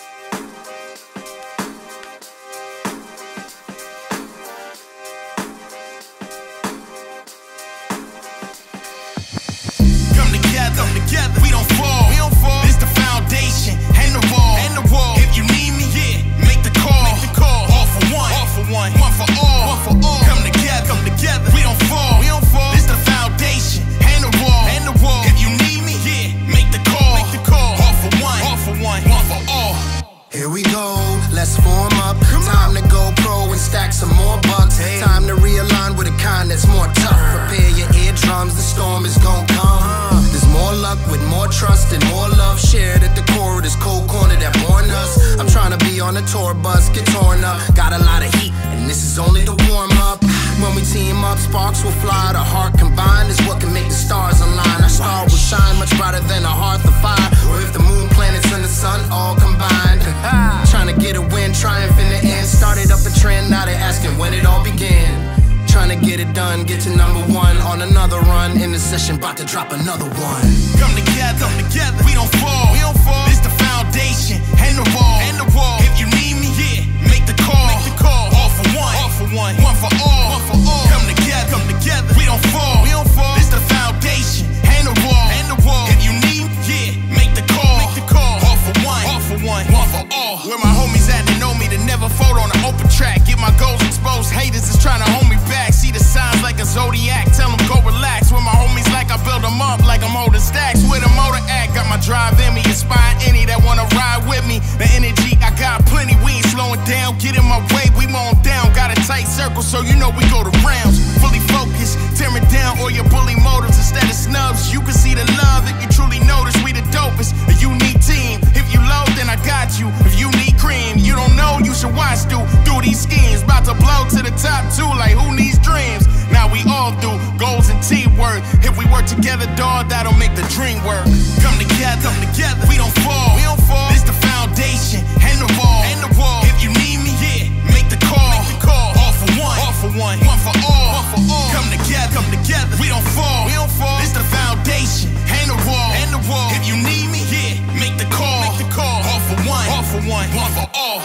Come together, we don't fall, we don't fall. This the foundation, and the wall, and the wall. If you need me, yeah, make the call, make the call. All for one, all for one, one for all, one for all. Come together, come together, we don't fall, we don't fall. This the foundation, and the wall, and the wall. If you need me, yeah, make the call, make the call. All for one, all for one, one for all.
Here we go, let's form up. Time to go pro and stack some more bucks. Time to realign with a kind that's more tough. Prepare your eardrums, the storm is gon' come. There's more luck with more trust and more love shared at the core of this cold corner that born us. I'm trying to be on a tour bus, get torn up. Got a lot of heat, and this is only the warm up. When we team up, sparks will fly. The heart combined is what can make the stars align. Our star will shine much brighter than a hearth of fire, or if the moon, planets, and the sun all combined. Trying to get a win, triumph in the end. Started up a trend, now they're asking when it all began. Trying to get it done, get to number one on another run. In the session, about to drop another one.
Come together, come together, we don't fall, we don't fall. This the foundation, and the wall, and the wall. If you need me, yeah, make the call, make the call. All for one, all for one, one for all, one for all. Come together, come together, we don't fall, we don't fall. This the foundation, and the wall, and the wall. If you need me, yeah, make the call, make the call. All for one, all for one, one for all. Where my homies at, they know me to never fold on an open track. Get my goals exposed, haters is trying to hold me back. See the signs like a zodiac, tell them go relax. With my homies like I build them up like I'm holding stacks. With a motor act, got my drive in me, inspire any that wanna ride with me. The energy, I got plenty, we ain't slowing down. Get in my way, we mow down. Got a tight circle, so you know we go to rounds. Fully focused, tearing down all your bully motives instead of snubs. You can see the love if you truly notice we the dopest. A unique team, if you low, then I got you. If you need cream, you don't know, you should watch do, do these schemes. About to blow to the top too, like who needs dreams? Now we all do, goals and teamwork. If we work together, dawg, that'll make the dream work. Come together, come together, we don't fall, we don't fall. This the foundation, and the wall, and the wall. If you need me, yeah, make the call, make the call. All for one, all for one, one for all, one for all. Come together, come together, we don't fall, we don't fall. This the foundation, and the wall, and the wall. If you need me, yeah, make the call, make the call. All for one, all for one, one for all.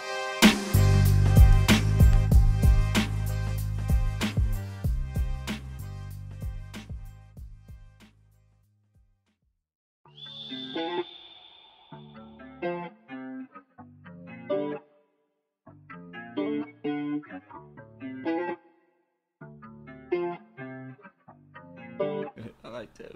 I like that.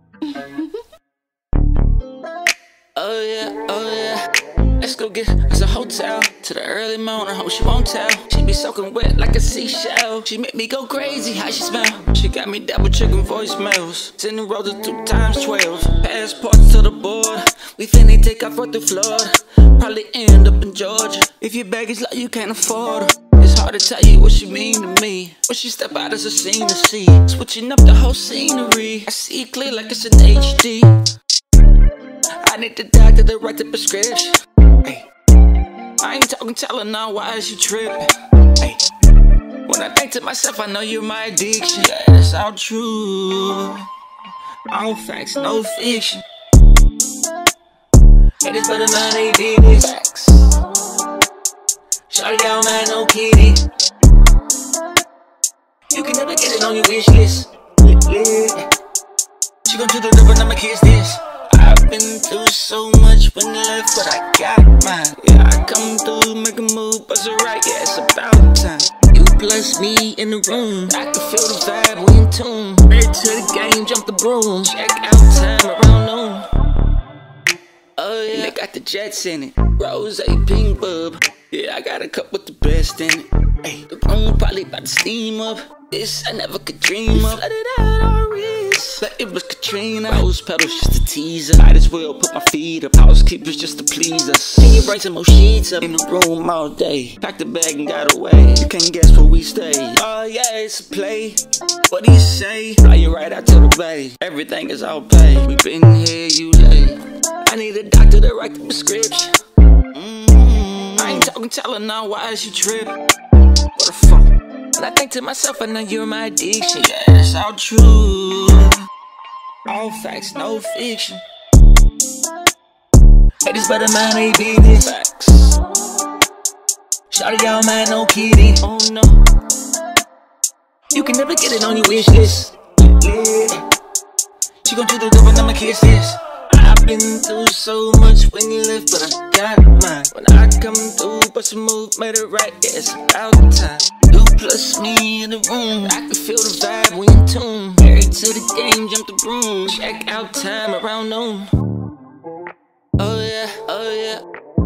Oh yeah, oh yeah. Let's go get us a hotel to the early morning. Hope she won't tell. She be soaking wet like a seashell. She make me go crazy. How she smell? She got me double checking voicemails. Sending roses two times twelve. Passports to the border. We finna take off right through Florida. Probably end up in Georgia. If your baggage like you can't afford her. It's hard to tell you what she mean to me. When she step out as a scene to see. Switching up the whole scenery. I see it clear like it's an H D. I need the doctor to write the prescription. Ay. I ain't talking Tylenol, why is you tripping? Ay. When I think to myself, I know you're my addiction. Yeah, that's all true. All facts, no fiction. It is better than they did this. Facts. Shawty got man, no kitty. You can never get it on your wish list. Yeah. She gon' do the love and I'ma kiss this. I've been through so much when left, but I got mine. Yeah, I come through, make a move, buzz it right, yeah, it's about time. You plus me in the room, I can feel the vibe, we in tune. Ready to the game, jump the broom. Check out time around noon. Oh yeah, they got the jets in it, rose, pink bub. Yeah, I got a cup with the best in it.
Ay, the room probably about to steam up. This I never could dream of. Flooded out our wrist like it was Katrina. Rose petals just a teaser. Might as well put my feet up. Housekeepers just to please us. Can you bring some more sheets up in the room all day? Packed the bag and got away. You can't guess where we stay. Oh yeah, it's a play. What do you say? Fly you right out to the bay. Everything is all paid. We been here, you late. I need a doctor to write the prescription. Mm-hmm. I ain't talking Tylenol, why is you tripping? What the fuck? But I think to myself, I know you're my addiction. Yeah, it's all true. All facts, no fiction. Haters better mind they business. Facts. Shawty, y'all man, no kidding. Oh no. You can never get it on your wish list. Yeah. She gon' do the door and I'ma kiss this. I've been through so much when you left, but I got mine. When I come through, but some move made it right, yeah, it's about time. You plus me in the room, I can feel the vibe, we in tune. Married to the game, jump the broom. Check out time around noon. Oh yeah, oh yeah.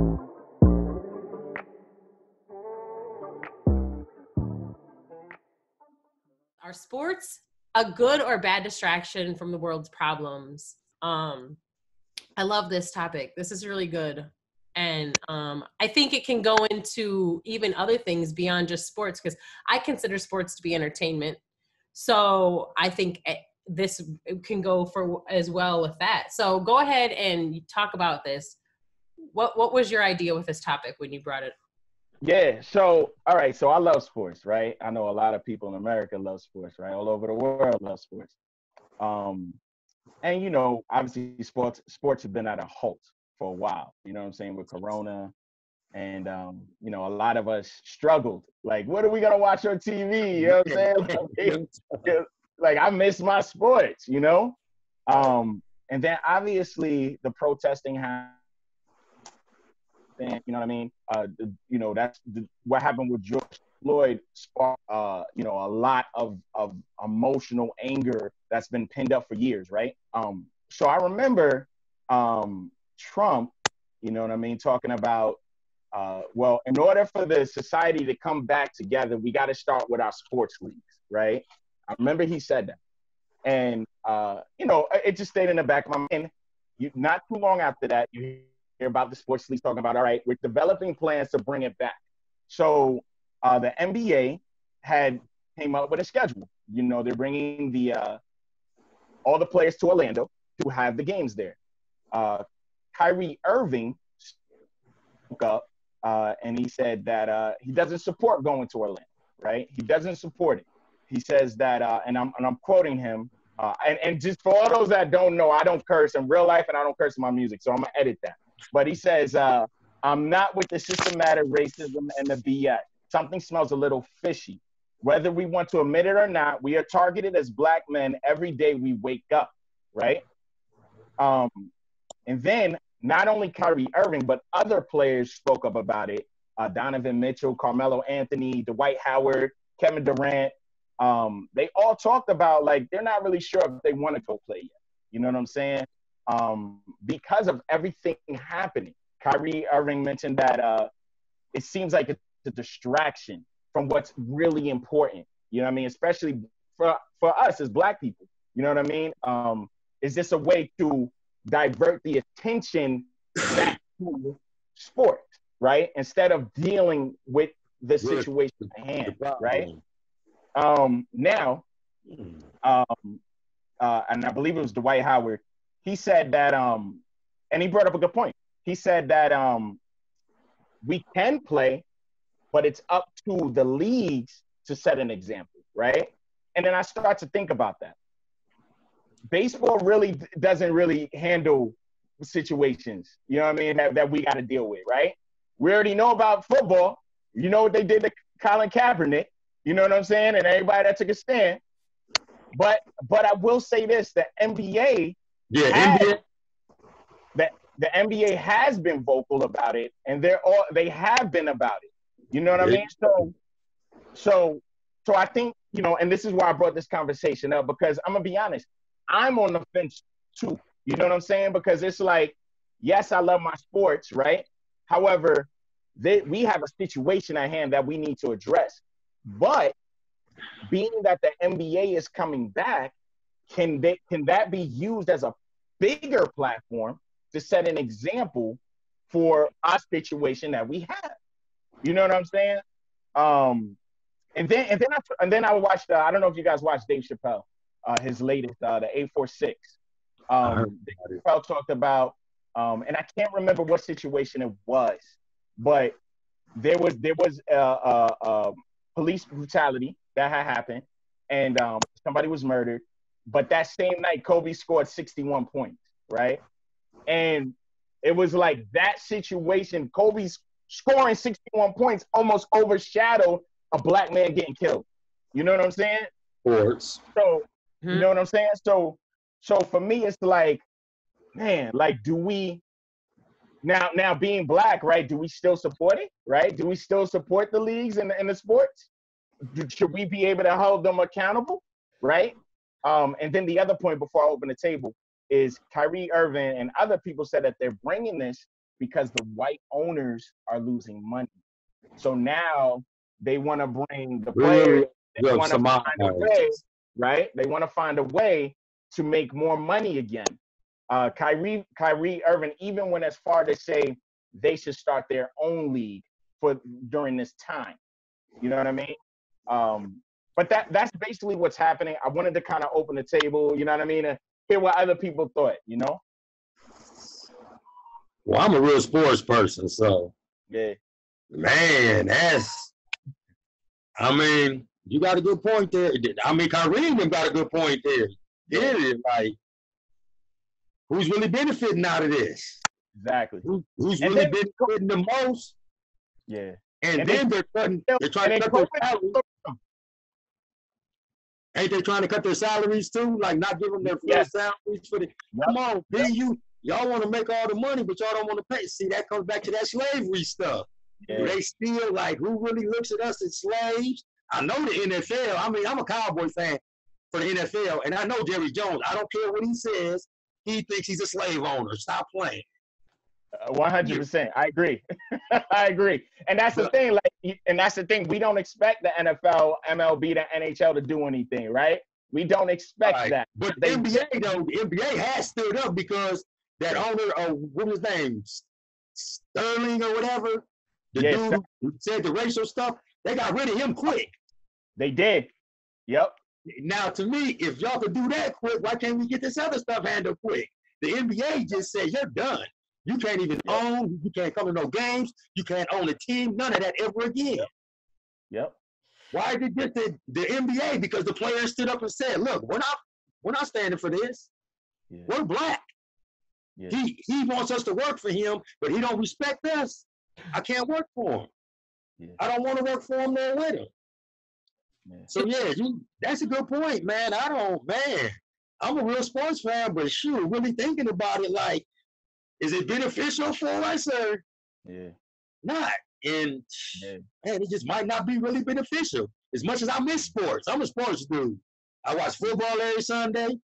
Are sports a good or bad distraction from the world's problems? Um, I love this topic. This is really good. And um, I think it can go into even other things beyond just sports, because I consider sports to be entertainment. So I think this can go for as well with that. So go ahead and talk about this. What What was your idea with this topic when you brought it?
Yeah, so, all right, so I love sports, right? I know a lot of people in America love sports, right? All over the world love sports. Um, and, you know, obviously sports sports have been at a halt for a while, you know what I'm saying, with Corona. And, um, you know, a lot of us struggled. Like, what are we going to watch on T V? You know what I'm saying? Like, like, I miss my sports, you know? Um, and then, obviously, the protesting happened. You know what I mean? Uh, the, you know, that's the, what happened with George Floyd sparked, uh, you know, a lot of, of emotional anger that's been pinned up for years, right? Um, so I remember um, Trump, you know what I mean, talking about, uh, well, in order for the society to come back together, we got to start with our sports leagues, right? I remember he said that. And, uh, you know, it just stayed in the back of my mind. You, not too long after that, you hear about the sports leagues talking about, all right, we're developing plans to bring it back. So uh, the N B A had came up with a schedule. You know, they're bringing the uh, all the players to Orlando to have the games there. Uh, Kyrie Irving spoke up uh, and he said that uh, he doesn't support going to Orlando, right? He doesn't support it. He says that, uh, and I'm and I'm quoting him. Uh, and, and just for all those that don't know, I don't curse in real life and I don't curse in my music, so I'm gonna edit that. But he says, uh, I'm not with the systematic racism and the B S. Something smells a little fishy. Whether we want to admit it or not, we are targeted as black men every day we wake up, right? Um, and then not only Kyrie Irving, but other players spoke up about it. Uh, Donovan Mitchell, Carmelo Anthony, Dwight Howard, Kevin Durant. Um, they all talked about, like, they're not really sure if they want to go play yet. You know what I'm saying? Um, because of everything happening. Kyrie Irving mentioned that uh, it seems like it's a distraction from what's really important. You know what I mean? Especially for, for us as black people. You know what I mean? Um, is this a way to divert the attention back to sport, right? Instead of dealing with the situation at hand, right? Um, now, um, uh, and I believe it was Dwight Howard, he said that, um, and he brought up a good point. He said that um, we can play, but it's up to the leagues to set an example, right? And then I start to think about that. Baseball really doesn't really handle situations, you know what I mean, that, that we got to deal with, right? We already know about football. You know what they did to Colin Kaepernick, you know what I'm saying? And everybody that took a stand. But but I will say this, the N B A, yeah, has, N B A. The, the N B A has been vocal about it, and they're all they have been about it. You know what yeah. I mean? So so so I think, you know, and this is why I brought this conversation up, because I'm gonna be honest, I'm on the fence too. You know what I'm saying? Because it's like, yes, I love my sports, right? However, they, we have a situation at hand that we need to address. But being that the N B A is coming back, can they, can that be used as a bigger platform to set an example for our situation that we have? You know what I'm saying? Um, and then and then I and then I watched. Uh, I don't know if you guys watched Dave Chappelle, uh, his latest, uh, the eight four six. Um, Dave Chappelle talked about, um, and I can't remember what situation it was, but there was there was uh, uh, uh, police brutality that had happened, and um, somebody was murdered. But that same night, Kobe scored sixty-one points, right? And it was like that situation, Kobe's scoring sixty-one points almost overshadowed a black man getting killed. You know what I'm saying?
Sports.
So,
Hmm.
you know what I'm saying? So, so for me, it's like, man, like, do we now, now being black, right? Do we still support it, right? Do we still support the leagues and the, and the sports? Do, should we be able to hold them accountable, right? Um, and then the other point before I open the table is Kyrie Irving and other people said that they're bringing this because the white owners are losing money. So now they want to bring the players, they want to find a way, right? They want to find a way to make more money again. Uh, Kyrie, Kyrie Irving even went as far to say they should start their own league for during this time. You know what I mean? Um, but that that's basically what's happening. I wanted to kind of open the table, you know what I mean, and hear what other people thought, you know?
Well, I'm a real sports person, so
yeah,
man, that's. I mean, you got a good point there. I mean, Kyrie got a good point there. Yeah, like, who's really benefiting out of this?
Exactly.
Who, who's
and
really
then,
benefiting the most?
Yeah.
And,
and
then
they,
they're cutting. They're trying to cut their salaries. Ain't they trying to cut their salaries too? Like not give them their full yes. salaries for the. Yep. Come on, B, yep. you y'all want to make all the money, but y'all don't want to pay. See, that comes back to that slavery stuff. Yeah. They still like who really looks at us as slaves? I know the N F L. I mean, I'm a Cowboy fan for the N F L, and I know Jerry Jones. I don't care what he says. He thinks he's a slave owner. Stop playing.
One hundred percent. I agree. I agree. And that's the thing. Like, and that's the thing. We don't expect the N F L, M L B, the N H L to do anything, right? We don't expect right. that.
But the N B A though, the N B A has stood up because that owner, uh, what was his name, Sterling or whatever, the yeah, dude who said the racial stuff. They got rid of him quick.
They did. Yep.
Now, to me, if y'all could do that quick, why can't we get this other stuff handled quick? The N B A just said you're done. You can't even yep. own. You can't come to no games. You can't own a team. None of that ever again.
Yep. yep.
Why did this the, the N B A? Because the players stood up and said, "Look, we're not, we're not standing for this. Yeah. We're black. Yeah. He he wants us to work for him, but he don't respect us. I can't work for him. Yeah. I don't want to work for him nor with him." Yeah. So yeah, you, that's a good point, man. I don't, man. I'm a real sports fan, but shoot, really thinking about it, like. Is it beneficial for us or
yeah.
not? And yeah. man, it just might not be really beneficial. As much as I miss sports, I'm a sports dude. I watch football every Sunday,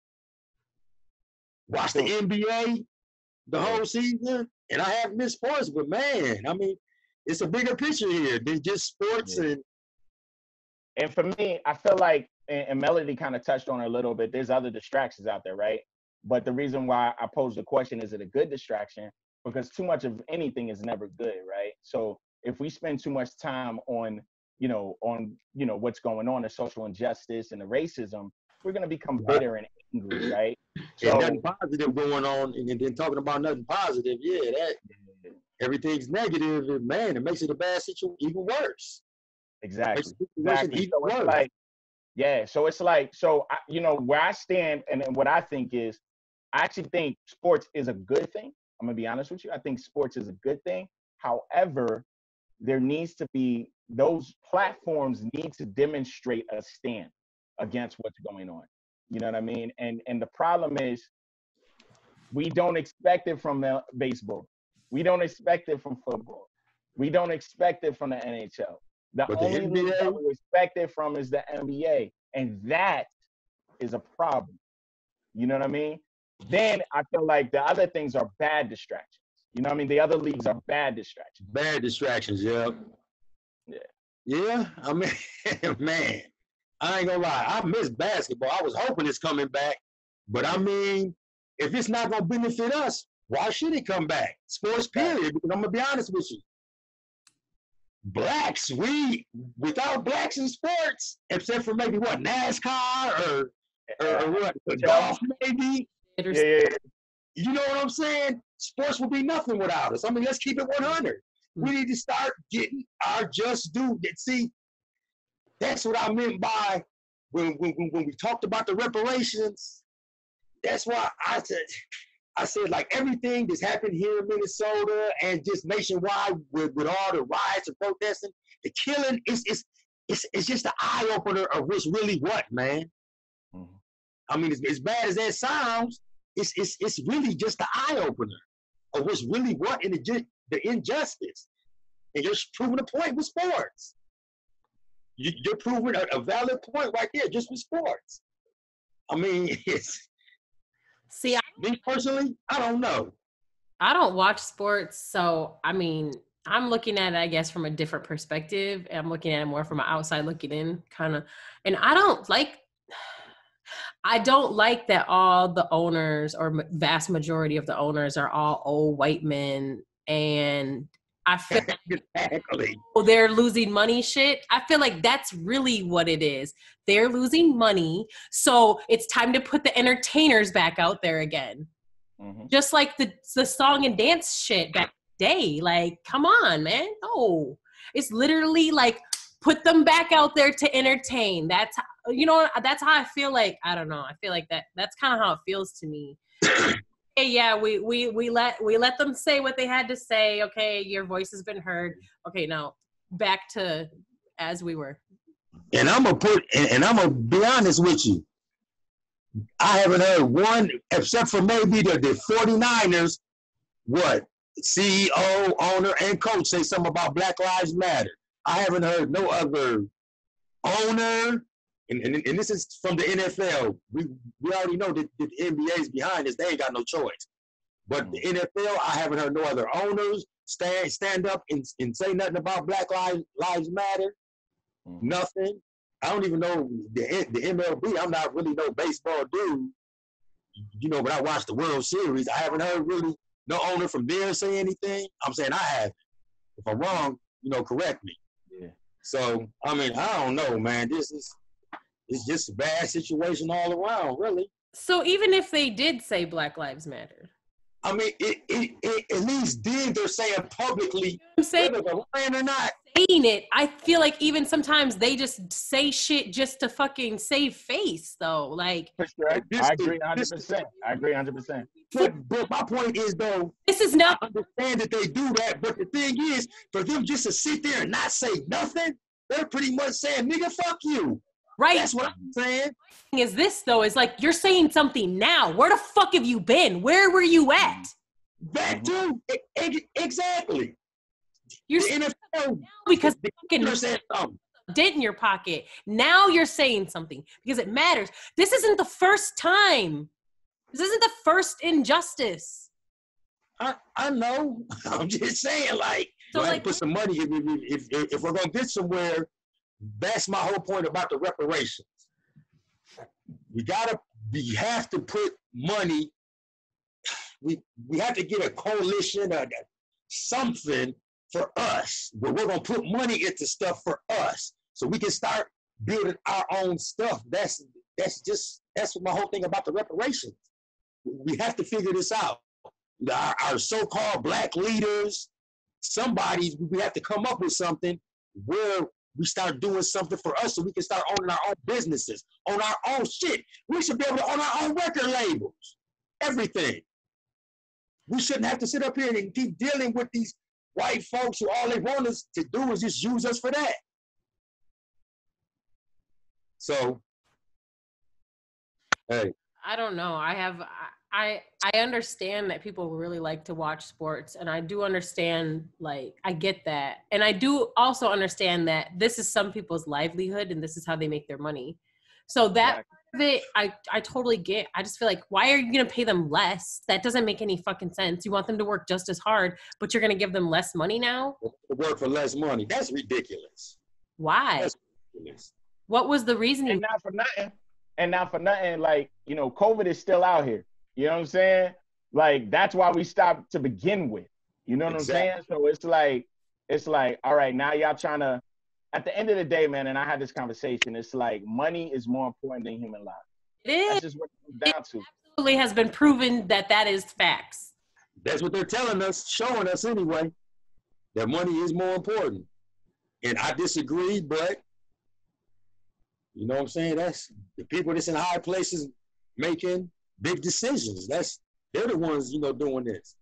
watch the N B A the whole season, and I have missed sports. But man, I mean, it's a bigger picture here than just sports. Yeah. And
and for me, I feel like, and, and Melody kind of touched on it a little bit. There's other distractions out there, right? But the reason why I pose the question, is it a good distraction? Because too much of anything is never good, right? So if we spend too much time on, you know, on, you know, what's going on, the social injustice and the racism, we're going to become bitter and angry, right?
So yeah, nothing positive going on, and then talking about nothing positive, yeah, that yeah. everything's negative, and man, it makes it a bad situation even worse.
Exactly. exactly. Even so worse. Like, yeah, so it's like, so, I, you know, where I stand and, and what I think is, I actually think sports is a good thing. I'm going to be honest with you. I think sports is a good thing. However, there needs to be, those platforms need to demonstrate a stand against what's going on. You know what I mean? And and the problem is we don't expect it from the baseball. We don't expect it from football. We don't expect it from the N H L. The but only the league that we expect it from is the N B A. And that is a problem. You know what I mean? Then I feel like the other things are bad distractions. You know what I mean? The other leagues are bad distractions.
Bad distractions, yeah.
Yeah.
Yeah, I mean, man, I ain't gonna lie. I miss basketball. I was hoping it's coming back, but I mean, if it's not gonna benefit us, why should it come back? Sports, period. Because I'm gonna be honest with you. Blacks, we without blacks in sports, except for maybe what NASCAR or or, or what golf, maybe.
Yeah, yeah, yeah.
You know what I'm saying? Sports will be nothing without us. I mean, let's keep it one hundred. We need to start getting our just due. See, that's what I meant by when when when we talked about the reparations. That's why I said. I said, like, everything that's happened here in Minnesota and just nationwide with, with all the riots and protesting, the killing, is it's, it's, it's just the eye-opener of what's really what, man. Mm-hmm. I mean, as, as bad as that sounds, it's, it's, it's really just the eye-opener of what's really what in the, the injustice. And you're proving a point with sports. You, you're proving a, a valid point right there just with sports. I mean, it's...
See, I,
me personally, I don't know.
I don't watch sports, so I mean, I'm looking at it, I guess, from a different perspective. I'm looking at it more from an outside looking in kind of, and I don't like, I don't like that all the owners or vast majority of the owners are all old white men, and I feel like
exactly.
Oh, they're losing money shit. I feel like that's really what it is. They're losing money. So it's time to put the entertainers back out there again. Mm-hmm. Just like the, the song and dance shit back in the day. Like, come on, man. No. It's literally like, put them back out there to entertain. That's, you know, that's how I feel like, I don't know. I feel like that, that's kind of how it feels to me. Hey, yeah, we, we, we let, we let them say what they had to say. Okay. Your voice has been heard. Okay. Now back to as we were.
And I'm going to put, and, and I'm going to be honest with you. I haven't heard one, except for maybe the, the forty-niners, what, C E O, owner, and coach say something about Black Lives Matter. I haven't heard no other owner, and, and, and this is from the N F L. We we already know that, that the N B A is behind this. They ain't got no choice. But the N F L, I haven't heard no other owners stand stand up and, and say nothing about Black Lives, Lives Matter. Mm-hmm. Nothing. I don't even know the, the M L B. I'm not really no baseball dude. You know, but I watched the World Series. I haven't heard really no owner from there say anything. I'm saying I have. If I'm wrong, you know, correct me. Yeah. So, I mean, I don't know, man. This is it's just a bad situation all around, really.
So even if they did say Black Lives Matter,
I mean, it it, it at least did they're saying publicly,
I'm saying,
whether they're lying or not.
Saying it, I feel like even sometimes they just say shit just to fucking save face, though. Like,
I, I agree one hundred percent. I agree one hundred percent.
But, but my point is, though,
this is not.
I understand that they do that, but the thing is, for them just to sit there and not say nothing, they're pretty much saying, nigga, fuck you.
Right.
That's what I'm saying.
Is this, though, is like, you're saying something now. Where the fuck have you been? Where were you at?
That too. Exactly.
You're the N F L because the fucking said something. Dent in your pocket. Now you're saying something because it matters. This isn't the first time. This isn't the first injustice.
I I know. I'm just saying, like, so like, put some money. If, if, if, if we're gonna get somewhere, that's my whole point about the reparations. We gotta. We have to put money. We we have to get a coalition or something for us, but we're gonna put money into stuff for us, so we can start building our own stuff. That's that's just that's my whole thing about the reparations. We have to figure this out. Our, our so-called black leaders, somebody, we have to come up with something where we start doing something for us, so we can start owning our own businesses, own our own shit. We should be able to own our own record labels, everything. We shouldn't have to sit up here and keep dealing with these white folks who all they want us to do is just use us for that. So, hey.
I don't know. I have, I, I understand that people really like to watch sports, and I do understand, like, I get that. And I do also understand that this is some people's livelihood and this is how they make their money. So that part of it, I, I totally get. I just feel like, why are you going to pay them less? That doesn't make any fucking sense. You want them to work just as hard, but you're going to give them less money now?
Work for less money. That's ridiculous.
Why? What was the reasoning?
And not for nothing. And not for nothing, like, you know, COVID is still out here. You know what I'm saying? Like, that's why we stopped to begin with. You know what exactly. I'm saying? So it's like, it's like, all right, now y'all trying to, at the end of the day, man, and I had this conversation, it's like money is more important than human life.
It is.
That's just what it comes down
it
to.
Absolutely has been proven that that is facts.
That's what they're telling us, showing us anyway, that money is more important. And I disagree, but you know what I'm saying? That's the people that's in high places making big decisions. That's they're the ones, you know, doing this.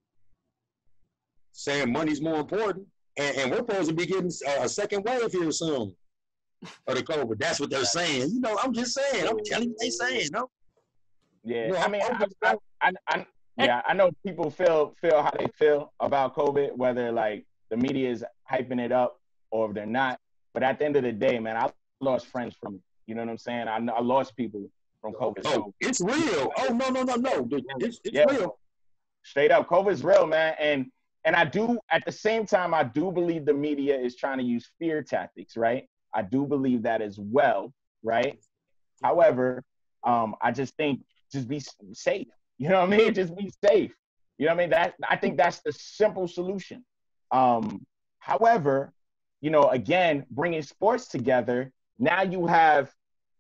Saying money's more important. And, and we're supposed to be getting a, a second wave here soon of the COVID. That's what they're saying. You know, I'm just saying. I'm telling you they saying, no?
Yeah,
you know,
I mean, I, I, I, I, yeah, I know people feel feel how they feel about COVID, whether like the media is hyping it up or if they're not. But at the end of the day, man, I lost friends from it. You know what I'm saying? I, I lost people from COVID.
Oh,
so,
it's real. Oh, no, no, no, no. It's, it's
yeah,
real.
Straight up, COVID's real, man. And and I do, at the same time, I do believe the media is trying to use fear tactics, right? I do believe that as well, right? However, um, I just think just be safe. You know what I mean? Just be safe. You know what I mean? That I think that's the simple solution. Um, however, you know, again, bringing sports together, now you have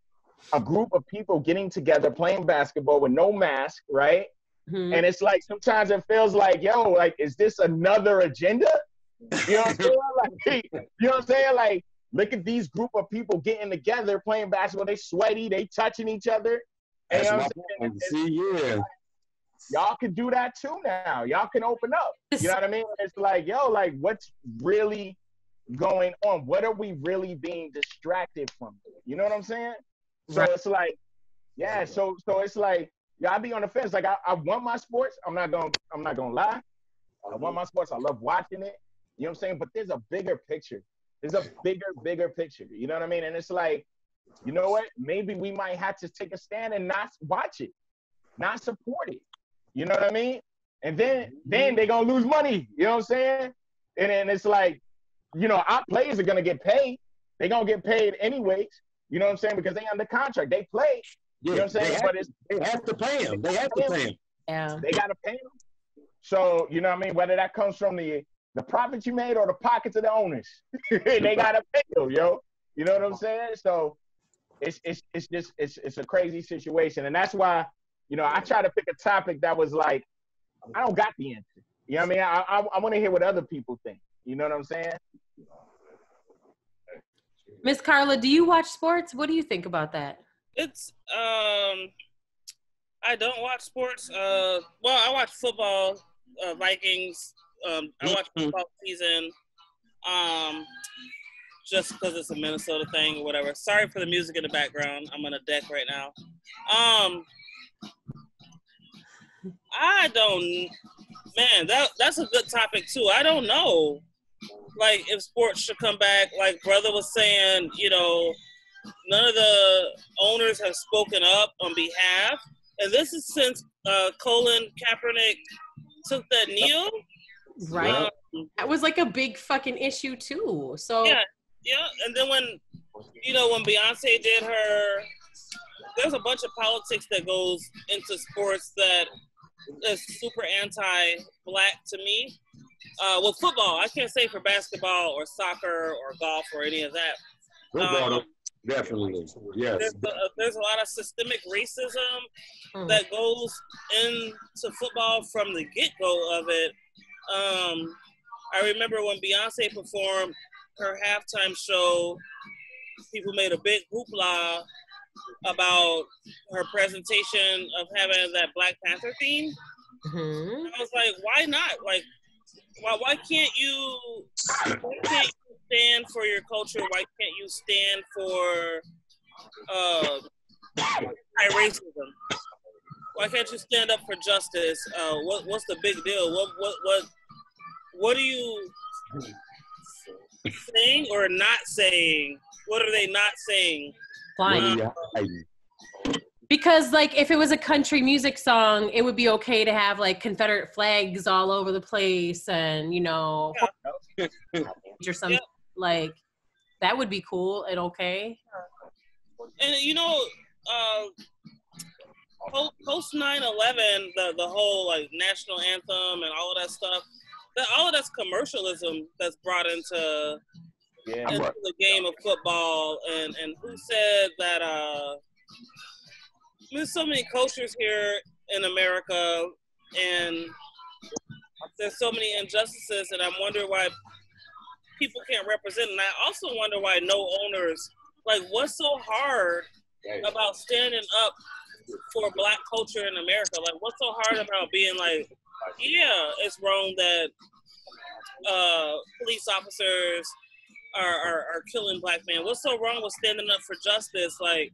a group of people getting together, playing basketball with no mask, right? Mm-hmm. And it's like, sometimes it feels like, yo, like, is this another agenda? You know what I'm saying? Like, you know what I'm saying? Like, look at these group of people getting together, playing basketball. They sweaty, they touching each other. And, you know what I'm saying?
See, yeah.
Y'all can do that too now. Y'all can open up. You know what I mean? It's like, yo, like, what's really going on? What are we really being distracted from? You know what I'm saying? So right. It's like, yeah, so so it's like, yeah, I be on the fence. Like, I, I want my sports. I'm not gonna I'm not gonna lie. I want my sports. I love watching it. You know what I'm saying? But there's a bigger picture. There's a bigger, bigger picture. You know what I mean? And it's like, you know what? Maybe we might have to take a stand and not watch it, not support it. You know what I mean? And then then they're gonna lose money. You know what I'm saying? And then it's like, you know, our players are gonna get paid. They're gonna get paid anyways. You know what I'm saying? Because they under contract. They play.
Yeah,
you know what I'm saying?
They have,
but it's,
they have to pay them. They have to pay them.
Yeah.
They got to pay them. So, you know what I mean? Whether that comes from the the profits you made or the pockets of the owners, they got to pay them, yo. You know what I'm saying? So it's it's it's just it's it's a crazy situation, and that's why, you know, I try to pick a topic that was like, I don't got the answer. You know what I mean? I I, I want to hear what other people think. You know what I'm saying?
Miss Karla, do you watch sports? What do you think about that?
It's um, I don't watch sports. Uh, well, I watch football, uh, Vikings. Um, I watch football season. Um, just because it's a Minnesota thing or whatever. Sorry for the music in the background. I'm on a deck right now. Um, I don't. Man, that that's a good topic too. I don't know. Like, if sports should come back, like brother was saying, you know, none of the owners have spoken up on behalf. And this is since uh, Colin Kaepernick took that kneel.
Right. Um, that was like a big fucking issue too. So
yeah, yeah. And then when, you know, when Beyonce did her, there's a bunch of politics that goes into sports that is super anti-black to me. Uh, well, football, I can't say for basketball or soccer or golf or any of that.
Um, Definitely, yes.
There's a, there's a lot of systemic racism mm. that goes into football from the get-go of it. Um, I remember when Beyonce performed her halftime show, people made a big hoopla about her presentation of having that Black Panther theme. Mm-hmm. I was like, why not? Like, why why can't you why can't you stand for your culture? Why can't you stand for uh, anti-racism? Why can't you stand up for justice? Uh, what what's the big deal? What what what what are you saying or not saying? What are they not saying?
Fine. Uh, Because, like, if it was a country music song, it would be okay to have, like, Confederate flags all over the place and, you know, yeah. or something, yeah. like, That would be cool and okay.
And you know, uh, post nine eleven, the the whole like national anthem and all of that stuff, that all of that's commercialism that's brought into,
yeah,
into the game of football. And and who said that? Uh, there's so many cultures here in America, and there's so many injustices, and I'm wondering why people can't represent. And I also wonder why no owners, like, what's so hard about standing up for Black culture in America? Like, what's so hard about being like, yeah, it's wrong that uh, police officers are, are, are killing Black men. What's so wrong with standing up for justice, like,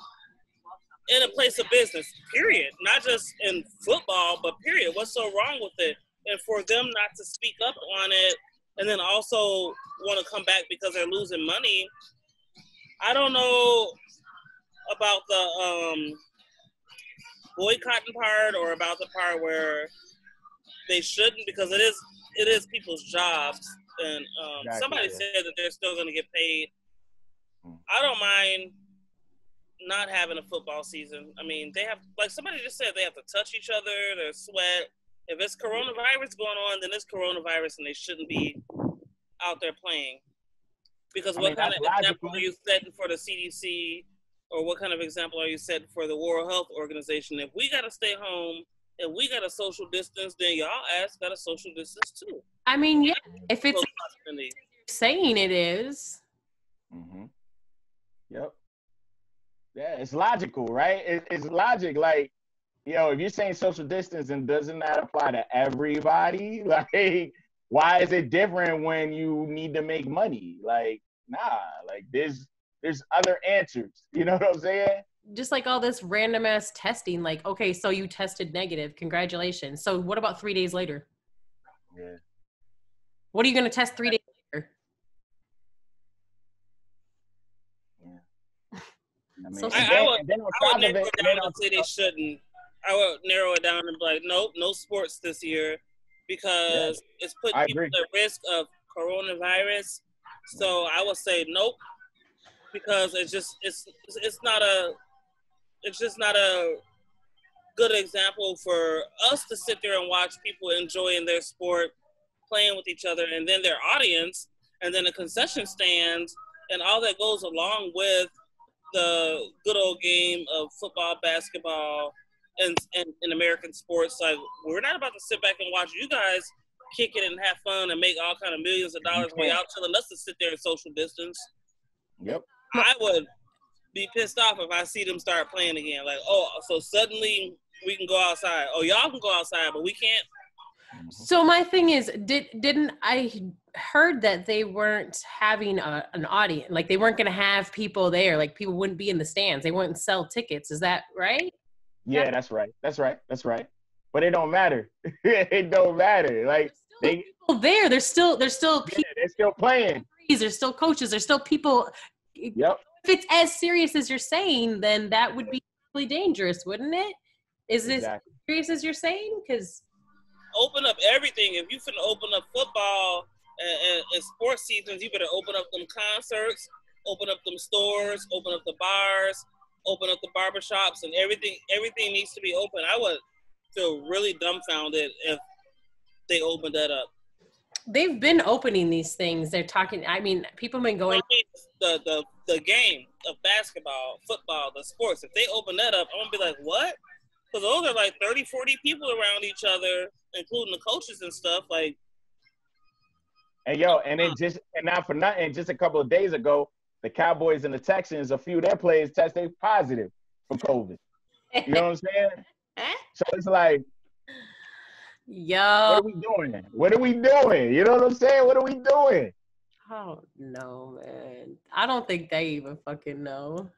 in a place of business, period? Not just in football, but period. What's so wrong with it? And for them not to speak up on it, and then also want to come back because they're losing money. I don't know about the um, boycotting part, or about the part where they shouldn't, because it is it is people's jobs, and um, exactly, somebody yeah. said that they're still going to get paid. I don't mind not having a football season. I mean, they have, like somebody just said, they have to touch each other, their sweat. If it's coronavirus going on, then it's coronavirus, and they shouldn't be out there playing. Because I what mean, kind of example logical. Are you setting for the C D C, or what kind of example are you setting for the World Health Organization? If we got to stay home, if we got to social distance, then y'all ass got to social distance too.
I mean, yeah, if it's saying it is.
Mm-hmm. Yep. Yeah, it's logical, right? It, it's logic. Like, you know, if you're saying social distance, and doesn't that apply to everybody? Like, why is it different when you need to make money? Like, nah, like there's there's other answers. You know what I'm saying?
Just like all this random ass testing, like, okay, so you tested negative, congratulations. So what about three days later?
Yeah.
What are you gonna test three days later?
Yeah. I mean,
so,
I,
I, I would, I would narrow it down and say they shouldn't. I would narrow it down and be like, nope, no sports this year, because yeah, it's putting people at risk of coronavirus. So I would say nope, because it's just it's it's not a it's just not a good example for us to sit there and watch people enjoying their sport, playing with each other, and then their audience, and then the concession stands, and all that goes along with the good old game of football, basketball, and, and, and American sports. Like, we're not about to sit back and watch you guys kick it and have fun and make all kind of millions of dollars way out telling us to sit there and social distance.
Yep.
I would be pissed off if I see them start playing again. Like, oh, so suddenly we can go outside. Oh, y'all can go outside, but we can't.
So my thing is, did didn't I heard that they weren't having a, an audience, like they weren't going to have people there, like people wouldn't be in the stands, they wouldn't sell tickets. Is that right?
Yeah, yeah. that's right. That's right. That's right. But it don't matter. It don't matter. Like
they people there. There's still there's still people.
Yeah, they're still playing.
There's still coaches. There's still people.
Yep.
If it's as serious as you're saying, then that would be really dangerous, wouldn't it? Is this
exactly.
as serious as you're saying? Because
open up everything. If you finna open up football and, and, and sports seasons, you better open up them concerts, open up them stores, open up the bars, open up the barbershops, and everything. Everything needs to be open. I would feel really dumbfounded if they opened that up.
They've been opening these things. They're talking. I mean, people have been going.
The the the game of basketball, football, the sports. If they open that up, I'm gonna be like, what? Because those are like thirty, forty people around each other, including the coaches and stuff. Like,
and yo, and it just and not for nothing, just a couple of days ago, the Cowboys and the Texans, a few of their players tested positive for COVID. You know what I'm saying? So it's like,
yo,
what are we doing? What are we doing? You know what I'm saying? What are we doing?
I don't know, man. I don't think they even fucking know.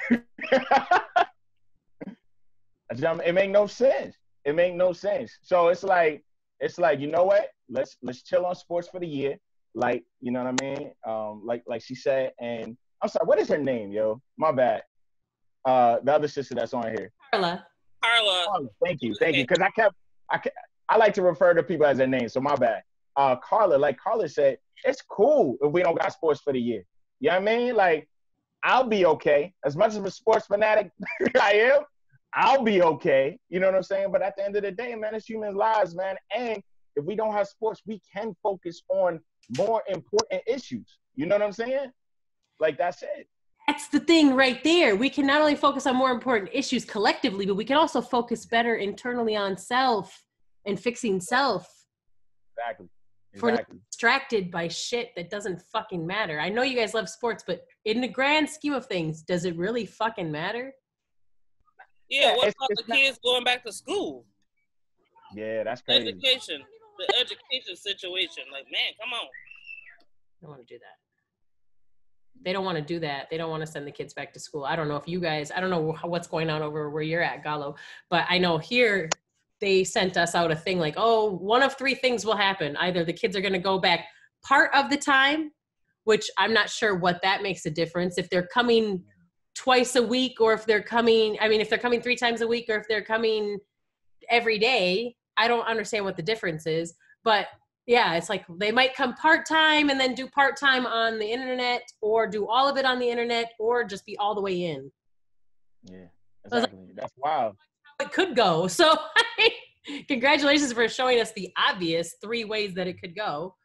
It make no sense. It make no sense. So it's like, it's like, you know what? Let's let's chill on sports for the year. Like, you know what I mean? Um, like like she said, and I'm sorry, what is her name, yo? My bad. Uh, the other sister that's on here.
Karla.
Karla.
Karla. Thank you, thank you. Because I kept, I kept, I like to refer to people as their names, so my bad. Uh, Karla, like Karla said, it's cool if we don't got sports for the year. You know what I mean? Like, I'll be okay. As much as a sports fanatic I am, I'll be okay. You know what I'm saying? But at the end of the day, man, it's human lives, man. And if we don't have sports, we can focus on more important issues. You know what I'm saying? Like, that's it.
That's the thing right there. We can not only focus on more important issues collectively, but we can also focus better internally on self and fixing self.
Exactly.
For
Exactly.
distracted by shit that doesn't fucking matter. I know you guys love sports, but in the grand scheme of things, does it really fucking matter?
Yeah,
Yeah,
what
it's-
about
it's
the
not-
kids going back to school?
Yeah, that's crazy.
Education, the education situation. Like, man, come on.
I don't want to do that. They don't want to do that. They don't want to send the kids back to school. I don't know if you guys, I don't know what's going on over where you're at, Gallo, but I know here they sent us out a thing like, oh, one of three things will happen. Either the kids are going to go back part of the time, which I'm not sure what that makes a difference. If they're coming twice a week, or if they're coming, I mean, if they're coming three times a week, or if they're coming every day, I don't understand what the difference is. But yeah, it's like they might come part-time and then do part-time on the internet, or do all of it on the internet, or just be all the way in.
Yeah, exactly. That's wild.
It could go. So congratulations for showing us the obvious three ways that it could go.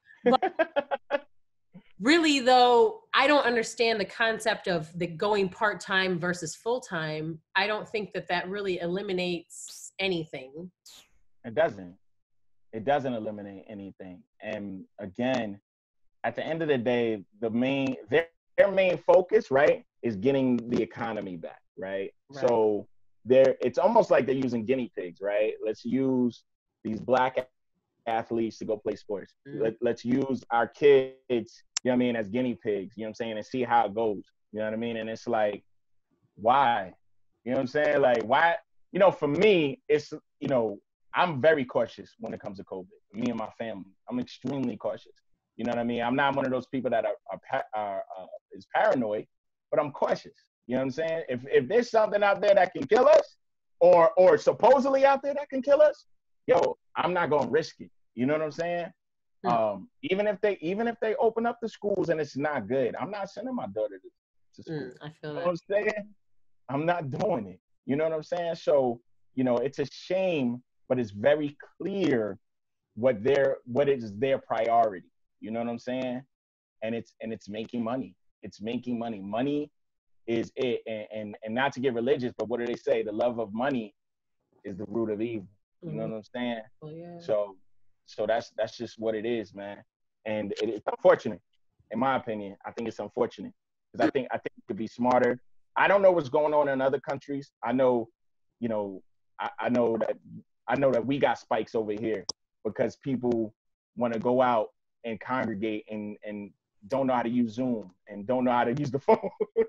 But really, though, I don't understand the concept of the going part-time versus full-time. I don't think that that really eliminates anything.
It doesn't. It doesn't eliminate anything. And again, at the end of the day, the main their, their main focus, right, is getting the economy back, right?
Right.
So they're it's almost like they're using guinea pigs, right? Let's use these black athletes to go play sports.
Mm.
Let, let's use our kids, you know what I mean, as guinea pigs, you know what I'm saying, and see how it goes. You know what I mean? And it's like, why? You know what I'm saying? Like, why? You know, for me, it's, you know, I'm very cautious when it comes to COVID. Me and my family, I'm extremely cautious. You know what I mean? I'm not one of those people that are, are, are uh, is paranoid, but I'm cautious. You know what I'm saying? If if there's something out there that can kill us, or or supposedly out there that can kill us, yo, I'm not gonna risk it. You know what I'm saying?
Mm.
Um, even if they even if they open up the schools and it's not good, I'm not sending my daughter to, to school.
Mm, I feel
You know
that.
what I'm saying? I'm not doing it. You know what I'm saying? So, you know, it's a shame, but it's very clear what their what is their priority. You know what I'm saying? And it's and it's making money. It's making money. Money is it. And and, and not to get religious, but what do they say? The love of money is the root of evil. You
Mm-hmm.
know what I'm saying?
Well, yeah.
So so that's that's just what it is, man. And it, it's unfortunate, in my opinion. I think it's unfortunate because I think I think it could be smarter. I don't know what's going on in other countries. I know, you know, I, I know that I know that we got spikes over here because people want to go out and congregate and and don't know how to use Zoom and don't know how to use the phone.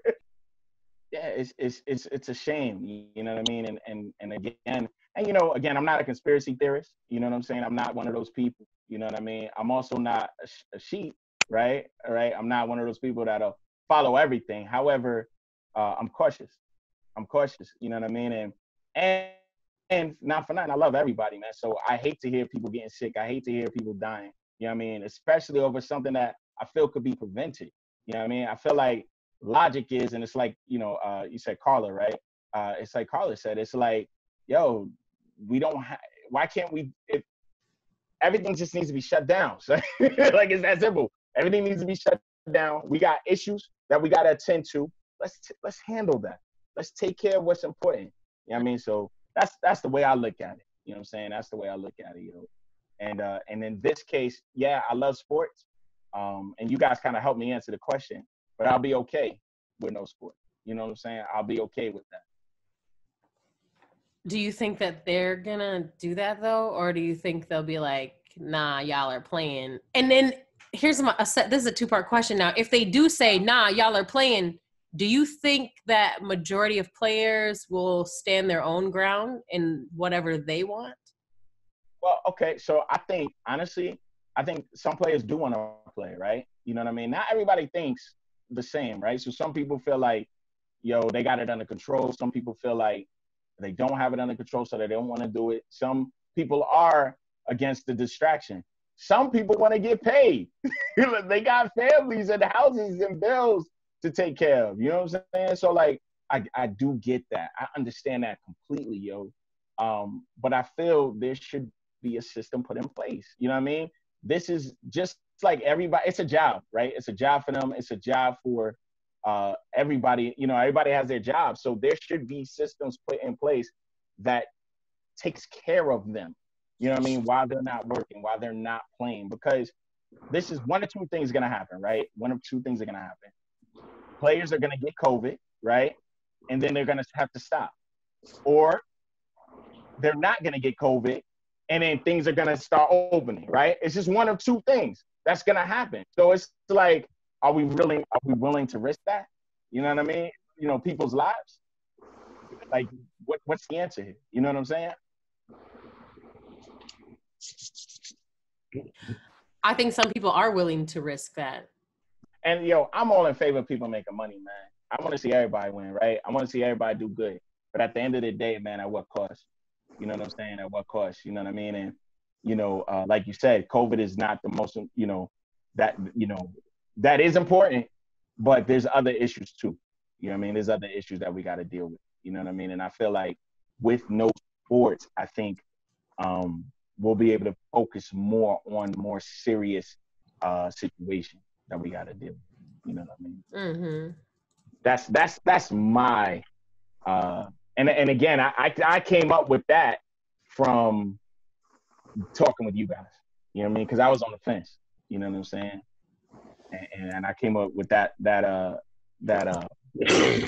Yeah, it's it's it's it's a shame. You know what I mean? And and and again, and you know, again, I'm not a conspiracy theorist. You know what I'm saying? I'm not one of those people. You know what I mean? I'm also not a, sh- a sheep, right? All right. I'm not one of those people that'll follow everything. However, uh, I'm cautious. I'm cautious. You know what I mean? And and and not for nothing, I love everybody, man. So I hate to hear people getting sick. I hate to hear people dying. You know what I mean? Especially over something that I feel could be prevented. You know what I mean? I feel like logic is, and it's like, you know, uh, you said Karla, right? Uh, it's like Karla said, it's like, yo, we don't have, why can't we, if everything just needs to be shut down. So, like, it's that simple. Everything needs to be shut down. We got issues that we got to attend to. Let's, t- let's handle that. Let's take care of what's important. You know what I mean? So that's, that's the way I look at it. You know what I'm saying? That's the way I look at it, you know? And, uh, and in this case, yeah, I love sports. Um, and you guys kind of helped me answer the question, but I'll be okay with no sport. You know what I'm saying? I'll be okay with that.
Do you think that they're gonna do that though, or do you think they'll be like, "Nah, y'all are playing"? And then here's my a set. This is a two part question now. If they do say, "Nah, y'all are playing," do you think that majority of players will stand their own ground in whatever they want?
Well, okay. So I think honestly, I think some players do want to play, right? You know what I mean? Not everybody thinks the same, right? So some people feel like, yo, they got it under control. Some people feel like they don't have it under control, so they don't want to do it. Some people are against the distraction. some people want to get paid. They got families and houses and bills to take care of. You know what I'm saying? So like, I, I do get that. I understand that completely, yo. Um, but I feel there should be a system put in place. You know what I mean? This is just like everybody. It's a job, right? It's a job for them. It's a job for uh, everybody. You know, everybody has their job. So there should be systems put in place that takes care of them. You know what I mean? While they're not working, while they're not playing, because this is one or two things going to happen, right? One of two things are going to happen. Players are going to get COVID, right? And then they're going to have to stop. Or they're not going to get COVID, and then things are going to start opening, right? It's just one of two things that's going to happen. So it's like, are we really, are we willing to risk that? You know what I mean? You know, people's lives. Like, what, what's the answer here? You know what I'm saying?
I think some people are willing to risk that.
And yo, I'm all in favor of people making money, man. I want to see everybody win, right? I want to see everybody do good. But at the end of the day, man, at what cost? You know what I'm saying? At what cost? You know what I mean? And, you know, uh, like you said, COVID is not the most, you know, that, you know, that is important, but there's other issues too. You know what I mean? There's other issues that we got to deal with. You know what I mean? And I feel like with no sports, I think um, we'll be able to focus more on more serious uh, situations that we got to deal with. You know what I mean?
Mm-hmm.
That's that's that's my uh, and and again, I, I I came up with that from talking with you guys. You know what I mean? Because I was on the fence. You know what I'm saying? And, and I came up with that that uh that uh.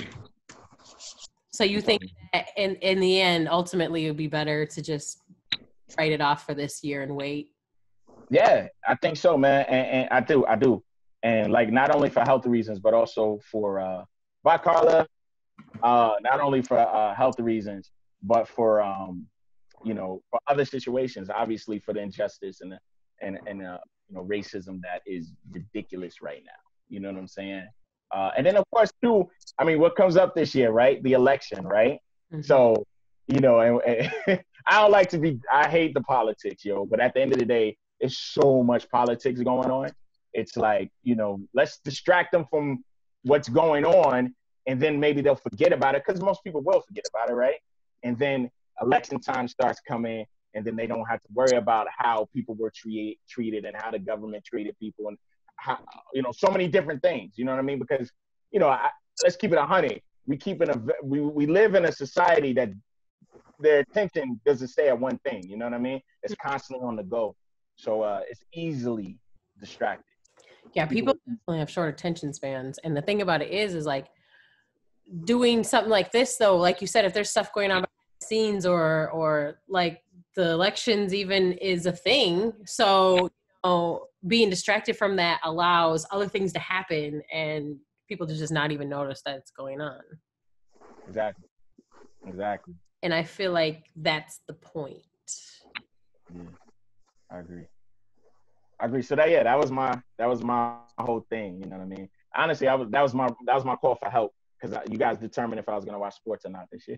So you think that in in the end, ultimately, it would be better to just write it off for this year and wait?
Yeah, I think so, man. And, and I do, I do. And like, not only for health reasons, but also for, uh, by Karla, uh, not only for uh, health reasons, but for, um, you know, for other situations, obviously for the injustice and, the, and, and uh, you know, racism that is ridiculous right now. You know what I'm saying? Uh, and then, of course, too, I mean, what comes up this year, right? The election, right? Mm-hmm. So, you know, and, and I don't like to be, I hate the politics, yo, but at the end of the day, it's so much politics going on. It's like, you know, let's distract them from what's going on, and then maybe they'll forget about it, because most people will forget about it, right? And then election time starts coming, and then they don't have to worry about how people were treat, treated and how the government treated people, and how, you know, so many different things, you know what I mean? Because, you know, I, let's keep it a hundred. We keep in a, we, we live in a society that their attention doesn't stay at one thing, you know what I mean? It's constantly on the go. So uh, it's easily distracted.
Yeah, people definitely have short attention spans. And the thing about it is, is like doing something like this, though, like you said, if there's stuff going on behind the scenes, or, or like the elections even is a thing. So, you know, being distracted from that allows other things to happen and people to just not even notice that it's going on.
Exactly. Exactly.
And I feel like that's the point.
Yeah, I agree. I agree. So that, yeah, that was my, that was my whole thing. You know what I mean? Honestly, I was, that was my, that was my call for help, because you guys determined if I was going to watch sports or not this year.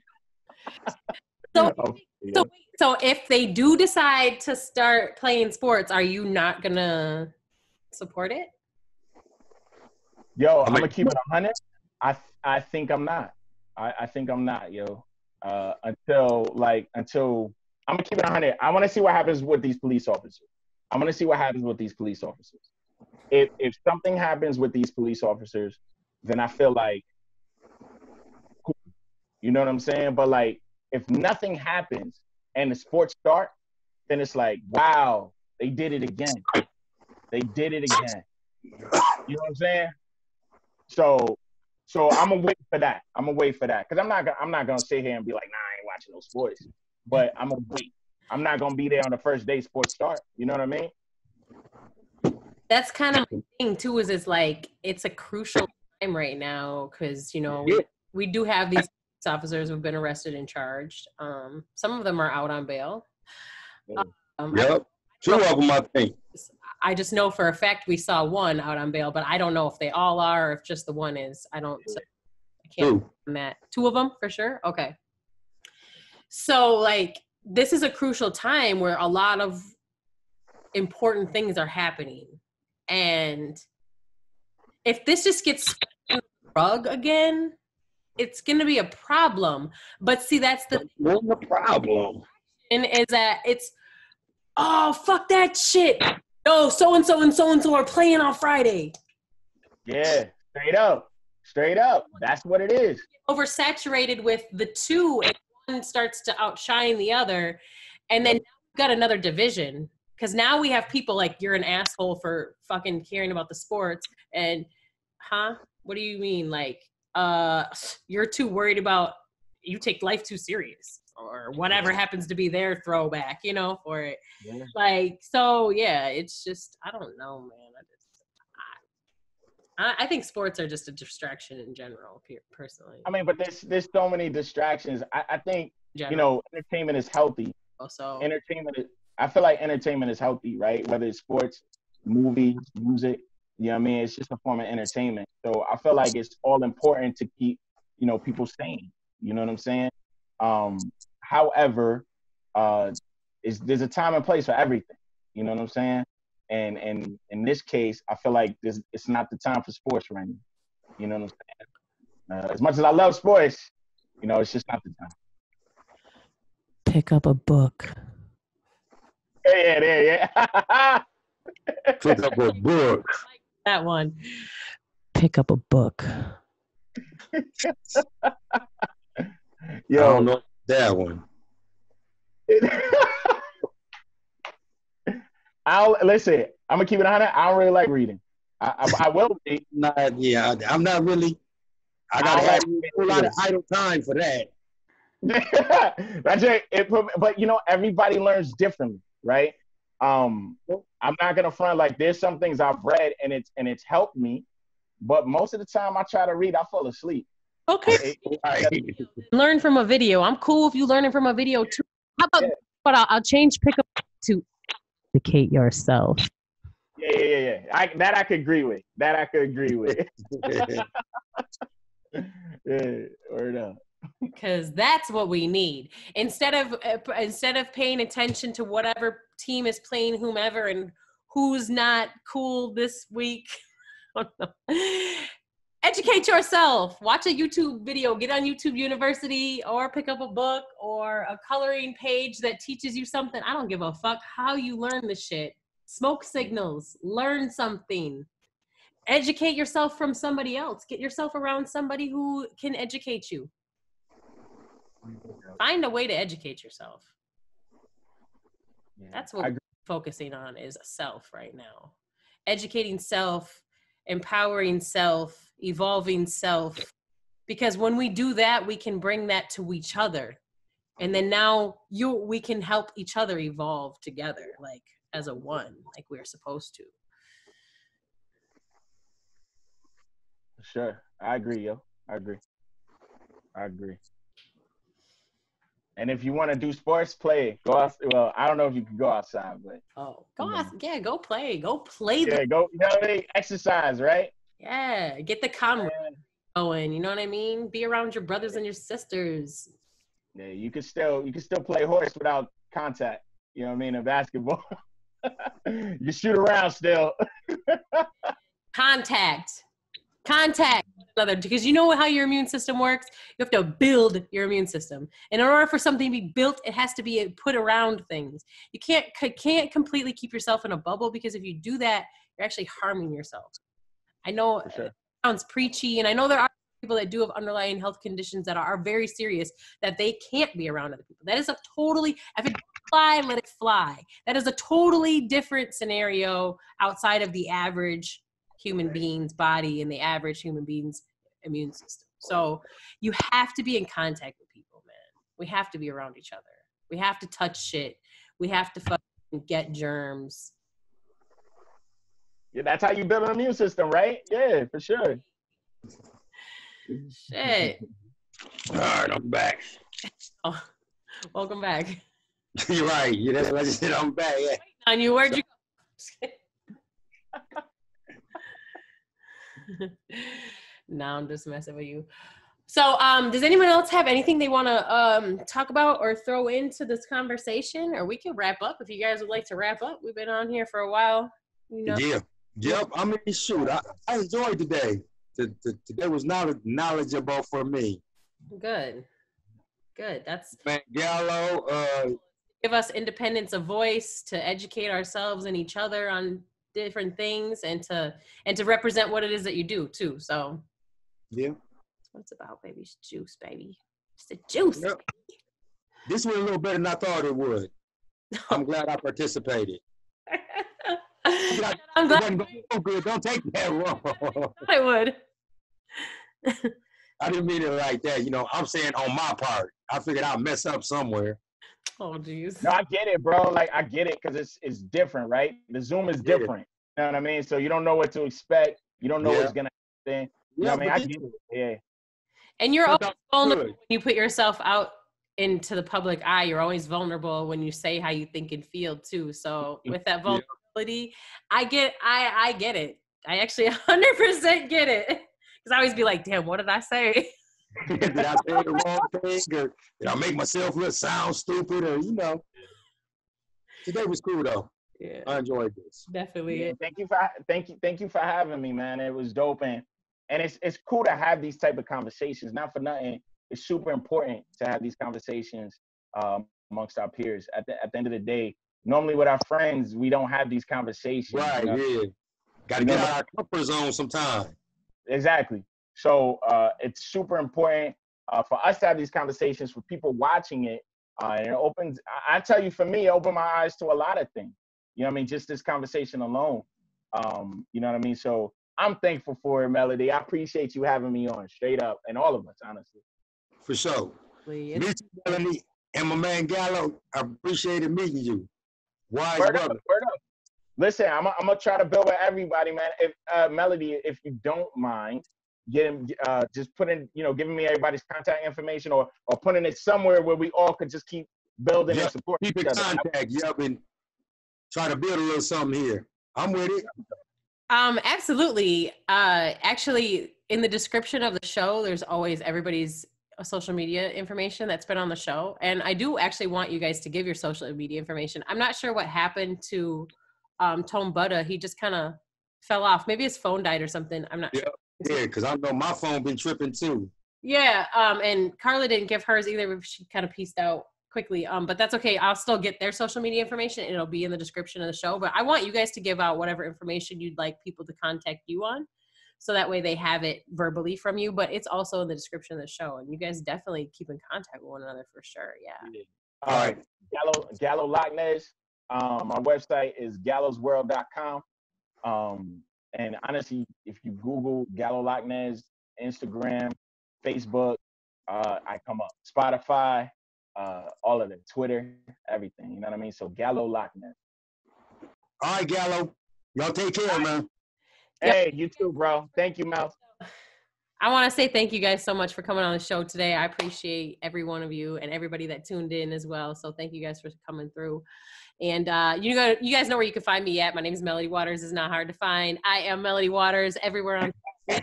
So,
oh, yeah.
so, so if they do decide to start playing sports, are you not going to support it?
Yo, I'm going to keep it one hundred. I, I think I'm not. I, I think I'm not, yo. Uh, until, like, until, I'm going to keep it one hundred. I want to see what happens with these police officers. I'm going to see what happens with these police officers. If if something happens with these police officers, then I feel like, cool. You know what I'm saying? But like, if nothing happens and the sports start, then it's like, wow, they did it again. They did it again. You know what I'm saying? So, so I'm gonna wait for that. I'm gonna wait for that, because I'm not gonna I'm not gonna sit here and be like, nah, I ain't watching no sports. But I'm gonna wait. I'm not going to be there on the first day sports start. You know what I mean?
That's kind of my thing, too, is it's like, it's a crucial time right now because, you know, we, we do have these officers who've been arrested and charged. Um, some of them are out on bail. Um,
yep. Two of them, I think.
I just know for a fact we saw one out on bail, but I don't know if they all are or if just the one is. I don't, so I can't on that. Two of them for sure? Okay. So, like, this is a crucial time where a lot of important things are happening. And if this just gets rug again, it's going to be a problem. But see, that's the,
the problem.
And is that it's, oh, fuck that shit. No, so-and-so and so-and-so are playing on Friday.
Yeah, straight up. Straight up. That's what it is.
Oversaturated with the two, and one starts to outshine the other. And then we've got another division. Because now we have people like, you're an asshole for fucking caring about the sports. And, huh? What do you mean? Like, uh, you're too worried about, you take life too serious. Or whatever happens to be their throwback, you know, for it. Yeah. Like, so, yeah, it's just, I don't know, man. I just, I, I think sports are just a distraction in general, personally.
I mean, but there's there's so many distractions. I, I think, general. you know, entertainment is healthy.
Also,
entertainment is, I feel like entertainment is healthy, right? Whether it's sports, movies, music, you know what I mean? It's just a form of entertainment. So I feel like it's all important to keep, you know, people sane. You know what I'm saying? Um, however, uh, is there's a time and place for everything. You know what I'm saying? And and in this case, I feel like this it's not the time for sports right now. You know what I'm saying? Uh, as much as I love sports, you know, it's just not the time.
Pick up a book.
Yeah, yeah, yeah.
Pick up a book.
That one. Pick up a book.
Yo,
I don't know that one.
I'll listen. I'm gonna keep it one hundred. I don't really like reading. I, I, I will be.
Not, yeah, I'm not really. I gotta have like a lot of idle time for that.
That's it. it. But you know, everybody learns differently, right? Um, I'm not gonna front like there's some things I've read and it's and it's helped me, but most of the time I try to read, I fall asleep.
Okay. Learn from a video. I'm cool if you learning from a video too. How about? Yeah. But I'll, I'll change pick up to educate yourself.
Yeah, yeah, yeah. yeah. I, that I could agree with. That I could agree with. Yeah, word up.
Because that's what we need. Instead of uh, instead of paying attention to whatever team is playing whomever and who's not cool this week, educate yourself. Watch a YouTube video. Get on YouTube University or pick up a book or a coloring page that teaches you something. I don't give a fuck how you learn this shit. Smoke signals. Learn something. Educate yourself from somebody else. Get yourself around somebody who can educate you. Find a way to educate yourself. Yeah, That's what we're focusing on is self right now. Educating self, empowering self, evolving self. Because when we do that, we can bring that to each other. And then now you we can help each other evolve together, like as a one, like we're supposed to.
Sure. I agree, yo. I agree. I agree. And if you want to do sports, play. Go out. Well, I don't know if you can go outside, but
oh, go out. Yeah, go play. Go play.
Yeah,
the-
go. You know what I mean? Exercise, right?
Yeah, get the camaraderie going. You know what I mean? Be around your brothers and your sisters.
Yeah, you can still you can still play horse without contact. You know what I mean? In basketball, you shoot around still.
Contact. Contact another, because you know how your immune system works. You have to build your immune system, and in order for something to be built, it has to be put around things. You can't can't completely keep yourself in a bubble, because if you do that, you're actually harming yourself. I know sure. It sounds preachy, and I know there are people that do have underlying health conditions that are very serious that they can't be around other people. That is a totally, if it doesn't fly, let it fly. That is a totally different scenario outside of the average human being's body and the average human being's immune system. So you have to be in contact with people, man. We have to be around each other. We have to touch shit. We have to fucking get germs.
Yeah, that's how you build an immune system, right? Yeah, for sure.
Shit.
All right, I'm back.
Oh, welcome back.
You're right. You know, I just said I'm back. Yeah.
On you, where'd you go? No, I'm just messing with you. So, um, does anyone else have anything they want to um, talk about or throw into this conversation? Or we can wrap up if you guys would like to wrap up. We've been on here for a while. You know?
Yeah. Yep. I mean, shoot, I, I enjoyed today. The, the, today was knowledge, knowledgeable for me.
Good. Good. That's
man, Gallo. Uh,
give us independence of voice to educate ourselves and each other on different things, and to and to represent what it is that you do too. So
yeah.
That's what it's about, baby. It's juice, baby. It's the juice.
Yep. This went a little better than I thought it would. I'm glad I participated. I'm glad, I'm glad. It wasn't so good. Don't take that wrong.
I would.
I didn't mean it like that. You know, I'm saying on my part. I figured I'd mess up somewhere.
Oh, jeez.
No, I get it, bro. Like, I get it because it's it's different, right? The Zoom is different. You know what I mean? So you don't know what to expect. You don't know
yeah.
what's going to happen. You yeah, know what I mean? I get it. Yeah.
And you're always vulnerable when you put yourself out into the public eye. You're always vulnerable when you say how you think and feel too. So with that vulnerability, yeah. I get, I, I get it. I actually one hundred percent get it. Because I always be like, damn, what did I say?
Did I say the wrong thing? Or did I make myself look sound stupid? Or, you know, today was cool though.
Yeah,
I enjoyed this.
Definitely.
Yeah, thank you for thank you thank you for having me, man. It was dope, and and it's it's cool to have these type of conversations. Not for nothing, it's super important to have these conversations um, amongst our peers. At the at the end of the day, normally with our friends, we don't have these conversations.
Right? You know? Yeah. Got to get out of our comfort zone sometime.
Exactly. So uh, it's super important uh, for us to have these conversations, for people watching it. Uh, and it opens, I, I tell you, for me, it opened my eyes to a lot of things. You know what I mean? Just this conversation alone. Um, you know what I mean? So I'm thankful for it, Melody. I appreciate you having me on, straight up, and all of us, honestly.
For sure. Me too, Melody, and my man Gallo, I appreciated meeting you. Wise
word
brother.
Up, word up. Listen, I'm, I'm going to try to build with everybody, man. If uh, Melody, if you don't mind, getting uh, just putting, you know, giving me everybody's contact information, or or putting it somewhere where we all could just keep building
yep.
and supporting
keep
each
in
other.
Contact, yep, and try to build a little something here. I'm with it.
Um, absolutely. Uh, actually, in the description of the show, there's always everybody's social media information that's been on the show. And I do actually want you guys to give your social media information. I'm not sure what happened to um, Tone Butta. He just kind of fell off. Maybe his phone died or something. I'm not
yeah.
sure.
Yeah, because I know my phone been tripping too.
Yeah, um, and Karla didn't give hers either. She kind of pieced out quickly, um, but that's okay. I'll still get their social media information, and it'll be in the description of the show. But I want you guys to give out whatever information you'd like people to contact you on, so that way they have it verbally from you. But it's also in the description of the show, and you guys definitely keep in contact with one another for sure. Yeah.
yeah. All right, Gallo Gallo Locknez. Um, my website is gallos world dot com. Um, And honestly, if you Google Gallo Locknez, Instagram, Facebook, uh, I come up. Spotify, uh, all of it, Twitter, everything. You know what I mean? So Gallo Locknez.
All right, Gallo. Y'all take care, man.
Hey, you too, bro. Thank you, Mel.
I want to say thank you guys so much for coming on the show today. I appreciate every one of you and everybody that tuned in as well. So thank you guys for coming through. And uh, you know, you guys know where you can find me at. My name is Melody Waters. It's not hard to find. I am Melody Waters everywhere on.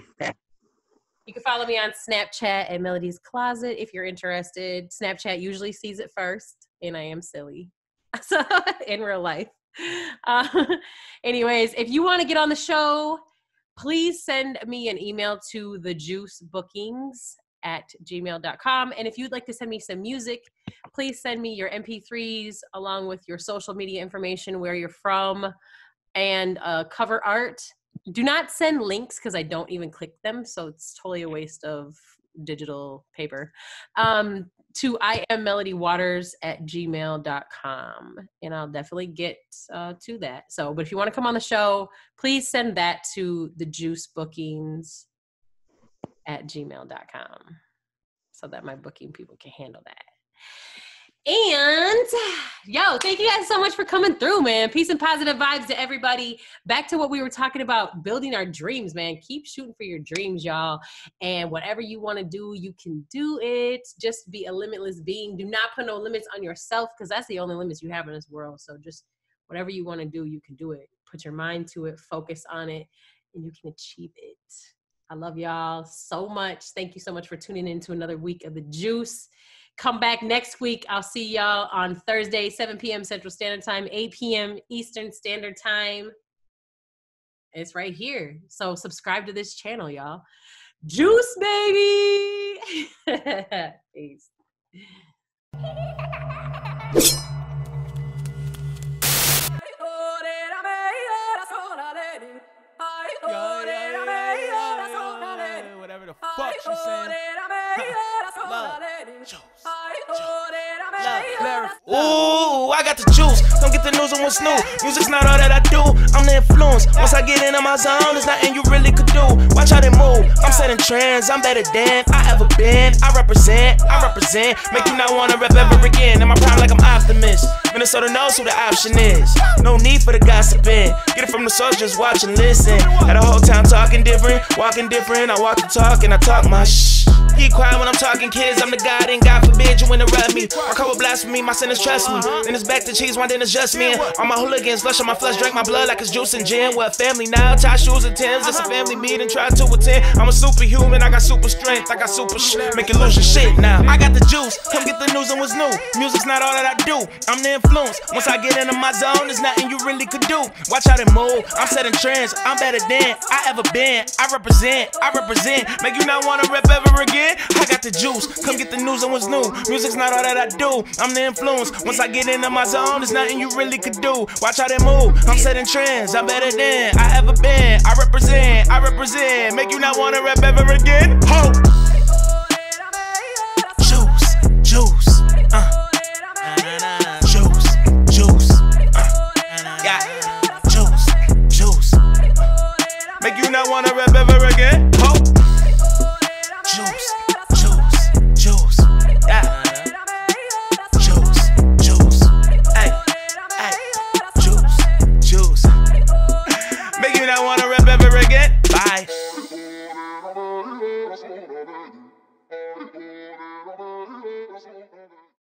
You can follow me on Snapchat at Melody's Closet if you're interested. Snapchat usually sees it first, and I am silly. So in real life. Uh, anyways, if you want to get on the show, please send me an email to the juice bookings at gmail dot com. And if you'd like to send me some music, please send me your M P threes along with your social media information, where you're from, and uh, cover art. Do not send links because I don't even click them, so it's totally a waste of digital paper. Um, to I am Melody Waters at gmail dot com, and I'll definitely get uh, to that. So, but if you want to come on the show, please send that to the juice bookings at gmail dot com so that my booking people can handle that. And yo, thank you guys so much for coming through, man. Peace and positive vibes to everybody. Back to what we were talking about, building our dreams, man. Keep shooting for your dreams, y'all. And whatever you want to do, you can do it. Just be a limitless being. Do not put no limits on yourself, because that's the only limits you have in this world. So just whatever you want to do, you can do it. Put your mind to it, focus on it, and you can achieve it. I love y'all so much. Thank you so much for tuning in to another week of The Juice. Come back next week. I'll see y'all on Thursday, seven p.m. Central Standard Time, eight p.m. Eastern Standard Time. It's right here. So subscribe to this channel, y'all. Juice baby. Peace.
Whatever the fuck she's saying. Love. Juice. Ooh, I got the juice. Come get the news on what's new. Music's not all that I do. I'm the influence. Once I get into my zone, there's nothing you really could do. Watch how they move. I'm setting trends. I'm better than I ever been. I represent. I represent. Make you not wanna rap ever again. In my prime like I'm optimist. Minnesota knows who the option is. No need for the gossiping. Get it from the soldiers. Watch and listen. Had a whole town talking different, walking different. I walk the talk and I talk my shh. Keep quiet when I'm talking, kids. I'm the God, and God forbid you interrupt me. I cover blasphemy, my sinners trust me. Then it's back to cheese, one then it's just me. And all my hooligans, flush on my flesh, drink my blood like it's juice and gin. We're a family now, tie shoes and Timbs. It's a family meeting, try to attend. I'm a superhuman, I got super strength, I got super sh. Make you lose your shit now. I got the juice, come get the news and what's new. Music's not all that I do, I'm the influence. Once I get into my zone, there's nothing you really could do. Watch how they move, I'm setting trends. I'm better than I ever been. I represent, I represent. Make you not wanna rap ever again. I got the juice, come get the news and what's new. Music's not all that I do, I'm the influence. Once I get into my zone, there's nothing you really could do. Watch how they move, I'm setting trends. I'm better than I ever been. I represent, I represent. Make you not wanna rap ever again. Ho!